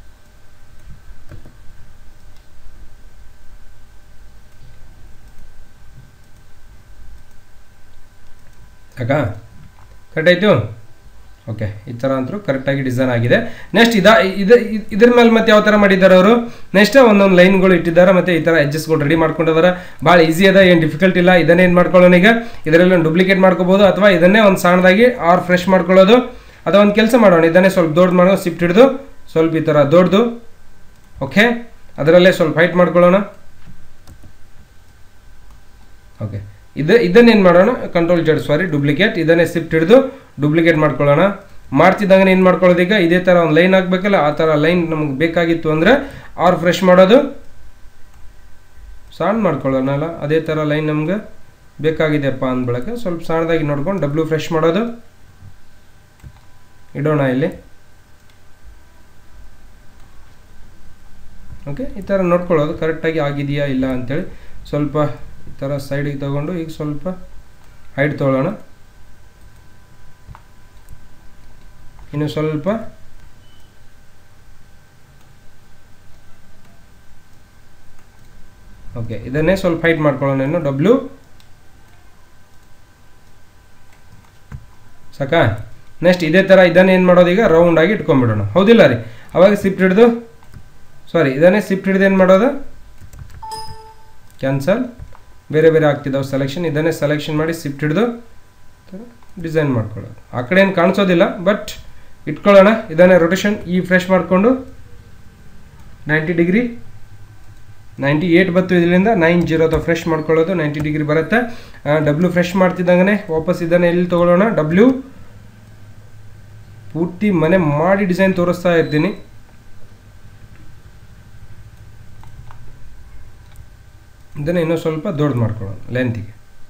ಸಾಕಾ? ಕರೆಕ್ಟ್ ಆಯಿತು. ಓಕೆ, ಈ ಥರ ಅಂತೂ ಕರೆಕ್ಟಾಗಿ ಡಿಸೈನ್ ಆಗಿದೆ. ನೆಕ್ಸ್ಟ್ ಇದ ಇದು ಇದ್ರ ಮೇಲೆ ಮತ್ತೆ ಯಾವ ಥರ ಮಾಡಿದ್ದಾರೆ ಅವರು? ನೆಕ್ಸ್ಟ್ ಒಂದೊಂದು ಲೈನ್ಗಳು ಇಟ್ಟಿದ್ದಾರೆ, ಮತ್ತು ಈ ಥರ ಎಡ್ಜಸ್ಗಳು ರೆಡಿ ಮಾಡ್ಕೊಂಡಿದ್ದಾರೆ. ಭಾಳ ಈಸಿ ಅದ, ಏನು ಡಿಫಿಕಲ್ಟ್ ಇಲ್ಲ. ಇದನ್ನೇ ಏನು ಮಾಡ್ಕೊಳ್ಳೋಣ ಈಗ, ಇದರಲ್ಲಿ ಒಂದು ಡೂಪ್ಲಿಕೇಟ್ ಮಾಡ್ಕೋಬೋದು, ಅಥವಾ ಇದನ್ನೇ ಒಂದು ಸಣ್ಣದಾಗಿ ಆರ್ ಫ್ರೆಶ್ ಮಾಡ್ಕೊಳ್ಳೋದು. ಅಥವಾ ಒಂದು ಕೆಲಸ ಮಾಡೋಣ, ಇದನ್ನೇ ಸ್ವಲ್ಪ ದೊಡ್ಡದು ಮಾಡೋದು, ಶಿಫ್ಟ್ ಹಿಡಿದು ಸ್ವಲ್ಪ ಈ ಥರ ದೊಡ್ಡದು. ಓಕೆ, ಅದರಲ್ಲೇ ಸ್ವಲ್ಪ ಹೈಟ್ ಮಾಡ್ಕೊಳ್ಳೋಣ. ಓಕೆ, ಇದು ಇದನ್ನೇನು ಮಾಡೋಣ, ಕಂಟ್ರೋಲ್ ಜೆಡ್ ಸಾರಿ ಡೂಪ್ಲಿಕೇಟ್, ಇದನ್ನೇ ಶಿಫ್ಟ್ ಹಿಡಿದು ಡೂಪ್ಲಿಕೇಟ್ ಮಾಡ್ಕೊಳ್ಳೋಣ. ಮಾಡ್ತಿದ್ದಂಗೆ ಏನು ಮಾಡ್ಕೊಳ್ಳೋದು ಈಗ, ಇದೇ ಥರ ಒಂದು ಲೈನ್ ಆಗಬೇಕಲ್ಲ, ಆ ಥರ ಲೈನ್ ನಮಗೆ ಬೇಕಾಗಿತ್ತು ಅಂದರೆ ಆರ್ ಫ್ರೆಶ್ ಮಾಡೋದು, ಸಣ್ಣ ಮಾಡ್ಕೊಳ್ಳೋಣಲ್ಲ. ಅದೇ ಥರ ಲೈನ್ ನಮ್ಗೆ ಬೇಕಾಗಿದೆಯಪ್ಪ ಅಂದ್ಬಳಕ್ಕೆ ಸ್ವಲ್ಪ ಸಣ್ಣದಾಗಿ ನೋಡ್ಕೊಂಡು ಡಬ್ಲ್ಯೂ ಫ್ರೆಶ್ ಮಾಡೋದು ಇಡೋಣ ಇಲ್ಲಿ. ಓಕೆ, ಈ ಥರ ನೋಡ್ಕೊಳ್ಳೋದು ಕರೆಕ್ಟಾಗಿ ಆಗಿದೆಯಾ ಇಲ್ಲ ಅಂಥೇಳಿ. ಸ್ವಲ್ಪ ಈ ಥರ ಸೈಡಿಗೆ ತಗೊಂಡು ಈಗ ಸ್ವಲ್ಪ ಹೈಟ್ ತೊಗೊಳ್ಳೋಣ. ಇನ್ನು ಸ್ವಲ್ಪ ಓಕೆ, ಇದನ್ನೇ ಸ್ವಲ್ಪ ಹೈಟ್ ಮಾಡ್ಕೊಳ್ಳೋಣ. ಇನ್ನು ಡಬ್ಲ್ಯೂ ಸಾಕಾ? ನೆಕ್ಸ್ಟ್ ಇದೇ ಥರ ಇದನ್ನೇ ಏನು ಮಾಡೋದು ಈಗ, ರೌಂಡ್ ಆಗಿ ಇಟ್ಕೊಂಡ್ಬಿಡೋಣ. ಹೌದಿಲ್ಲ ರೀ? ಅವಾಗ ಶಿಫ್ಟ್ ಹಿಡಿದು ಸಾರಿ ಇದನ್ನೇ ಶಿಫ್ಟ್ ಹಿಡಿದು ಏನು ಮಾಡೋದು, ಕ್ಯಾನ್ಸಲ್, ಬೇರೆ ಬೇರೆ ಆಗ್ತಿದ್ದಾವೆ ಸೆಲೆಕ್ಷನ್. ಇದನ್ನೇ ಸೆಲೆಕ್ಷನ್ ಮಾಡಿ ಶಿಫ್ಟ್ ಹಿಡಿದು ಡಿಸೈನ್ ಮಾಡ್ಕೊಳ್ಳೋದು. ಆ ಕಡೆ ಏನು ಕಾಣಿಸೋದಿಲ್ಲ, ಬಟ್ ಇಟ್ಕೊಳ್ಳೋಣ. ಇದನ್ನೇ ರೊಟೇಷನ್ ಈ ಫ್ರೆಶ್ ಮಾಡಿಕೊಂಡು ನೈಂಟಿ ಡಿಗ್ರಿ ನೈಂಟಿ ಏಟ್ ಬತ್ತು, ಇದರಿಂದ ನೈನ್ ಜೀರೋ ಅಥವಾ ಫ್ರೆಶ್ ಮಾಡ್ಕೊಳ್ಳೋದು, ನೈಂಟಿ ಡಿಗ್ರಿ ಬರುತ್ತೆ. ಡಬ್ಲ್ಯೂ ಫ್ರೆಶ್ ಮಾಡ್ತಿದ್ದಂಗೆ ವಾಪಸ್ ಇದನ್ನೇ ಎಲ್ಲಿ ತೊಗೊಳ್ಳೋಣ, ಡಬ್ಲ್ಯೂ ಪೂರ್ತಿ ಮನೆ ಮಾಡಿ ಡಿಸೈನ್ ತೋರಿಸ್ತಾ ಇರ್ತೀನಿ. ಇದನ್ನು ಇನ್ನೂ ಸ್ವಲ್ಪ ದೊಡ್ಡದು ಮಾಡ್ಕೊಳ್ಳೋಣ ಲೆಂತಿಗೆ.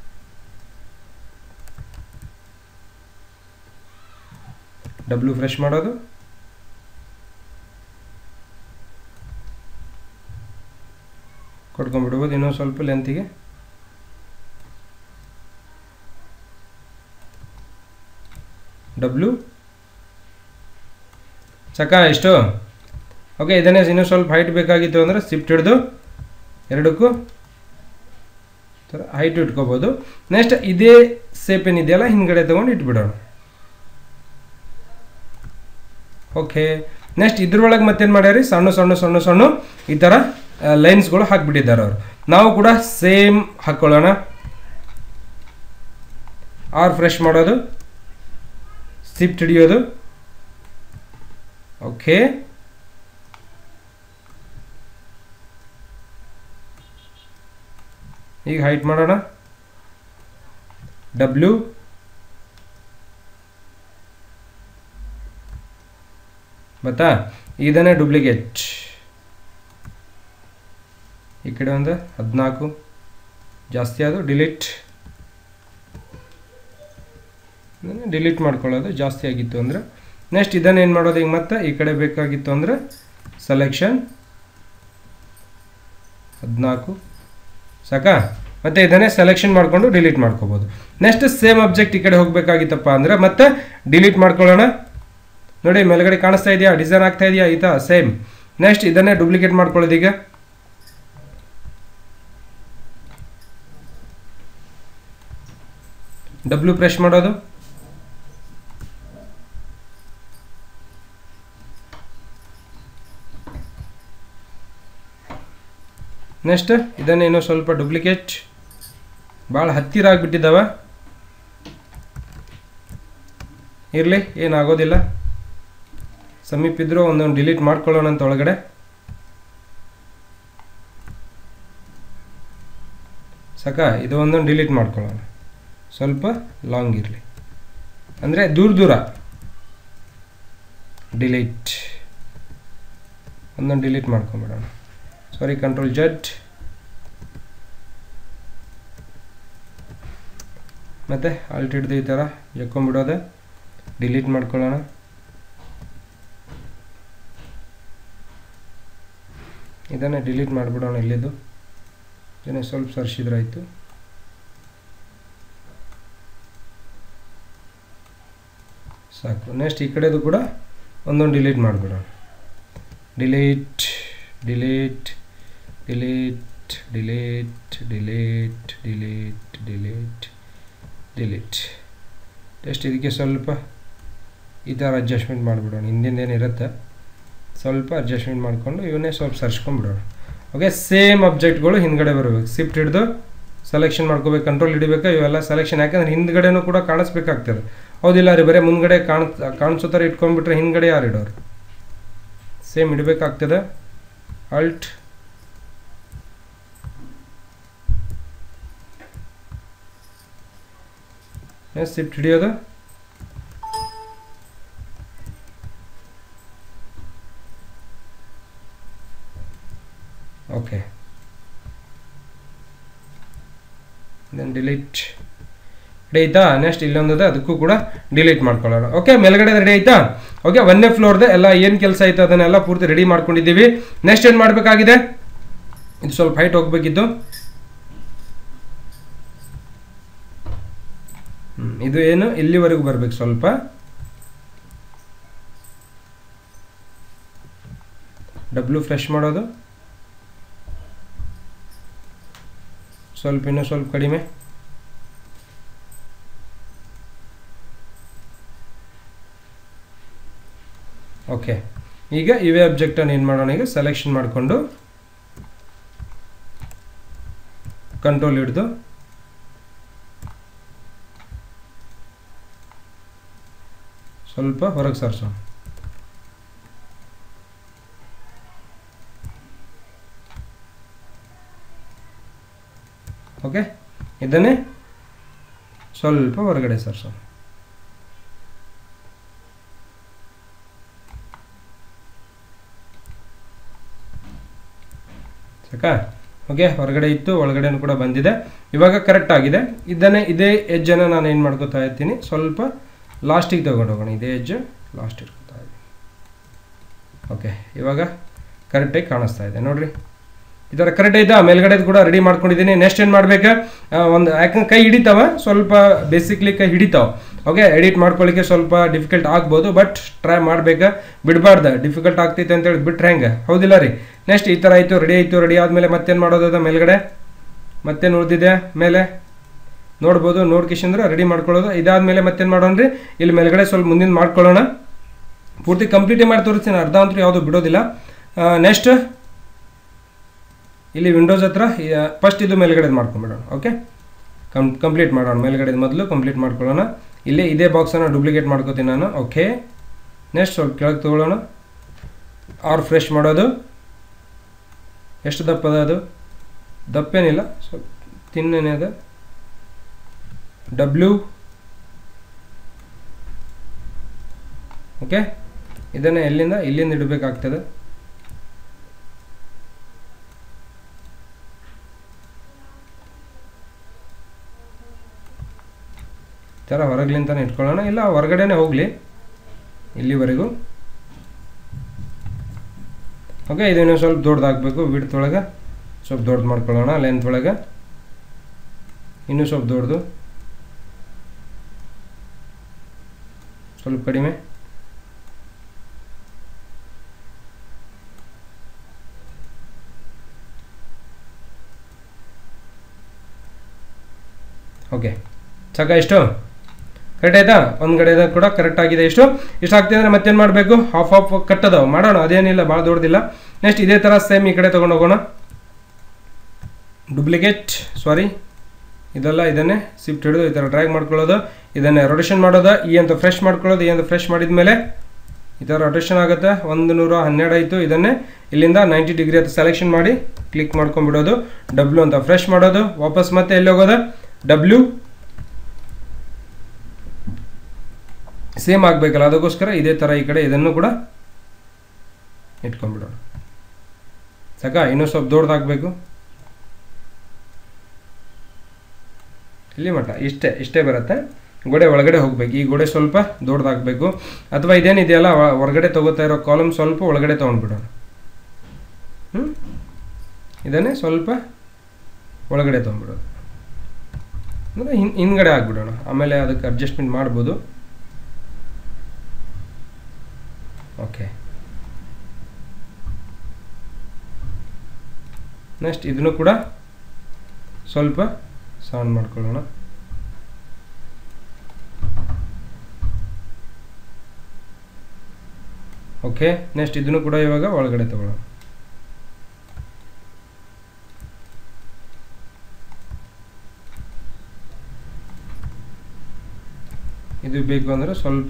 ಡಬ್ಲ್ಯೂ ಫ್ರೆಶ್ ಮಾಡೋದು, ಕೊಟ್ಕೊಂಡ್ಬಿಡ್ಬೋದು ಇನ್ನೂ ಸ್ವಲ್ಪ ಲೆಂತಿಗೆ. ಡಬ್ಲ್ಯೂ ಸಾಕಾ ಇಷ್ಟು? ಓಕೆ, ಇದನ್ನೇ ಇನ್ನೂ ಸ್ವಲ್ಪ ಹೈಟ್ ಬೇಕಾಗಿತ್ತು ಅಂದರೆ ಶಿಫ್ಟ್ ಹಿಡಿದು ಎರಡಕ್ಕೂ ಥರ ಹೈಟು ಇಟ್ಕೋಬೋದು. ನೆಕ್ಸ್ಟ್ ಇದೇ ಸೇಪ್ ಏನಿದೆಯಲ್ಲ ಹಿಂದ್ಗಡೆ ತೊಗೊಂಡು ಇಟ್ಬಿಡೋಣ. ಓಕೆ, ನೆಕ್ಸ್ಟ್ ಇದ್ರೊಳಗೆ ಮತ್ತೇನು ಮಾಡ್ಯಾರಿ, ಸಣ್ಣ ಸಣ್ಣ ಸಣ್ಣ ಸಣ್ಣ ಈ ಥರ ಲೈನ್ಸ್ಗಳು ಹಾಕಿಬಿಟ್ಟಿದ್ದಾರೆ ಅವರು. ನಾವು ಕೂಡ ಸೇಮ್ ಹಾಕ್ಕೊಳ್ಳೋಣ. ಆರ್ ಫ್ರೆಶ್ ಮಾಡೋದು, ಶಿಫ್ಟ್ ಹಿಡಿಯೋದು. ಓಕೆ, ಈಗ ಹೈಟ್ ಮಾಡೋಣ. ಡಬ್ಲ್ಯೂ ಬತ್ತಾ, ಇದನ್ನೇ ಡೂಪ್ಲಿಕೇಟ್ ಈ ಕಡೆ ಒಂದು ಹದಿನಾಲ್ಕು ಜಾಸ್ತಿ ಅದು ಡಿಲೀಟ್ ಡಿಲೀಟ್ ಮಾಡ್ಕೊಳ್ಳೋದು ಜಾಸ್ತಿ ಆಗಿತ್ತು ಅಂದರೆ. ನೆಕ್ಸ್ಟ್ ಇದನ್ನು ಏನು ಮಾಡೋದು ಈಗ ಮತ್ತೆ ಈ ಕಡೆ ಬೇಕಾಗಿತ್ತು ಅಂದರೆ ಸೆಲೆಕ್ಷನ್ ಹದಿನಾಲ್ಕು ಸಾಕಾ? ಮತ್ತು ಇದನ್ನೇ ಸೆಲೆಕ್ಷನ್ ಮಾಡಿಕೊಂಡು ಡಿಲೀಟ್ ಮಾಡ್ಕೋಬೋದು. ನೆಕ್ಸ್ಟ್ ಸೇಮ್ ಅಬ್ಜೆಕ್ಟ್ ಈ ಕಡೆ ಹೋಗಬೇಕಾಗಿತ್ತಪ್ಪ ಅಂದರೆ ಮತ್ತೆ ಡಿಲೀಟ್ ಮಾಡ್ಕೊಳ್ಳೋಣ. ನೋಡಿ ಮೇಲ್ಗಡೆ ಕಾಣಿಸ್ತಾ ಇದೆಯಾ, ಡಿಸೈನ್ ಆಗ್ತಾ ಇದೆಯಾ ಈ ಥರ ಸೇಮ್. ನೆಕ್ಸ್ಟ್ ಇದನ್ನೇ ಡೂಪ್ಲಿಕೇಟ್ ಮಾಡ್ಕೊಳ್ಳೋದು. ಈಗ ಡಬ್ಲ್ಯೂ ಪ್ರೆಸ್ ಮಾಡೋದು, ನೆಕ್ಸ್ಟ್ ಇದನ್ನು ಇನ್ನೂ ಸ್ವಲ್ಪ ಡೂಪ್ಲಿಕೇಟ್, ಭಾಳ ಹತ್ತಿರ ಆಗಿಬಿಟ್ಟಿದ್ದಾವೆ, ಇರಲಿ ಏನಾಗೋದಿಲ್ಲ. ಸಮೀಪ ಇದ್ದರೂ ಒಂದೊಂದು ಡಿಲೀಟ್ ಮಾಡ್ಕೊಳ್ಳೋಣ ಅಂತ ಒಳಗಡೆ. ಸಾಕಾ? ಇದು ಒಂದೊಂದು ಡಿಲೀಟ್ ಮಾಡ್ಕೊಳ್ಳೋಣ, ಸ್ವಲ್ಪ ಲಾಂಗ್ ಇರಲಿ, ಅಂದರೆ ದೂರ ದೂರ ಡಿಲೀಟ್, ಒಂದೊಂದು ಡಿಲೀಟ್ ಮಾಡ್ಕೊಂಬಿಡೋಣ. ಸಾರಿ, ಕಂಟ್ರೋಲ್ ಜೆಡ್, ಮತ್ತು ಆಲ್ಟ್ ಹಿಡ್ದು ಈ ಥರ ಎಕ್ಕೊಂಬಿಡೋದೆ. ಡಿಲೀಟ್ ಮಾಡ್ಕೊಳ್ಳೋಣ. ಇದನ್ನು ಡಿಲೀಟ್ ಮಾಡಿಬಿಡೋಣ. ಇಲ್ಲಿದ್ದು ಇದನ್ನೇ ಸ್ವಲ್ಪ ಸರಿಸಿದ್ರಾಯ್ತು. ಸಾಕು. ನೆಕ್ಸ್ಟ್ ಈ ಕಡೆದು ಕೂಡ ಒಂದೊಂದು ಡಿಲೀಟ್ ಮಾಡಿಬಿಡೋಣ. Delete delete delete delete delete delete delete delete. Just ಇದಕ್ಕೆ ಸ್ವಲ್ಪ ಈ ಥರ ಅಡ್ಜಸ್ಟ್ಮೆಂಟ್ ಮಾಡಿಬಿಡೋಣ. ಹಿಂದಿಂದೇನಿರುತ್ತೆ ಸ್ವಲ್ಪ ಅಡ್ಜಸ್ಟ್ಮೆಂಟ್ ಮಾಡಿಕೊಂಡು ಇವನ್ನೇ ಸ್ವಲ್ಪ ಸರ್ಚ್ಕೊಂಡ್ಬಿಡೋಣ. ಓಕೆ, ಸೇಮ್ ಅಬ್ಜೆಕ್ಟ್ಗಳು ಹಿಂದ್ಗಡೆ ಬರಬೇಕು. ಶಿಫ್ಟ್ ಹಿಡಿದು ಸೆಲೆಕ್ಷನ್ ಮಾಡ್ಕೋಬೇಕು, ಕಂಟ್ರೋಲ್ ಹಿಡಿಬೇಕು. ಇವೆಲ್ಲ ಸೆಲೆಕ್ಷನ್ ಯಾಕಂದ್ರೆ ಹಿಂದ್ಗಡೆನೂ ಕೂಡ ಕಾಣಿಸ್ಬೇಕಾಗ್ತದೆ. ಹೌದಿಲ್ಲ ರೀ, ಬರೀ ಮುಂದ್ಗಡೆ ಕಾಣ ಕಾಣಿಸೋ ಥರ ಇಟ್ಕೊಂಡ್ಬಿಟ್ರೆ ಹಿಂದ್ಗಡೆ ಯಾರು ಇಡೋರು? ಸೇಮ್ ಇಡಬೇಕಾಗ್ತದೆ. ಅಲ್ಟ್ ಶಿಫ್ಟ್ ಹಿಡಿಯೋದು. Okay, then delete. ರೆಡಿ ಆಯ್ತಾ? ನೆಕ್ಸ್ಟ್ ಇಲ್ಲೊಂದಿದೆ, ಅದಕ್ಕೂ ಕೂಡ ಡಿಲೀಟ್ ಮಾಡ್ಕೊಳ್ಳೋಣ. ಓಕೆ, ಮೇಲ್ಗಡೆ ರೆಡಿ ಆಯ್ತಾ? ಓಕೆ, ಒಂದೇ ಫ್ಲೋರ್ದೆ ಎಲ್ಲ ಏನು ಕೆಲಸ ಆಯ್ತು ಅದನ್ನೆಲ್ಲ ಪೂರ್ತಿ ರೆಡಿ ಮಾಡ್ಕೊಂಡಿದ್ದೀವಿ. ನೆಕ್ಸ್ಟ್ ಏನು ಮಾಡಬೇಕಾಗಿದೆ? ಇದು ಸ್ವಲ್ಪ ಹೈಟ್ ಹೋಗ್ಬೇಕಿತ್ತು. ಇದು ಏನು ಇಲ್ಲಿವರೆಗೂ ಬರ್ಬೇಕು. ಸ್ವಲ್ಪ ಡಬ್ಲ್ಯೂ ಫ್ರೆಶ್ ಮಾಡೋದು. ಸ್ವಲ್ಪ ಇನ್ನೂ ಸ್ವಲ್ಪ ಕಡಿಮೆ. ಓಕೆ, ಈಗ ಇವೇ ಅಬ್ಜೆಕ್ಟನ್ನು ಏನು ಮಾಡೋಣ? ಈಗ ಸೆಲೆಕ್ಷನ್ ಮಾಡಿಕೊಂಡು ಕಂಟ್ರೋಲ್ ಹಿಡಿದು ಸ್ವಲ್ಪ ಹೊರಗೆ ಸಾರಿಸೋಣ. ಓಕೆ, ಇದನ್ನೇ ಸ್ವಲ್ಪ ಹೊರಗಡೆ ಸಾರಿಸೋಣ. ಸಾಕಾ? ಓಕೆ, ಹೊರಗಡೆ ಇತ್ತು, ಒಳಗಡೆನೂ ಕೂಡ ಬಂದಿದೆ. ಇವಾಗ ಕರೆಕ್ಟ್ ಆಗಿದೆ. ಇದನ್ನೇ ಇದೇ ಎಜ್ಜನ್ನು ನಾನು ಏನು ಮಾಡ್ಕೋತಾ ಇರ್ತೀನಿ, ಸ್ವಲ್ಪ ಲಾಸ್ಟಿಗೆ ತಗೊಂಡು ಹೋಗೋಣ. ಇದೇ ಎಜ್ಜು ಲಾಸ್ಟ್ ಇಟ್ಕೊತಾ ಇದ್ದೀನಿ. ಓಕೆ, ಇವಾಗ ಕರೆಕ್ಟಾಗಿ ಕಾಣಿಸ್ತಾ ಇದೆ ನೋಡ್ರಿ. ಈ ಥರ ಕರೆಕ್ಟ್ ಐತಾ? ಮೇಲ್ಗಡೆ ಕೂಡ ರೆಡಿ ಮಾಡ್ಕೊಂಡಿದ್ದೀನಿ. ನೆಕ್ಸ್ಟ್ ಏನು ಮಾಡ್ಬೇಕು? ಒಂದು ಯಾಕಂದ್ರೆ ಕೈ ಹಿಡಿತಾವ, ಸ್ವಲ್ಪ ಬೇಸಿಕ್ಲಿ ಕೈ ಹಿಡಿತಾವ. ಓಕೆ, ಎಡಿಟ್ ಮಾಡ್ಕೊಳ್ಳಿಕ್ಕೆ ಸ್ವಲ್ಪ ಡಿಫಿಕಲ್ಟ್ ಆಗ್ಬೋದು, ಬಟ್ ಟ್ರೈ ಮಾಡ್ಬೇಕು, ಬಿಡಬಾರ್ದು. ಡಿಫಿಕಲ್ಟ್ ಆಗ್ತೈತೆ ಅಂತೇಳಿ ಬಿಟ್ರೆ ಹೆಂಗೆ? ಹೌದಿಲ್ಲ ರೀ? ನೆಕ್ಸ್ಟ್ ಈ ಥರ ಆಯಿತು, ರೆಡಿ ಆಯಿತು. ರೆಡಿ ಆದಮೇಲೆ ಮತ್ತೇನು ಮಾಡೋದು? ಮೇಲ್ಗಡೆ ಮತ್ತೇನು ಉಳಿದಿದೆ ಮೇಲೆ ನೋಡ್ಬೋದು. ನೋಡ್ಕಿಶಂದ್ರೆ ರೆಡಿ ಮಾಡ್ಕೊಳ್ಳೋದು. ಇದಾದಮೇಲೆ ಮತ್ತೇನು ಮಾಡೋಣ ರೀ? ಇಲ್ಲಿ ಮೇಲ್ಗಡೆ ಸ್ವಲ್ಪ ಮುಂದಿನ ಮಾಡ್ಕೊಳ್ಳೋಣ. ಪೂರ್ತಿ ಕಂಪ್ಲೀಟೇ ಮಾಡಿ ತೋರಿಸ್ತೀನಿ, ಅರ್ಧ ಅಂತೂ ಯಾವುದು ಬಿಡೋದಿಲ್ಲ. ನೆಕ್ಸ್ಟ್ ಇಲ್ಲಿ ವಿಂಡೋಸ್ ಹತ್ರ ಫಸ್ಟ್ ಇದು ಮೇಲ್ಗಡೆ ಮಾಡ್ಕೊಂಡ್ಬಿಡೋಣ. ಓಕೆ, ಕಂ ಕಂಪ್ಲೀಟ್ ಮಾಡೋಣ. ಮೇಲ್ಗಡೆ ಮೊದಲು ಕಂಪ್ಲೀಟ್ ಮಾಡ್ಕೊಳ್ಳೋಣ. ಇಲ್ಲೇ ಇದೇ ಬಾಕ್ಸನ್ನು ಡೂಪ್ಲಿಕೇಟ್ ಮಾಡ್ಕೋತೀನಿ ನಾನು. ಓಕೆ, ನೆಕ್ಸ್ಟ್ ಸ್ವಲ್ಪ ಕೆಳಗೆ ತೊಗೊಳ್ಳೋಣ. ಆರ್ ಫ್ರೆಶ್ ಮಾಡೋದು. ಎಷ್ಟು ದಪ್ಪ ಅದ ಅದು? ದಪ್ಪೇನಿಲ್ಲ, ಸ್ವಲ್ಪ ತಿನ್ನೇನೆ ಅದ. ಡಬ್ಲ್ಯೂ. ಓಕೆ, ಇದನ್ನು ಎಲ್ಲಿಂದ ಇಲ್ಲಿಂದ ಇಡಬೇಕಾಗ್ತದೆ. ಈ ಥರ ಹೊರಗ್ಲಿಂತಾನೆ ಇಟ್ಕೊಳ್ಳೋಣ, ಇಲ್ಲ ಹೊರಗಡೆನೇ ಹೋಗಲಿ ಇಲ್ಲಿವರೆಗೂ. ಓಕೆ, ಇದನ್ನು ಸ್ವಲ್ಪ ದೊಡ್ಡದಾಗಬೇಕು. ವಿಡ್ತ್ ಒಳಗೆ ಸ್ವಲ್ಪ ದೊಡ್ಡದು ಮಾಡ್ಕೊಳ್ಳೋಣ. ಲೆಂತ್ ಒಳಗೆ ಇನ್ನೂ ಸ್ವಲ್ಪ ದೊಡ್ಡದು, ಸ್ವಲ್ಪ ಕಡಿಮೆ. ಓಕೆ, ಸಾಕ? ಇಷ್ಟು ಕರೆಕ್ಟ್ ಆಯ್ತಾ? ಒಂದು ಕಡೆ ಕೂಡ ಕರೆಕ್ಟ್ ಆಗಿದೆ. ಇಷ್ಟು ಇಷ್ಟು ಆಗ್ತಿದೆ ಅಂದರೆ ಮತ್ತೇನು ಮಾಡಬೇಕು? ಹಾಫ್ ಹಾಫ್ ಕಟ್ಟದವ ಮಾಡೋಣ, ಅದೇನಿಲ್ಲ, ಭಾಳ ದೊಡ್ಡದಿಲ್ಲ. ನೆಕ್ಸ್ಟ್ ಇದೇ ಥರ ಸೇಮ್ ಈ ಕಡೆ ತೊಗೊಂಡು ಹೋಗೋಣ. ಡೂಪ್ಲಿಕೇಟ್, ಸಾರಿ ಇದೆಲ್ಲ, ಇದನ್ನೇ ಶಿಫ್ಟ್ ಹಿಡಿದು ಈ ಥರ ಡ್ರ್ಯಾಗ್ ಮಾಡ್ಕೊಳ್ಳೋದು. ಇದನ್ನೇ ರೊಟೇಷನ್ ಮಾಡೋದು. ಈ ಅಂತ ಫ್ರೆಶ್ ಮಾಡ್ಕೊಳ್ಳೋದು. ಈ ಅಂತ ಫ್ರೆಶ್ ಮಾಡಿದ ಮೇಲೆ ಈ ಥರ ರೊಟೇಷನ್ ಆಗುತ್ತೆ. ಒಂದು ನೂರ ಹನ್ನೆರಡು ಆಯಿತು. ಇದನ್ನೇ ಇಲ್ಲಿಂದ ನೈಂಟಿ ಡಿಗ್ರಿ ಅಂತ ಸೆಲೆಕ್ಷನ್ ಮಾಡಿ ಕ್ಲಿಕ್ ಮಾಡ್ಕೊಂಡ್ಬಿಡೋದು. ಡಬ್ಲ್ಯೂ ಅಂತ ಫ್ರೆಶ್ ಮಾಡೋದು. ವಾಪಸ್ ಮತ್ತೆ ಎಲ್ಲಿ ಹೋಗೋದು? ಡಬ್ಲ್ಯೂ ಸೇಮ್ ಆಗಬೇಕಲ್ಲ, ಅದಕ್ಕೋಸ್ಕರ ಇದೇ ಥರ ಈ ಕಡೆ ಇದನ್ನು ಕೂಡ ಇಟ್ಕೊಂಡ್ಬಿಡೋಣ. ಸಾಕಾ? ಇನ್ನೂ ಸ್ವಲ್ಪ ದೊಡ್ಡದಾಗಬೇಕು. ಇಲ್ಲಿ ಮಟ್ಟ ಇಷ್ಟೇ ಇಷ್ಟೇ ಬರುತ್ತೆ. ಗೋಡೆ ಒಳಗಡೆ ಹೋಗ್ಬೇಕು. ಈ ಗೋಡೆ ಸ್ವಲ್ಪ ದೊಡ್ಡದಾಗಬೇಕು, ಅಥವಾ ಇದೇನಿದೆಯಲ್ಲ ಹೊರಗಡೆ ತಗೋತಾ ಇರೋ ಕಾಲಮ್ ಸ್ವಲ್ಪ ಒಳಗಡೆ ತೊಗೊಂಡ್ಬಿಡೋಣ. ಹ್ಞೂ ಇದನ್ನೇ ಸ್ವಲ್ಪ ಒಳಗಡೆ ತೊಗೊಂಡ್ಬಿಡೋದು, ಅಂದರೆ ಹಿನ್ ಹಿಂದ್ಗಡೆ ಆಗಿಬಿಡೋಣ. ಆಮೇಲೆ ಅದಕ್ಕೆ ಅಡ್ಜಸ್ಟ್ಮೆಂಟ್ ಮಾಡ್ಬೋದು. ಓಕೆ, ನೆಕ್ಸ್ಟ್ ಇದನ್ನು ಕೂಡ ಸ್ವಲ್ಪ ಸೌಂಡ್ ಮಾಡ್ಕೊಳ್ಳೋಣ. ಓಕೆ, ನೆಕ್ಸ್ಟ್ ಇದನ್ನು ಕೂಡ ಇವಾಗ ಒಳಗಡೆ ತಗೊಳ್ಳೋಣ. ಇದು ಬೇಕು ಅಂದರೆ ಸ್ವಲ್ಪ.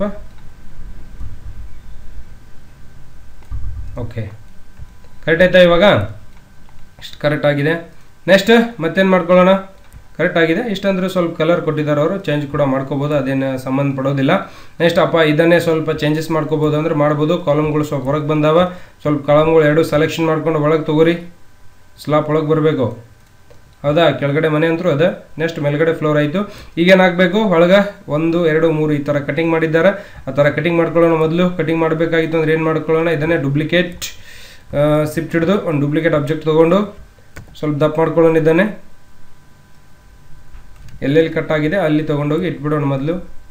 ಓಕೆ, ಕರೆಕ್ಟ್ ಆಯ್ತಾ? ಇವಾಗ ಇಷ್ಟು ಕರೆಕ್ಟ್ ಆಗಿದೆ. ನೆಕ್ಸ್ಟ್ ಮತ್ತೇನು ಮಾಡ್ಕೊಳ್ಳೋಣ? ಕರೆಕ್ಟ್ ಆಗಿದೆ. ಇಷ್ಟಂದ್ರೆ ಸ್ವಲ್ಪ ಕಲರ್ ಕೊಟ್ಟಿದ್ದಾರೆ ಅವರು, ಚೇಂಜ್ ಕೂಡ ಮಾಡ್ಕೋಬೋದು, ಅದೇನು ಸಂಬಂಧ ಪಡೋದಿಲ್ಲ. ನೆಕ್ಸ್ಟ್ ಅಪ್ಪ ಇದನ್ನೇ ಸ್ವಲ್ಪ ಚೇಂಜಸ್ ಮಾಡ್ಕೋಬೋದು ಅಂದ್ರೆ ಮಾಡ್ಬೋದು. ಕಾಲಮ್ಗಳು ಸ್ವಲ್ಪ ಹೊರಗೆ ಬಂದಾವ, ಸ್ವಲ್ಪ ಕಾಲಮ್ಗಳು ಎರಡು ಸೆಲೆಕ್ಷನ್ ಮಾಡ್ಕೊಂಡು ಒಳಗೆ ತೊಗೋರಿ. ಸ್ಲಾಪ್ ಒಳಗೆ ಬರಬೇಕು, ಹೌದಾ? ಕೆಳಗಡೆ ಮನೆ ಅಂತರೂ ಅದ. ನೆಕ್ಸ್ಟ್ ಮೇಲ್ಗಡೆ ಫ್ಲೋರ್ ಆಯಿತು. ಈಗೇನಾಗಬೇಕು? ಒಳಗೆ ಒಂದು ಎರಡು ಮೂರು ಈ ಥರ ಕಟಿಂಗ್ ಮಾಡಿದ್ದಾರೆ. ಆ ಥರ ಕಟಿಂಗ್ ಮಾಡ್ಕೊಳ್ಳೋಣ. ಮೊದಲು ಕಟಿಂಗ್ ಮಾಡಬೇಕಾಗಿತ್ತು ಅಂದ್ರೆ ಏನು ಮಾಡ್ಕೊಳ್ಳೋಣ? ಇದನ್ನೇ ಡೂಪ್ಲಿಕೇಟ್ ಸಿಫ್ಟ್ ಹಿಡಿದು ಒಂದು ಡೂಪ್ಲಿಕೇಟ್ ಆಬ್ಜೆಕ್ಟ್ ತೊಗೊಂಡು ಸ್ವಲ್ಪ ದಪ್ಪ ಮಾಡ್ಕೊಳ್ಳೋಣ. ಇದ್ದಾನೆ ಎಲ್ಲೆಲ್ಲಿ ಕಟ್ ಆಗಿದೆ ಅಲ್ಲಿ ತೊಗೊಂಡೋಗಿ ಇಟ್ಬಿಡೋಣ. ಮೊದಲು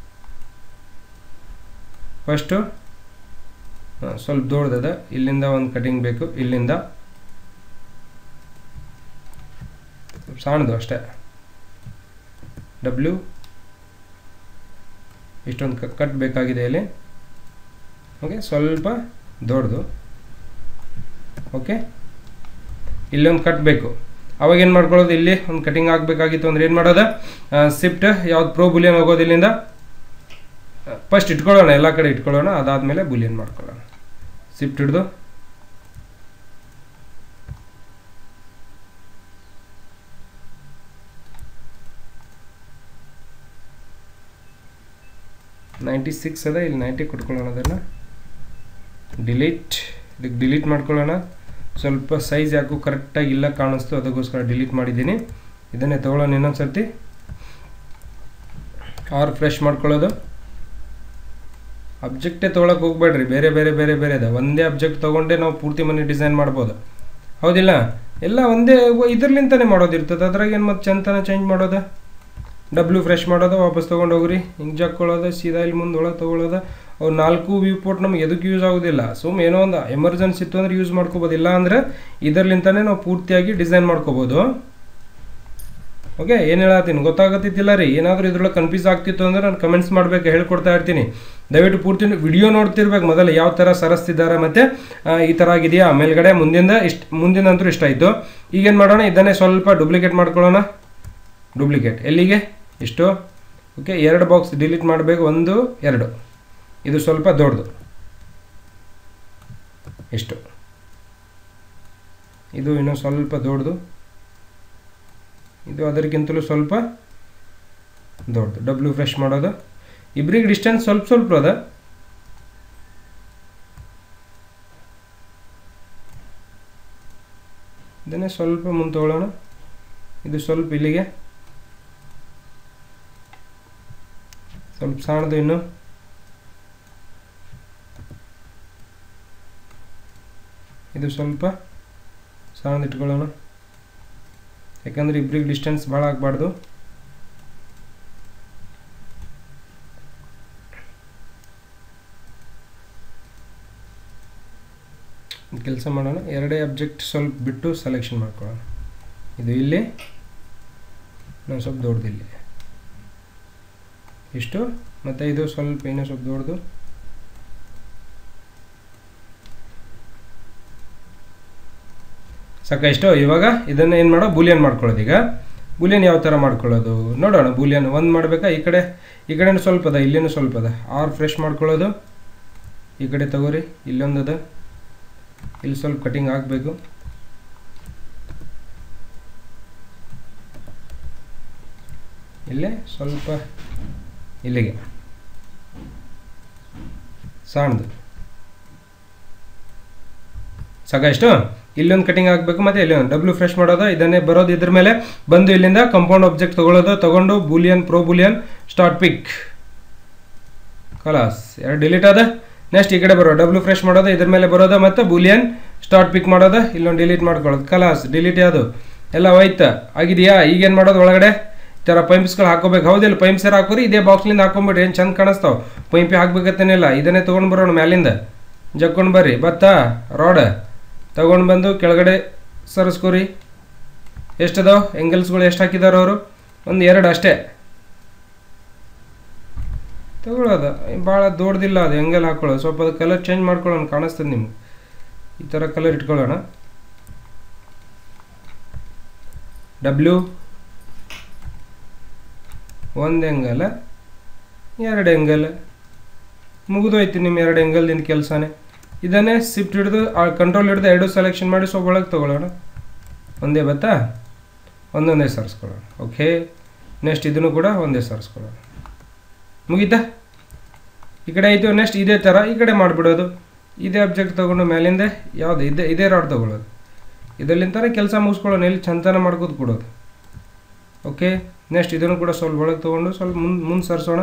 ಫಸ್ಟು ಸ್ವಲ್ಪ ದೊಡ್ಡದ, ಇಲ್ಲಿಂದ ಒಂದು ಕಟಿಂಗ್ ಬೇಕು, ಇಲ್ಲಿಂದ ಸಣ್ಣದು ಅಷ್ಟೇ. ಡಬ್ಲ್ಯೂ ಇಷ್ಟೊಂದು ಕಟ್ ಬೇಕಾಗಿದೆ ಇಲ್ಲಿ. ಓಕೆ, ಸ್ವಲ್ಪ ದೊಡ್ಡದು. ಓಕೆ, ಇಲ್ಲೊಂದು ಕಟ್ ಬೇಕು. ಅವಾಗ ಏನು ಮಾಡ್ಕೊಳ್ಳೋದು? ಇಲ್ಲಿ ಒಂದು ಕಟಿಂಗ್ ಆಗಬೇಕಾಗಿತ್ತು ಅಂದ್ರೆ ಏನು ಮಾಡೋದು? ಶಿಫ್ಟ್ ಯಾವ್ದು ಪ್ರೋ ಬುಲಿಯನ್ ಹೋಗೋದು. ಇಲ್ಲಿಂದ ಫಸ್ಟ್ ಇಟ್ಕೊಳ್ಳೋಣ, ಎಲ್ಲ ಕಡೆ ಇಟ್ಕೊಳ್ಳೋಣ, ಅದಾದಮೇಲೆ ಬುಲಿಯನ್ ಮಾಡ್ಕೊಳ್ಳೋಣ. ಶಿಫ್ಟ್ ಹಿಡಿದು ನೈಂಟಿ ಸಿಕ್ಸ್ ಅದ, ಇಲ್ಲಿ ನೈಂಟಿ ಕೊಟ್ಕೊಳ್ಳೋಣ. ಅದನ್ನು ಡಿಲೀಟ್, ಇದಕ್ಕೆ ಡಿಲೀಟ್ ಮಾಡ್ಕೊಳ್ಳೋಣ. ಸ್ವಲ್ಪ ಸೈಜ್ ಯಾಕೋ ಕರೆಕ್ಟಾಗಿ ಇಲ್ಲ ಕಾಣಿಸ್ತು, ಅದಕ್ಕೋಸ್ಕರ ಡಿಲೀಟ್ ಮಾಡಿದ್ದೀನಿ. ಇದನ್ನೇ ತೊಗೊಳ್ಳೋಣ ಇನ್ನೊಂದು ಸರ್ತಿ. ಆರ್ ಫ್ರೆಶ್ ಮಾಡ್ಕೊಳ್ಳೋದು. ಅಬ್ಜೆಕ್ಟೇ ತೊಗೊಳಕ್ಕೆ ಹೋಗ್ಬೇಡ್ರಿ, ಬೇರೆ ಬೇರೆ ಬೇರೆ ಬೇರೆ ಇದೆ. ಒಂದೇ ಅಬ್ಜೆಕ್ಟ್ ತೊಗೊಂಡೆ ನಾವು ಪೂರ್ತಿ ಮನೆ ಡಿಸೈನ್ ಮಾಡ್ಬೋದು, ಹೌದಿಲ್ಲ? ಎಲ್ಲ ಒಂದೇ ಇದರ್ಲಿಂತಾನೆ ಮಾಡೋದಿರ್ತದೆ. ಅದ್ರಾಗ ಏನು ಮತ್ತೆ ಚಂತನ ಚೇಂಜ್ ಮಾಡೋದು? ಡಬ್ಲ್ಯೂ ಫ್ರೆಶ್ ಮಾಡೋದು, ವಾಪಸ್ ತೊಗೊಂಡು ಹೋಗ್ರಿ, ಹಿಂಗೆ ಹಾಕ್ಕೊಳ್ಳೋದು, ಸೀದಾ ಇಲ್ಲಿ ಮುಂದೆ ಒಳಗೆ ತೊಗೊಳ್ಳೋದು. ಅವ್ರು ನಾಲ್ಕು ವ್ಯೂ ಪೋರ್ಟ್ ನಮ್ಗೆ ಎದಕ್ಕೆ ಯೂಸ್ ಆಗೋದಿಲ್ಲ. ಸುಮ್ ಏನೋ ಒಂದು ಎಮರ್ಜೆನ್ಸಿ ಇತ್ತು ಅಂದ್ರೆ ಯೂಸ್ ಮಾಡ್ಕೋಬೋದು, ಇಲ್ಲ ಅಂದರೆ ಇದರ್ಲಿಂತಾನೆ ನಾವು ಪೂರ್ತಿಯಾಗಿ ಡಿಸೈನ್ ಮಾಡ್ಕೋಬೋದು. ಓಕೆ, ಏನು ಹೇಳತ್ತೀನಿ ಗೊತ್ತಾಗತ್ತಿಲ್ಲ ರೀ? ಏನಾದರೂ ಇದ್ರೊಳಗೆ ಕನ್ಫ್ಯೂಸ್ ಆಗ್ತಿತ್ತು ಅಂದ್ರೆ ನಾನು ಕಮೆಂಟ್ಸ್ ಮಾಡಬೇಕು, ಹೇಳ್ಕೊಡ್ತಾ ಇರ್ತೀನಿ. ದಯವಿಟ್ಟು ಪೂರ್ತಿ ವಿಡಿಯೋ ನೋಡ್ತಿರ್ಬೇಕು ಮೊದಲು, ಯಾವ ಥರ ಸರಿಸ್ತಿದ್ದಾರೆ ಮತ್ತು ಈ ಥರ ಆಗಿದೆಯಾ ಮೇಲ್ಗಡೆ ಮುಂದಿಂದ. ಇಷ್ಟು ಮುಂದಿನಂತೂ ಇಷ್ಟ ಆಯಿತು. ಈಗೇನು ಮಾಡೋಣ? ಇದನ್ನೇ ಸ್ವಲ್ಪ ಡೂಪ್ಲಿಕೇಟ್ ಮಾಡ್ಕೊಳ್ಳೋಣ. ಡೂಪ್ಲಿಕೇಟ್ ಎಲ್ಲಿಗೆ? ಇಷ್ಟು. ಓಕೆ, ಎರಡು ಬಾಕ್ಸ್ ಡಿಲೀಟ್ ಮಾಡಬೇಕು, ಒಂದು ಎರಡು. ಇದು ಸ್ವಲ್ಪ ದೊಡ್ಡದು, ಇಷ್ಟು. ಇದು ಇನ್ನೂ ಸ್ವಲ್ಪ ದೊಡ್ಡದು, ಇದು ಅದಕ್ಕಿಂತಲೂ ಸ್ವಲ್ಪ ದೊಡ್ಡದು. ಡಬ್ಲ್ಯೂ ಫ್ರೆಶ್ ಮಾಡೋದು. ಇಬ್ಬರಿಗೆ ಡಿಸ್ಟೆನ್ಸ್ ಸ್ವಲ್ಪ ಸ್ವಲ್ಪ ಅದ. ಇದನ್ನೇ ಸ್ವಲ್ಪ ಮುಂದೆ ತಗೊಳ್ಳೋಣ. ಇದು ಸ್ವಲ್ಪ ಇಲ್ಲಿಗೆ, ಸ್ವಲ್ಪ ಸಣ್ಣದು ಇನ್ನು. ಇದು ಸ್ವಲ್ಪ ಸಣ್ಣದು ಇಟ್ಕೊಳ್ಳೋಣ, ಯಾಕಂದರೆ ಇಬ್ಬರಿಗೆ ಡಿಸ್ಟೆನ್ಸ್ ಭಾಳ ಆಗಬಾರ್ದು. ಕೆಲಸ ಮಾಡೋಣ, ಎರಡೇ ಅಬ್ಜೆಕ್ಟ್ ಸ್ವಲ್ಪ ಬಿಟ್ಟು ಸೆಲೆಕ್ಷನ್ ಮಾಡ್ಕೊಳ್ಳೋಣ. ಇದು ಇಲ್ಲಿ, ನಾವು ಸ್ವಲ್ಪ ದೊಡ್ಡದು ಇಲ್ಲಿ ಇಷ್ಟು, ಮತ್ತು ಇದು ಸ್ವಲ್ಪ ಇನ್ನೂ ಸ್ವಲ್ಪ ದೊಡ್ಡದು. ಸಾಕಷ್ಟು. ಇವಾಗ ಇದನ್ನು ಏನು ಮಾಡೋ? ಬೂಲಿಯನ್ ಮಾಡ್ಕೊಳ್ಳೋದು. ಈಗ ಬೂಲಿಯನ್ ಯಾವ ಥರ ಮಾಡ್ಕೊಳ್ಳೋದು ನೋಡೋಣ. ಬೂಲಿಯನ್ ಒಂದು ಮಾಡಬೇಕಾ? ಈ ಕಡೆ ಈ ಕಡೆನೂ ಸ್ವಲ್ಪ ಅದ, ಇಲ್ಲೇನೂ ಸ್ವಲ್ಪ ಅದ. ಆರ್ ಫ್ರೆಶ್ ಮಾಡ್ಕೊಳ್ಳೋದು. ಈ ಕಡೆ ತಗೋರಿ, ಇಲ್ಲೊಂದು ಅದ, ಇಲ್ಲಿ ಸ್ವಲ್ಪ ಕಟಿಂಗ್ ಆಗಬೇಕು. ಇಲ್ಲೇ ಸ್ವಲ್ಪ ಇಲ್ಲಿಗೆ ಸಣ್ಣದು. ಸಾಕಷ್ಟು. ಇಲ್ಲೊಂದು ಕಟಿಂಗ್ ಆಗಬೇಕು, ಮತ್ತು ಇಲ್ಲಿ ಒಂದು ಡಬ್ಲ್ಯೂ ಫ್ರೆಶ್ ಮಾಡೋದು. ಇದನ್ನೇ ಬರೋದು ಇದ್ರ ಮೇಲೆ ಬಂದು ಇಲ್ಲಿಂದ ಕಂಪೌಂಡ್ ಆಬ್ಜೆಕ್ಟ್ ತೊಗೊಳ್ಳೋದು. ತೊಗೊಂಡು boolean pro boolean start pick ಕಲಾಸ್ ಎರಡು ಡಿಲೀಟ್ ಅದ. ನೆಕ್ಸ್ಟ್ ಈ ಕಡೆ ಬರೋದು ಡಬ್ಲ್ಯೂ ಫ್ರೆಶ್ ಮಾಡೋದು, ಇದ್ರ ಮೇಲೆ ಬರೋದು ಮತ್ತು ಬೂಲಿಯನ್ ಸ್ಟಾರ್ಟ್ ಪಿಕ್ ಮಾಡೋದು, ಇಲ್ಲೊಂದು ಡಿಲೀಟ್ ಮಾಡ್ಕೊಳ್ಳೋದು. ಕಲಾಸ್ ಡಿಲೀಟ್ ಯಾವುದು ಎಲ್ಲ ಹೋಯ್ತು ಆಗಿದೆಯಾ. ಈಗೇನು ಮಾಡೋದು ಒಳಗಡೆ ಈ ಥರ ಪೈಂಪ್ಸ್ಗಳು ಹಾಕೋಬೇಕು. ಹೌದಿಲ್ಲ, ಪೈಂಪ್ಸ್ ಯಾರು ಹಾಕೋರಿ ಇದೇ ಬಾಕ್ಸ್ಲಿಂದ ಹಾಕೊಂಬಿಡ್ರಿ, ಏನು ಚಂದ ಕಾಣಿಸ್ತಾವೆ. ಪೈಂಪಿ ಹಾಕ್ಬೇಕತ್ತೇನಿಲ್ಲ, ಇದನ್ನೇ ತೊಗೊಂಡು ಬರೋಣ ಮ್ಯಾಲಿಂದ ಜಕ್ಕೊಂಡು ಬರ್ರಿ. ಬತ್ತಾ ರಾಡ್ ತೊಗೊಂಡು ಬಂದು ಕೆಳಗಡೆ ಸರಿಸ್ಕೋರಿ. ಎಷ್ಟದಾವ ಎಂಗಲ್ಸ್ಗಳು ಎಷ್ಟು ಹಾಕಿದಾರೆ ಅವರು? ಒಂದು ಎರಡು ಅಷ್ಟೇ ತಗೊಳ್ಳೋದು, ಭಾಳ ದೊಡ್ಡದಿಲ್ಲ ಅದು ಎಂಗಲ್ ಹಾಕೊಳ್ಳೋದು. ಸ್ವಲ್ಪ ಅದು ಕಲರ್ ಚೇಂಜ್ ಮಾಡ್ಕೊಳ್ಳೋಣ, ಕಾಣಿಸ್ತದೆ ನಿಮ್ಗೆ. ಈ ಥರ ಕಲರ್ ಇಟ್ಕೊಳ್ಳೋಣ. ಡಬ್ಲ್ಯೂ ಒಂದು ಎಂಗಲ್ ಎರಡು ಎಂಗಲ್ ಮುಗಿದೋಯ್ತು ನಿಮ್ಮ ಎರಡು ಎಂಗಲ್ದಿಂದ ಕೆಲಸನೇ. ಇದನ್ನೇ ಶಿಫ್ಟ್ ಹಿಡಿದು ಕಂಟ್ರೋಲ್ ಹಿಡಿದು ಎರಡು ಸೆಲೆಕ್ಷನ್ ಮಾಡಿ ಸ್ವಲ್ಪ ಒಳಗೆ ತೊಗೊಳ್ಳೋಣ. ಒಂದೇ ಬತ್ತಾ ಒಂದೊಂದೇ ಸರಿಸ್ಕೊಳ್ಳೋಣ. ಓಕೆ, ನೆಕ್ಸ್ಟ್ ಇದನ್ನು ಕೂಡ ಒಂದೇ ಸರಿಸ್ಕೊಳ್ಳೋಣ. ಮುಗೀತಾ? ಈ ಕಡೆ ಆಯಿತು. ನೆಕ್ಸ್ಟ್ ಇದೇ ಥರ ಈ ಕಡೆ ಮಾಡಿಬಿಡೋದು. ಇದೇ ಅಬ್ಜೆಕ್ಟ್ ತೊಗೊಂಡು ಮೇಲಿಂದ ಯಾವುದು ಇದೇ ಇದೇ ರಾಡ್ ತೊಗೊಳ್ಳೋದು. ಇದರಲ್ಲಿಂತಾನೆ ಕೆಲಸ ಮುಗಿಸ್ಕೊಳ್ಳೋಣ, ಇಲ್ಲಿ ಚಂತನ ಮಾಡ್ಕೋದು ಕೊಡೋದು. ಓಕೆ, ನೆಕ್ಸ್ಟ್ ಇದನ್ನು ಕೂಡ ಸ್ವಲ್ಪ ಒಳಗೆ ತೊಗೊಂಡು ಸ್ವಲ್ಪ ಮುಂದೆ ಮುಂದೆ ಸರಿಸೋಣ.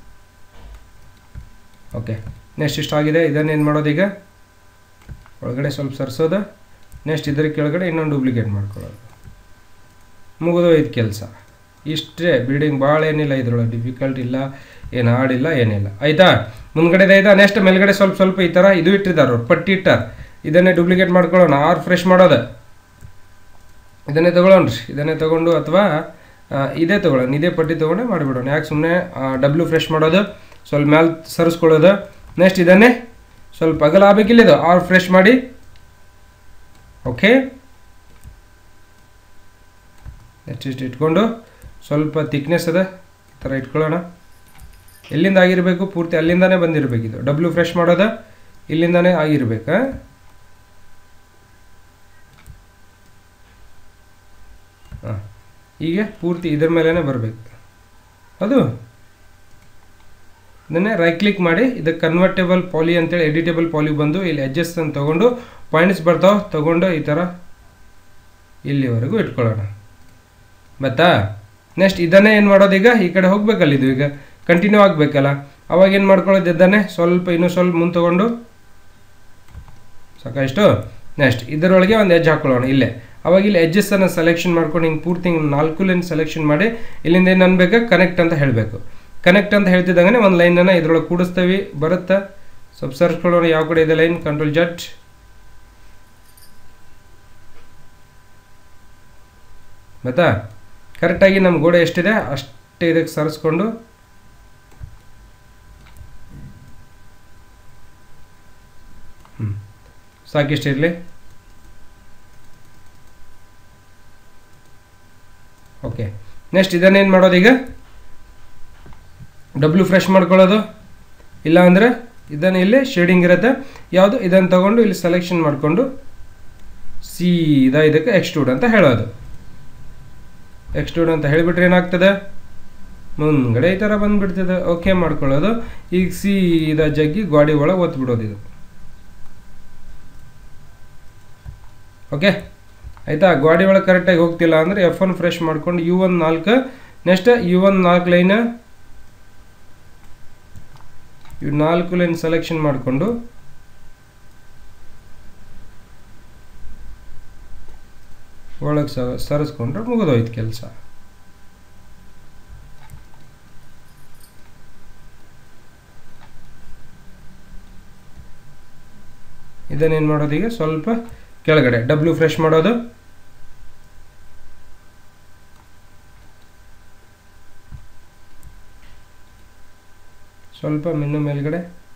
Okay, next ಇಷ್ಟಾಗಿದೆ. ಇದನ್ನೇನು ಮಾಡೋದು ಈಗ ಒಳಗಡೆ ಸ್ವಲ್ಪ ಸರಿಸೋದು. ನೆಕ್ಸ್ಟ್ ಇದರ ಕೆಳಗಡೆ ಇನ್ನೊಂದು ಡೂಪ್ಲಿಕೇಟ್ ಮಾಡ್ಕೊಳ್ಳೋದು. ಮುಗಿದೋಯ್ತು ಕೆಲಸ. ಇಷ್ಟೇ ಬಿಲ್ಡಿಂಗ್ ಭಾಳ ಏನಿಲ್ಲ, ಇದ್ರೊಳಗೆ ಡಿಫಿಕಲ್ಟ್ ಇಲ್ಲ, ಏನು ಹಾಡಿಲ್ಲ, ಏನಿಲ್ಲ. ಆಯಿತಾ? ಮುಂದ್ಗಡೆ ಆಯ್ತಾ? ನೆಕ್ಸ್ಟ್ ಮೇಲ್ಗಡೆ ಸ್ವಲ್ಪ ಸ್ವಲ್ಪ ಈ ಥರ ಇದು ಇಟ್ಟಿದ್ದಾರೆ ಅವ್ರು, ಪಟ್ಟಿ ಇಟ್ಟಾರೆ. ಇದನ್ನೇ ಡೂಪ್ಲಿಕೇಟ್ ಮಾಡ್ಕೊಳ್ಳೋಣ. ಆರ್ ಫ್ರೆಶ್ ಮಾಡೋದು, ಇದನ್ನೇ ತೊಗೊಳ್ಳೋಣ್ರಿ. ಇದನ್ನೇ ತೊಗೊಂಡು ಅಥವಾ ಇದೇ ತೊಗೊಳ್ಳೋಣ, ಇದೇ ಪಟ್ಟಿ ತೊಗೊಂಡೆ ಮಾಡಿಬಿಡೋಣ. ಯಾಕೆ ಸುಮ್ಮನೆ ಡಬ್ಲ್ಯೂ ಫ್ರೆಶ್ ಮಾಡೋದು, ಸ್ವಲ್ಪ ಮ್ಯಾಲೆ ಸರಿಸ್ಕೊಳ್ಳೋದು. ನೆಕ್ಸ್ಟ್ ಇದನ್ನೇ ಸ್ವಲ್ಪ ಅಗಲ ಆಗಬೇಕಿಲ್ಲ, ಇದು ಆರ್ ಫ್ರೆಶ್ ಮಾಡಿ. ಓಕೆ, ನೆಕ್ಸ್ಟ್ ಇಷ್ಟು ಇಟ್ಕೊಂಡು ಸ್ವಲ್ಪ ಥಿಕ್ನೆಸ್ ಅದ ಈ ಥರ ಇಟ್ಕೊಳ್ಳೋಣ. ಎಲ್ಲಿಂದ ಆಗಿರಬೇಕು? ಪೂರ್ತಿ ಅಲ್ಲಿಂದಾನೇ ಬಂದಿರಬೇಕು. ಇದು ಡಬ್ಲ್ಯೂ ಫ್ರೆಶ್ ಮಾಡೋದು ಇಲ್ಲಿಂದಾನೇ ಆಗಿರ್ಬೇಕಾ? ಹಾಂ, ಈಗ ಪೂರ್ತಿ ಇದ್ರ ಮೇಲೇ ಬರಬೇಕು. ಅದು ಇದನ್ನೇ ರೈಟ್ ಕ್ಲಿಕ್ ಮಾಡಿ ಇದಕ್ಕೆ ಕನ್ವರ್ಟೇಬಲ್ ಪಾಲಿ ಅಂತೇಳಿ ಎಡಿಟೇಬಲ್ ಪಾಲಿ ಬಂದು ಇಲ್ಲಿ ಎಡ್ಜಸ್ ಅಂತ ತೊಗೊಂಡು ಪಾಯಿಂಟ್ಸ್ ಬರ್ತಾವೆ ತೊಗೊಂಡು ಈ ಥರ ಇಲ್ಲಿವರೆಗೂ ಇಟ್ಕೊಳ್ಳೋಣ. ಬತ್ತಾ? ನೆಕ್ಸ್ಟ್ ಇದನ್ನೇ ಏನು ಮಾಡೋದು ಈಗ ಈ ಕಡೆ ಹೋಗ್ಬೇಕಲ್ಲ, ಇದು ಈಗ ಕಂಟಿನ್ಯೂ ಆಗಬೇಕಲ್ಲ. ಅವಾಗ ಏನು ಮಾಡ್ಕೊಳ್ಳೋದು, ಇದನ್ನೇ ಸ್ವಲ್ಪ ಇನ್ನೂ ಸ್ವಲ್ಪ ಮುಂದೆ ತೊಗೊಂಡು ಸಾಕಷ್ಟು. ನೆಕ್ಸ್ಟ್ ಇದರೊಳಗೆ ಒಂದು ಎಡ್ಜ್ ಹಾಕ್ಕೊಳ್ಳೋಣ ಇಲ್ಲೇ. ಅವಾಗ ಇಲ್ಲಿ ಎಡ್ಜಸ್ಸನ್ನು ಸೆಲೆಕ್ಷನ್ ಮಾಡ್ಕೊಂಡು ಹಿಂಗೆ ಪೂರ್ತಿ ಹಿಂಗೆ ನಾಲ್ಕು ಲೈನ್ ಸೆಲೆಕ್ಷನ್ ಮಾಡಿ ಇಲ್ಲಿಂದ ಏನು ಅನ್ಬೇಕು, ಕನೆಕ್ಟ್ ಅಂತ ಹೇಳಬೇಕು. ಕನೆಕ್ಟ್ ಅಂತ ಹೇಳ್ತಿದ್ದಂಗೆ ಒಂದು ಲೈನನ್ನು ಇದ್ರೊಳಗೆ ಕೂಡಿಸ್ತೀವಿ, ಬರುತ್ತಾ? ಸ್ವಲ್ಪ ಸರ್ಚ್ಕೊಳ್ಳೋಣ ಯಾವ ಕಡೆ ಇದೆ ಲೈನ್. ಕಂಟ್ರೋಲ್ ಜಟ್ ಬತ್ತಾ? ಕರೆಕ್ಟಾಗಿ ನಮ್ಮ ಗೋಡೆ ಎಷ್ಟಿದೆ ಅಷ್ಟೇ ಇದಕ್ಕೆ ಸರಿಸ್ಕೊಂಡು ಹ್ಞೂ ಸಾಕಿಷ್ಟಿರಲಿ. ಓಕೆ, ನೆಕ್ಸ್ಟ್ ಇದನ್ನೇನು ಮಾಡೋದು ಈಗ ಡಬ್ಲ್ಯೂ ಫ್ರೆಶ್ ಮಾಡ್ಕೊಳ್ಳೋದು. ಇಲ್ಲ ಅಂದರೆ ಇದನ್ನು ಇಲ್ಲಿ ಶೇಡಿಂಗ್ ಇರುತ್ತೆ ಯಾವುದು, ಇದನ್ನು ತಗೊಂಡು ಇಲ್ಲಿ ಸೆಲೆಕ್ಷನ್ ಮಾಡಿಕೊಂಡು ಸೀದಾ ಇದಕ್ಕೆ ಎಕ್ಸ್ಟ್ರೂಡ್ ಅಂತ ಹೇಳೋದು. ಎಕ್ಸ್ಟ್ರೂಡ್ ಅಂತ ಹೇಳಿಬಿಟ್ರೆ ಏನಾಗ್ತದೆ, ಮುಂದ್ಗಡೆ ಈ ಥರ ಬಂದುಬಿಡ್ತದೆ. ಓಕೆ ಮಾಡ್ಕೊಳ್ಳೋದು. ಈಗ ಸೀದಾ ಜಗ್ಗಿ ಗಾಡಿ ಒಳಗೆ ಒತ್ಬಿಡೋದು ಇದು. ಓಕೆ ಆಯಿತಾ? ಗಾಡಿ ಒಳಗೆ ಕರೆಕ್ಟಾಗಿ ಹೋಗ್ತಿಲ್ಲ ಅಂದರೆ ಎಫ್ ಒನ್ ಫ್ರೆಶ್ ಮಾಡ್ಕೊಂಡು ಯು ಒನ್ ನಾಲ್ಕು, ನೆಕ್ಸ್ಟ್ ಯು ಒನ್ ನಾಲ್ಕು ಲೈನ್ ಇವು ನಾಲ್ಕು ಲೈನ್ ಸೆಲೆಕ್ಷನ್ ಮಾಡಿಕೊಂಡು ಒಳಗೆ ಸ ಸರಿಸ್ಕೊಂಡ್ರೆ ಮುಗಿದೋಯ್ತು ಕೆಲಸ. ಇದನ್ನೇನು ಮಾಡೋದು ಈಗ ಸ್ವಲ್ಪ ಕೆಳಗಡೆ ಡಬ್ಲ್ಯೂ ಫ್ರೆಶ್ ಮಾಡೋದು. ಸ್ವಲ್ಪ ಮೆನ್ನು ಮೇಲ್ಗಡೆ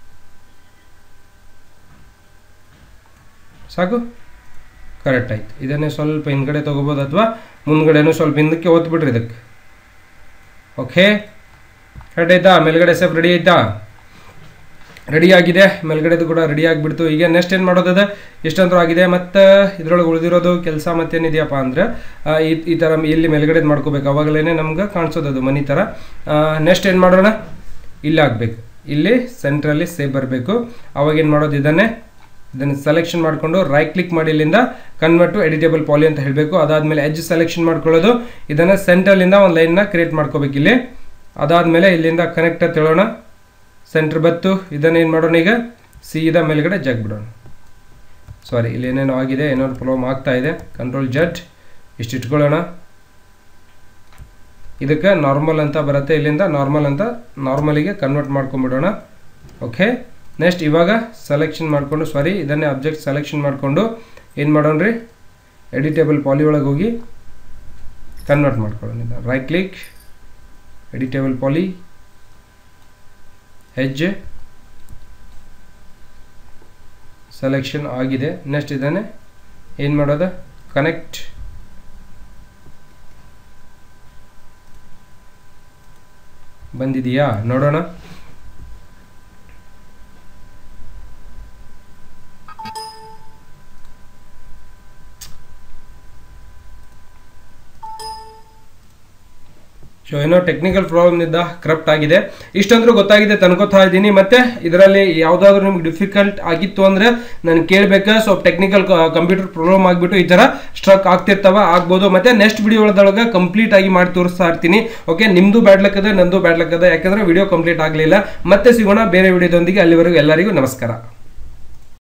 ಸಾಕು, ಕರೆಕ್ಟ್ ಆಯ್ತು. ಇದನ್ನೇ ಸ್ವಲ್ಪ ಹಿಂದ್ಗಡೆ ತೊಗೋಬೋದು ಅಥವಾ ಮುಂದ್ಗಡೆನೂ ಸ್ವಲ್ಪ ಹಿಂದಕ್ಕೆ ಓದ್ಬಿಟ್ರಿ ಇದಕ್ಕೆ. ಓಕೆ ಕರೆಕ್ಟ್ ಆಯ್ತಾ? ಮೇಲ್ಗಡೆ ಸೇಫ್ ರೆಡಿ ಆಯ್ತಾ? ರೆಡಿ ಆಗಿದೆ, ಮೇಲ್ಗಡೆದು ಕೂಡ ರೆಡಿ ಆಗಿಬಿಡ್ತು. ಈಗ ನೆಕ್ಸ್ಟ್ ಏನು ಮಾಡೋದದ, ಇಷ್ಟಂತೂ ಆಗಿದೆ. ಮತ್ತು ಇದ್ರೊಳಗೆ ಉಳಿದಿರೋದು ಕೆಲಸ ಮತ್ತೇನಿದೆಯಪ್ಪ ಅಂದರೆ ಈ ಈ ಥರ ಇಲ್ಲಿ ಮೇಲ್ಗಡೆದು ಮಾಡ್ಕೋಬೇಕು, ಅವಾಗಲೇ ನಮ್ಗೆ ಕಾಣಿಸೋದು ಅದು ಮನಿ ಥರ. ನೆಕ್ಸ್ಟ್ ಏನು ಮಾಡೋಣ, ಇಲ್ಲಿ ಆಗಬೇಕು, ಇಲ್ಲಿ ಸೆಂಟ್ರಲ್ಲಿ ಸೇವ್ ಬರಬೇಕು. ಅವಾಗೇನು ಮಾಡೋದು, ಇದನ್ನೇ ಇದನ್ನು ಸೆಲೆಕ್ಷನ್ ಮಾಡಿಕೊಂಡು ರೈಟ್ ಕ್ಲಿಕ್ ಮಾಡಿ ಇಲ್ಲಿಂದ ಕನ್ವರ್ಟ್ ಟು ಎಡಿಟೇಬಲ್ ಪಾಲಿ ಅಂತ ಹೇಳಬೇಕು. ಅದಾದಮೇಲೆ ಎಡ್ಜ್ ಸೆಲೆಕ್ಷನ್ ಮಾಡ್ಕೊಳ್ಳೋದು, ಇದನ್ನು ಸೆಂಟ್ರಲ್ಲಿಂದ ಒಂದು ಲೈನ್ನ ಕ್ರಿಯೇಟ್ ಮಾಡ್ಕೋಬೇಕು ಇಲ್ಲಿ. ಅದಾದಮೇಲೆ ಇಲ್ಲಿಂದ ಕನೆಕ್ಟ್ ಅಂತ ಹೇಳೋಣ, ಸೆಂಟ್ರ್ ಬತ್ತು. ಇದನ್ನು ಏನು ಮಾಡೋಣ ಈಗ ಸೀದಾ ಮೇಲ್ಗಡೆ ಜಗ್ ಬಿಡೋಣ. ಸಾರಿ ಇಲ್ಲಿ ಏನೇನೋ ಆಗಿದೆ, ಏನೋ ಪ್ರಾಬ್ಲಮ್ ಆಗ್ತಾ ಇದೆ. ಕಂಟ್ರೋಲ್ ಜಡ್ ಇಷ್ಟು ಇಟ್ಕೊಳ್ಳೋಣ. ಇದಕ್ಕೆ ನಾರ್ಮಲ್ ಅಂತ ಬರುತ್ತೆ, ಇಲ್ಲಿಂದ ನಾರ್ಮಲ್ ಅಂತ ನಾರ್ಮಲಿಗೆ ಕನ್ವರ್ಟ್ ಮಾಡ್ಕೊಂಡ್ಬಿಡೋಣ. ಓಕೆ, ನೆಕ್ಸ್ಟ್ ಇವಾಗ ಸೆಲೆಕ್ಷನ್ ಮಾಡಿಕೊಂಡು ಸಾರಿ ಇದನ್ನೇ ಅಬ್ಜೆಕ್ಟ್ ಸೆಲೆಕ್ಷನ್ ಮಾಡಿಕೊಂಡು ಏನು ಮಾಡೋಣ ರೀ ಎಡಿಟೇಬಲ್ ಪಾಲಿ ಒಳಗೆ ಹೋಗಿ ಕನ್ವರ್ಟ್ ಮಾಡ್ಕೊಳ್ಳೋಣ. ರೈಟ್ ಕ್ಲಿಕ್, ಎಡಿಟೇಬಲ್ ಪಾಲಿ, ಹೆಜ್ಜೆ ಸೆಲೆಕ್ಷನ್ ಆಗಿದೆ. ನೆಕ್ಸ್ಟ್ ಇದನ್ನೇ ಏನು ಮಾಡೋದು ಕನೆಕ್ಟ್. ಬಂದಿದೆಯಾ ನೋಡೋಣ. ಸೊ ಏನೋ ಟೆಕ್ನಿಕಲ್ ಪ್ರಾಬ್ಲಮ್ ಇಂದ ಕರಪ್ಟ್ ಆಗಿದೆ. ಇಷ್ಟಂದ್ರೂ ಗೊತ್ತಾಗಿದೆ ತನ್ಕೋತಾ ಇದ್ದೀನಿ. ಮತ್ತೆ ಇದರಲ್ಲಿ ಯಾವುದಾದ್ರೂ ನಿಮ್ಗೆ ಡಿಫಿಕಲ್ಟ್ ಆಗಿತ್ತು ಅಂದ್ರೆ ನಾನು ಕೇಳಬೇಕು. ಸೊ ಟೆಕ್ನಿಕಲ್ ಕಂಪ್ಯೂಟರ್ ಪ್ರಾಬ್ಲಮ್ ಆಗಿಬಿಟ್ಟು ಈ ತರ ಸ್ಟ್ರಕ್ ಆಗ್ತಿರ್ತಾವ, ಆಗ್ಬೋದು. ಮತ್ತೆ ನೆಕ್ಸ್ಟ್ ವಿಡಿಯೋ ಒಳಗೆ ಕಂಪ್ಲೀಟ್ ಆಗಿ ಮಾಡಿ ತೋರಿಸ್ತಾ ಇರ್ತೀನಿ. ಓಕೆ, ನಿಮ್ದು ಬ್ಯಾಡ್ ಲಕ್ ಅದ, ನಂದು ಬ್ಯಾಡ್ ಲಕ್ ಅದ, ಯಾಕಂದ್ರೆ ವಿಡಿಯೋ ಕಂಪ್ಲೀಟ್ ಆಗಲಿಲ್ಲ. ಮತ್ತೆ ಸಿಗೋಣ ಬೇರೆ ವಿಡಿಯೋದೊಂದಿಗೆ. ಅಲ್ಲಿವರೆಗೂ ಎಲ್ಲರಿಗೂ ನಮಸ್ಕಾರ.